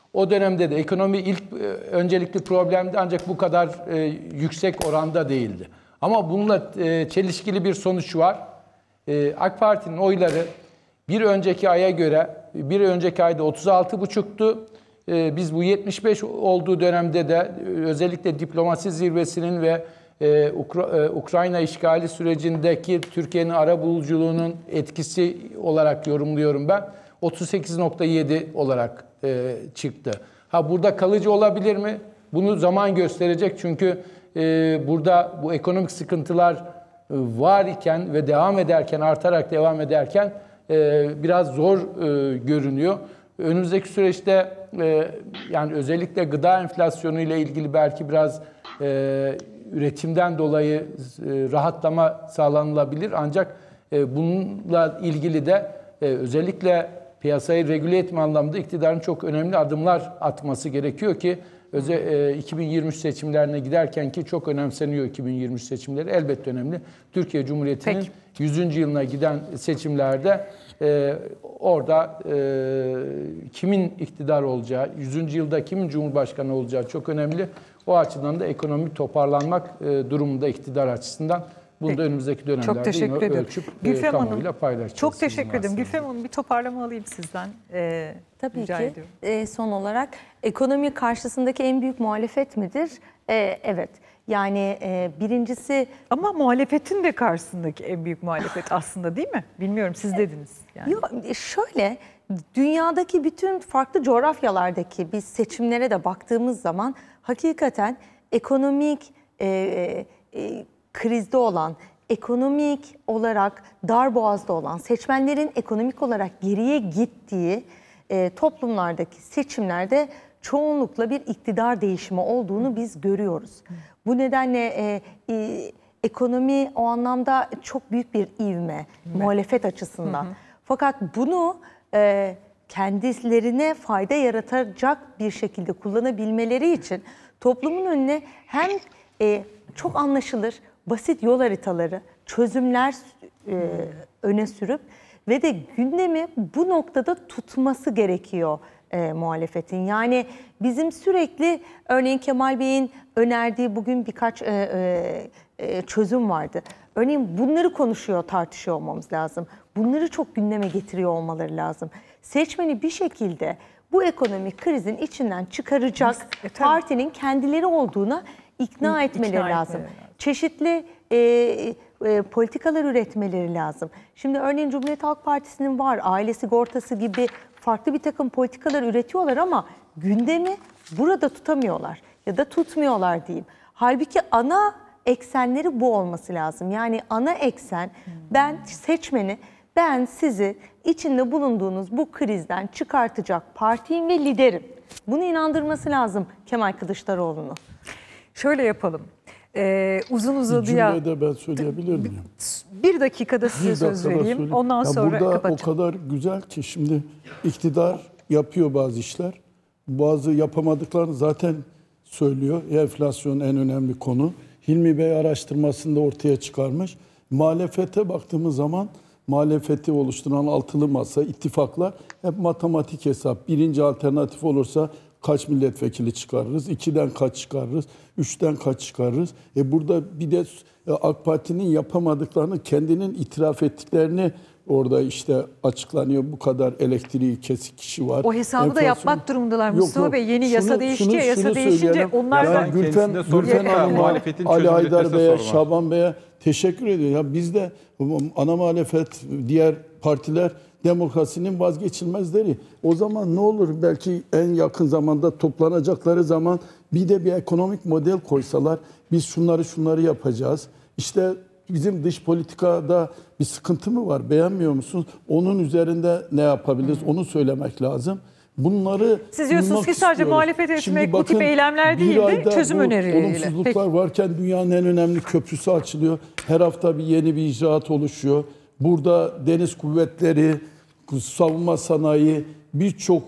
O dönemde de ekonomi ilk e, öncelikli problemdi ancak bu kadar e, yüksek oranda değildi. Ama bununla e, çelişkili bir sonuç var. E, AK Parti'nin oyları bir önceki aya göre bir önceki ayda otuz altı buçuktu. E, biz bu yetmiş beş olduğu dönemde de e, özellikle diplomasi zirvesinin ve e, Ukra e, Ukrayna işgali sürecindeki Türkiye'nin arabuluculuğunun etkisi olarak yorumluyorum ben. otuz sekiz nokta yedi olarak e, çıktı. Ha burada kalıcı olabilir mi? Bunu zaman gösterecek çünkü e, burada bu ekonomik sıkıntılar e, var iken ve devam ederken, artarak devam ederken e, biraz zor e, görünüyor. Önümüzdeki süreçte e, yani özellikle gıda enflasyonu ile ilgili belki biraz e, üretimden dolayı e, rahatlama sağlanılabilir. Ancak e, bununla ilgili de e, özellikle piyasayı regüle etme anlamında iktidarın çok önemli adımlar atması gerekiyor ki özel, iki bin yirmi üç seçimlerine giderken ki çok önemseniyor iki bin yirmi üç seçimleri elbette önemli. Türkiye Cumhuriyeti'nin Peki. yüzüncü yılına giden seçimlerde e, orada e, kimin iktidar olacağı, yüzüncü yılda kimin cumhurbaşkanı olacağı çok önemli. O açıdan da ekonomi toparlanmak e, durumunda iktidar açısından. Bunu da önümüzdeki dönemlerde çok teşekkür yine ederim. ölçüp Gülfem kamuoyuyla Hanım, paylaşacağız. çok teşekkür ederim. Sizin Gülfem Hanım bir toparlama alayım sizden. Ee, Tabii rica ki. ediyorum. E, son olarak ekonomi karşısındaki en büyük muhalefet midir? E, evet. Yani e, birincisi Ama muhalefetin de karşısındaki en büyük muhalefet aslında değil mi? Bilmiyorum siz dediniz. Yani. Yok, şöyle dünyadaki bütün farklı coğrafyalardaki biz seçimlere de baktığımız zaman hakikaten ekonomik e, e, krizde olan, ekonomik olarak darboğazda olan, seçmenlerin ekonomik olarak geriye gittiği e, toplumlardaki seçimlerde çoğunlukla bir iktidar değişimi olduğunu biz görüyoruz. Bu nedenle e, e, ekonomi o anlamda çok büyük bir ivme, muhalefet açısından. Hı hı. Fakat bunu e, kendilerine fayda yaratacak bir şekilde kullanabilmeleri için toplumun önüne hem e, çok anlaşılır, basit yol haritaları, çözümler e, öne sürüp ve de gündemi bu noktada tutması gerekiyor e, muhalefetin. Yani bizim sürekli örneğin Kemal Bey'in önerdiği bugün birkaç e, e, e, çözüm vardı. Örneğin bunları konuşuyor, tartışıyor olmamız lazım. Bunları çok gündeme getiriyor olmaları lazım. Seçmeni bir şekilde bu ekonomik krizin içinden çıkaracak e, tabii. partinin kendileri olduğuna ikna İ- etmeleri ikna lazım. etmeleri lazım. Çeşitli e, e, politikalar üretmeleri lazım. Şimdi örneğin Cumhuriyet Halk Partisi'nin var, aile sigortası gibi farklı bir takım politikalar üretiyorlar ama gündemi burada tutamıyorlar ya da tutmuyorlar diyeyim. Halbuki ana eksenleri bu olması lazım. Yani ana eksen ben seçmeni, ben sizi içinde bulunduğunuz bu krizden çıkartacak partiyim ve liderim. Bunu inandırması lazım Kemal Kılıçdaroğlu'nu. Şöyle yapalım. Ee, uzun Bir uzadıya cümlede ben söyleyebilir miyim? bir dakikada size Bir söz dakikada vereyim. söyleyeyim. Ondan Ya sonra burada kapatacağım. o kadar güzel ki şimdi iktidar yapıyor bazı işler. Bazı yapamadıklarını zaten söylüyor. Enflasyon en önemli konu. Hilmi Bey araştırmasında ortaya çıkarmış. Muhalefete baktığımız zaman muhalefeti oluşturan altılı masa, ittifaklar hep matematik hesap. Birinci alternatif olursa kaç milletvekili çıkarırız, ikiden kaç çıkarırız, üçten kaç çıkarırız. E burada bir de AK Parti'nin yapamadıklarını, kendinin itiraf ettiklerini orada işte açıklanıyor. Bu kadar elektriği kesik kişi var. O hesabı da Enflasyon- yapmak durumdalar Yok, Mustafa yok. Bey. Yeni Şunu- yasa değişti şunu- ya, yasa şunu değişince söyleyelim. onlar da... Yani Gülfen, kendisine soracak Gülfen da Hanım'a, muhalefetin Ali çözüm Haydar üretmesi Bey'e, sorun var. Şaban Bey'e teşekkür ediyor. Ya biz de ana muhalefet, diğer partiler demokrasinin vazgeçilmezleri. O zaman ne olur belki en yakın zamanda toplanacakları zaman bir de bir ekonomik model koysalar, biz şunları şunları yapacağız. İşte bizim dış politikada bir sıkıntı mı var? Beğenmiyor musunuz? Onun üzerinde ne yapabiliriz? Onu söylemek lazım. Bunları Siz diyorsunuz duymak ki sadece istiyoruz. muhalefet etmek Şimdi bu tip bakın, eylemler bir değil de ayda çözüm bu önerileriyle. olumsuzluklar varken dünyanın en önemli köprüsü açılıyor. Her hafta bir yeni bir icraat oluşuyor. Burada deniz kuvvetleri, savunma sanayi, birçok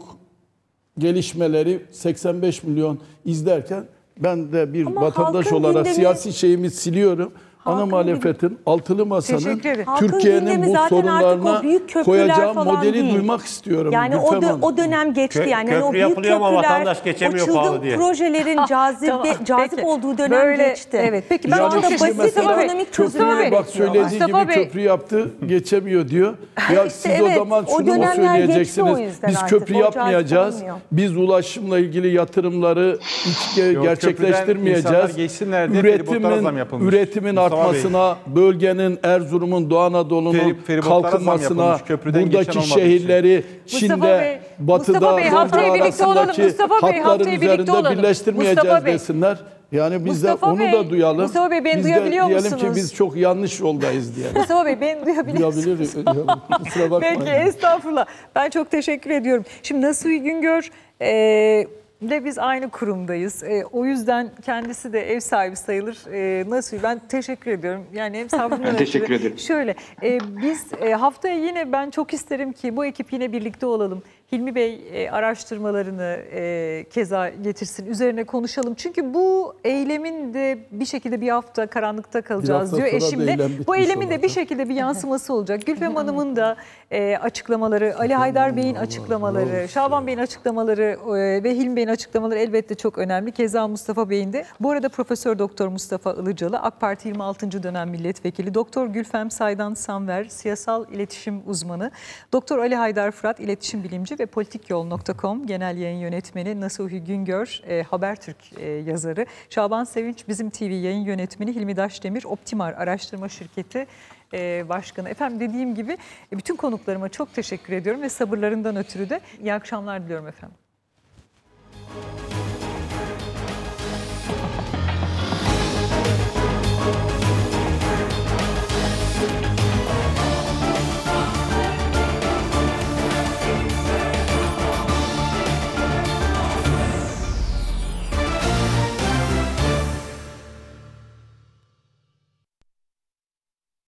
gelişmeleri seksen beş milyon izlerken ben de bir Ama vatandaş halkın olarak gündemi- siyasi şeyimi siliyorum. ana Halkın muhalefetin, altılı masanın Teşekkür ederim. Halkın Türkiye'nin gündemi bu zaten artık sorunlarına o büyük köprüler koyacağı falan modeli değil. duymak istiyorum. Yani o, Gülfem dö- Hanım. o dönem geçti. Kö- Yani hani o köprü büyük yapılıyor ama köprüler, vatandaş geçemiyor o çılgın pahalı diye. projelerin cazibe, Tamam, cazip peki. olduğu dönem Böyle, geçti. evet. Peki ben Şu çok anda teşekkür ederim. basit Mustafa Bey, ekonomik çözümler Köprüyü bak bekliyorlar. söylediği Mustafa gibi Bey. köprü yaptı geçemiyor diyor. Ya İşte siz o evet, zaman o şunu mu dönemler geçti o söyleyeceksiniz? yüzden Biz artık. köprü O cazip yapmayacağız. olmuyor. Biz ulaşımla ilgili yatırımları hiç ge- Yok, gerçekleştirmeyeceğiz. köprüden insanlar geçsinler diye feribotlara zam Üretimin yapılmış. üretimin Mustafa Bey. artmasına, bölgenin Erzurum'un, Doğu Anadolu'nun Feri- feribotlara zam kalkınmasına, yapılmış, köprüden geçen buradaki olmadığı şehirleri Mustafa Çin'de, Bey, batıda, Mustafa Bey, haftaya doğuda birlikte olalım. arasındaki Mustafa Bey, hatların haftaya birlikte üzerinde olalım. birleştirmeyeceğiz Mustafa Bey. desinler. Yani biz de Mustafa onu Bey, da duyalım. Mustafa Bey, beni biz de duyabiliyor diyelim musunuz? ki biz çok yanlış yoldayız diyelim. Mustafa Bey beni duyabiliyor musunuz? Duyabiliriz. Kusura bakmayın. Peki, estağfurullah. Ben çok teşekkür ediyorum. Şimdi Nasuhi Güngör e, de biz aynı kurumdayız. E, o yüzden kendisi de ev sahibi sayılır. E, Nasuhi, ben teşekkür ediyorum. Yani hem sabrından Ben teşekkür ötürü. ederim. Şöyle, e, biz e, haftaya yine ben çok isterim ki bu ekip yine birlikte olalım. Hilmi Bey e, araştırmalarını e, keza getirsin, üzerine konuşalım. Çünkü bu eylemin de bir şekilde bir hafta karanlıkta kalacağız hafta diyor sonra eşim da de. eylem Bu bitmiş eylemin de olacak. bir şekilde bir yansıması olacak. Gülfem Hanım'ın da e, açıklamaları, Ali Haydar Bey'in açıklamaları, Şaban Bey'in açıklamaları e, ve Hilmi Bey'in açıklamaları elbette çok önemli. Keza Mustafa Bey'in de. Bu arada Profesör Doktor Mustafa Ilıcalı, AK Parti yirmi altıncı dönem milletvekili, Doktor Gülfem Saydan Sanver, siyasal iletişim uzmanı, Doktor Ali Haydar Fırat, iletişim bilimci ve politikyol nokta com genel yayın yönetmeni, Nasuhi Güngör, e, Habertürk e, yazarı, Şaban Sevinç, Bizim T V yayın yönetmeni, Hilmi Daşdemir, Optimar Araştırma Şirketi e, Başkanı. Efendim, dediğim gibi e, bütün konuklarıma çok teşekkür ediyorum ve sabırlarından ötürü de iyi akşamlar diliyorum efendim.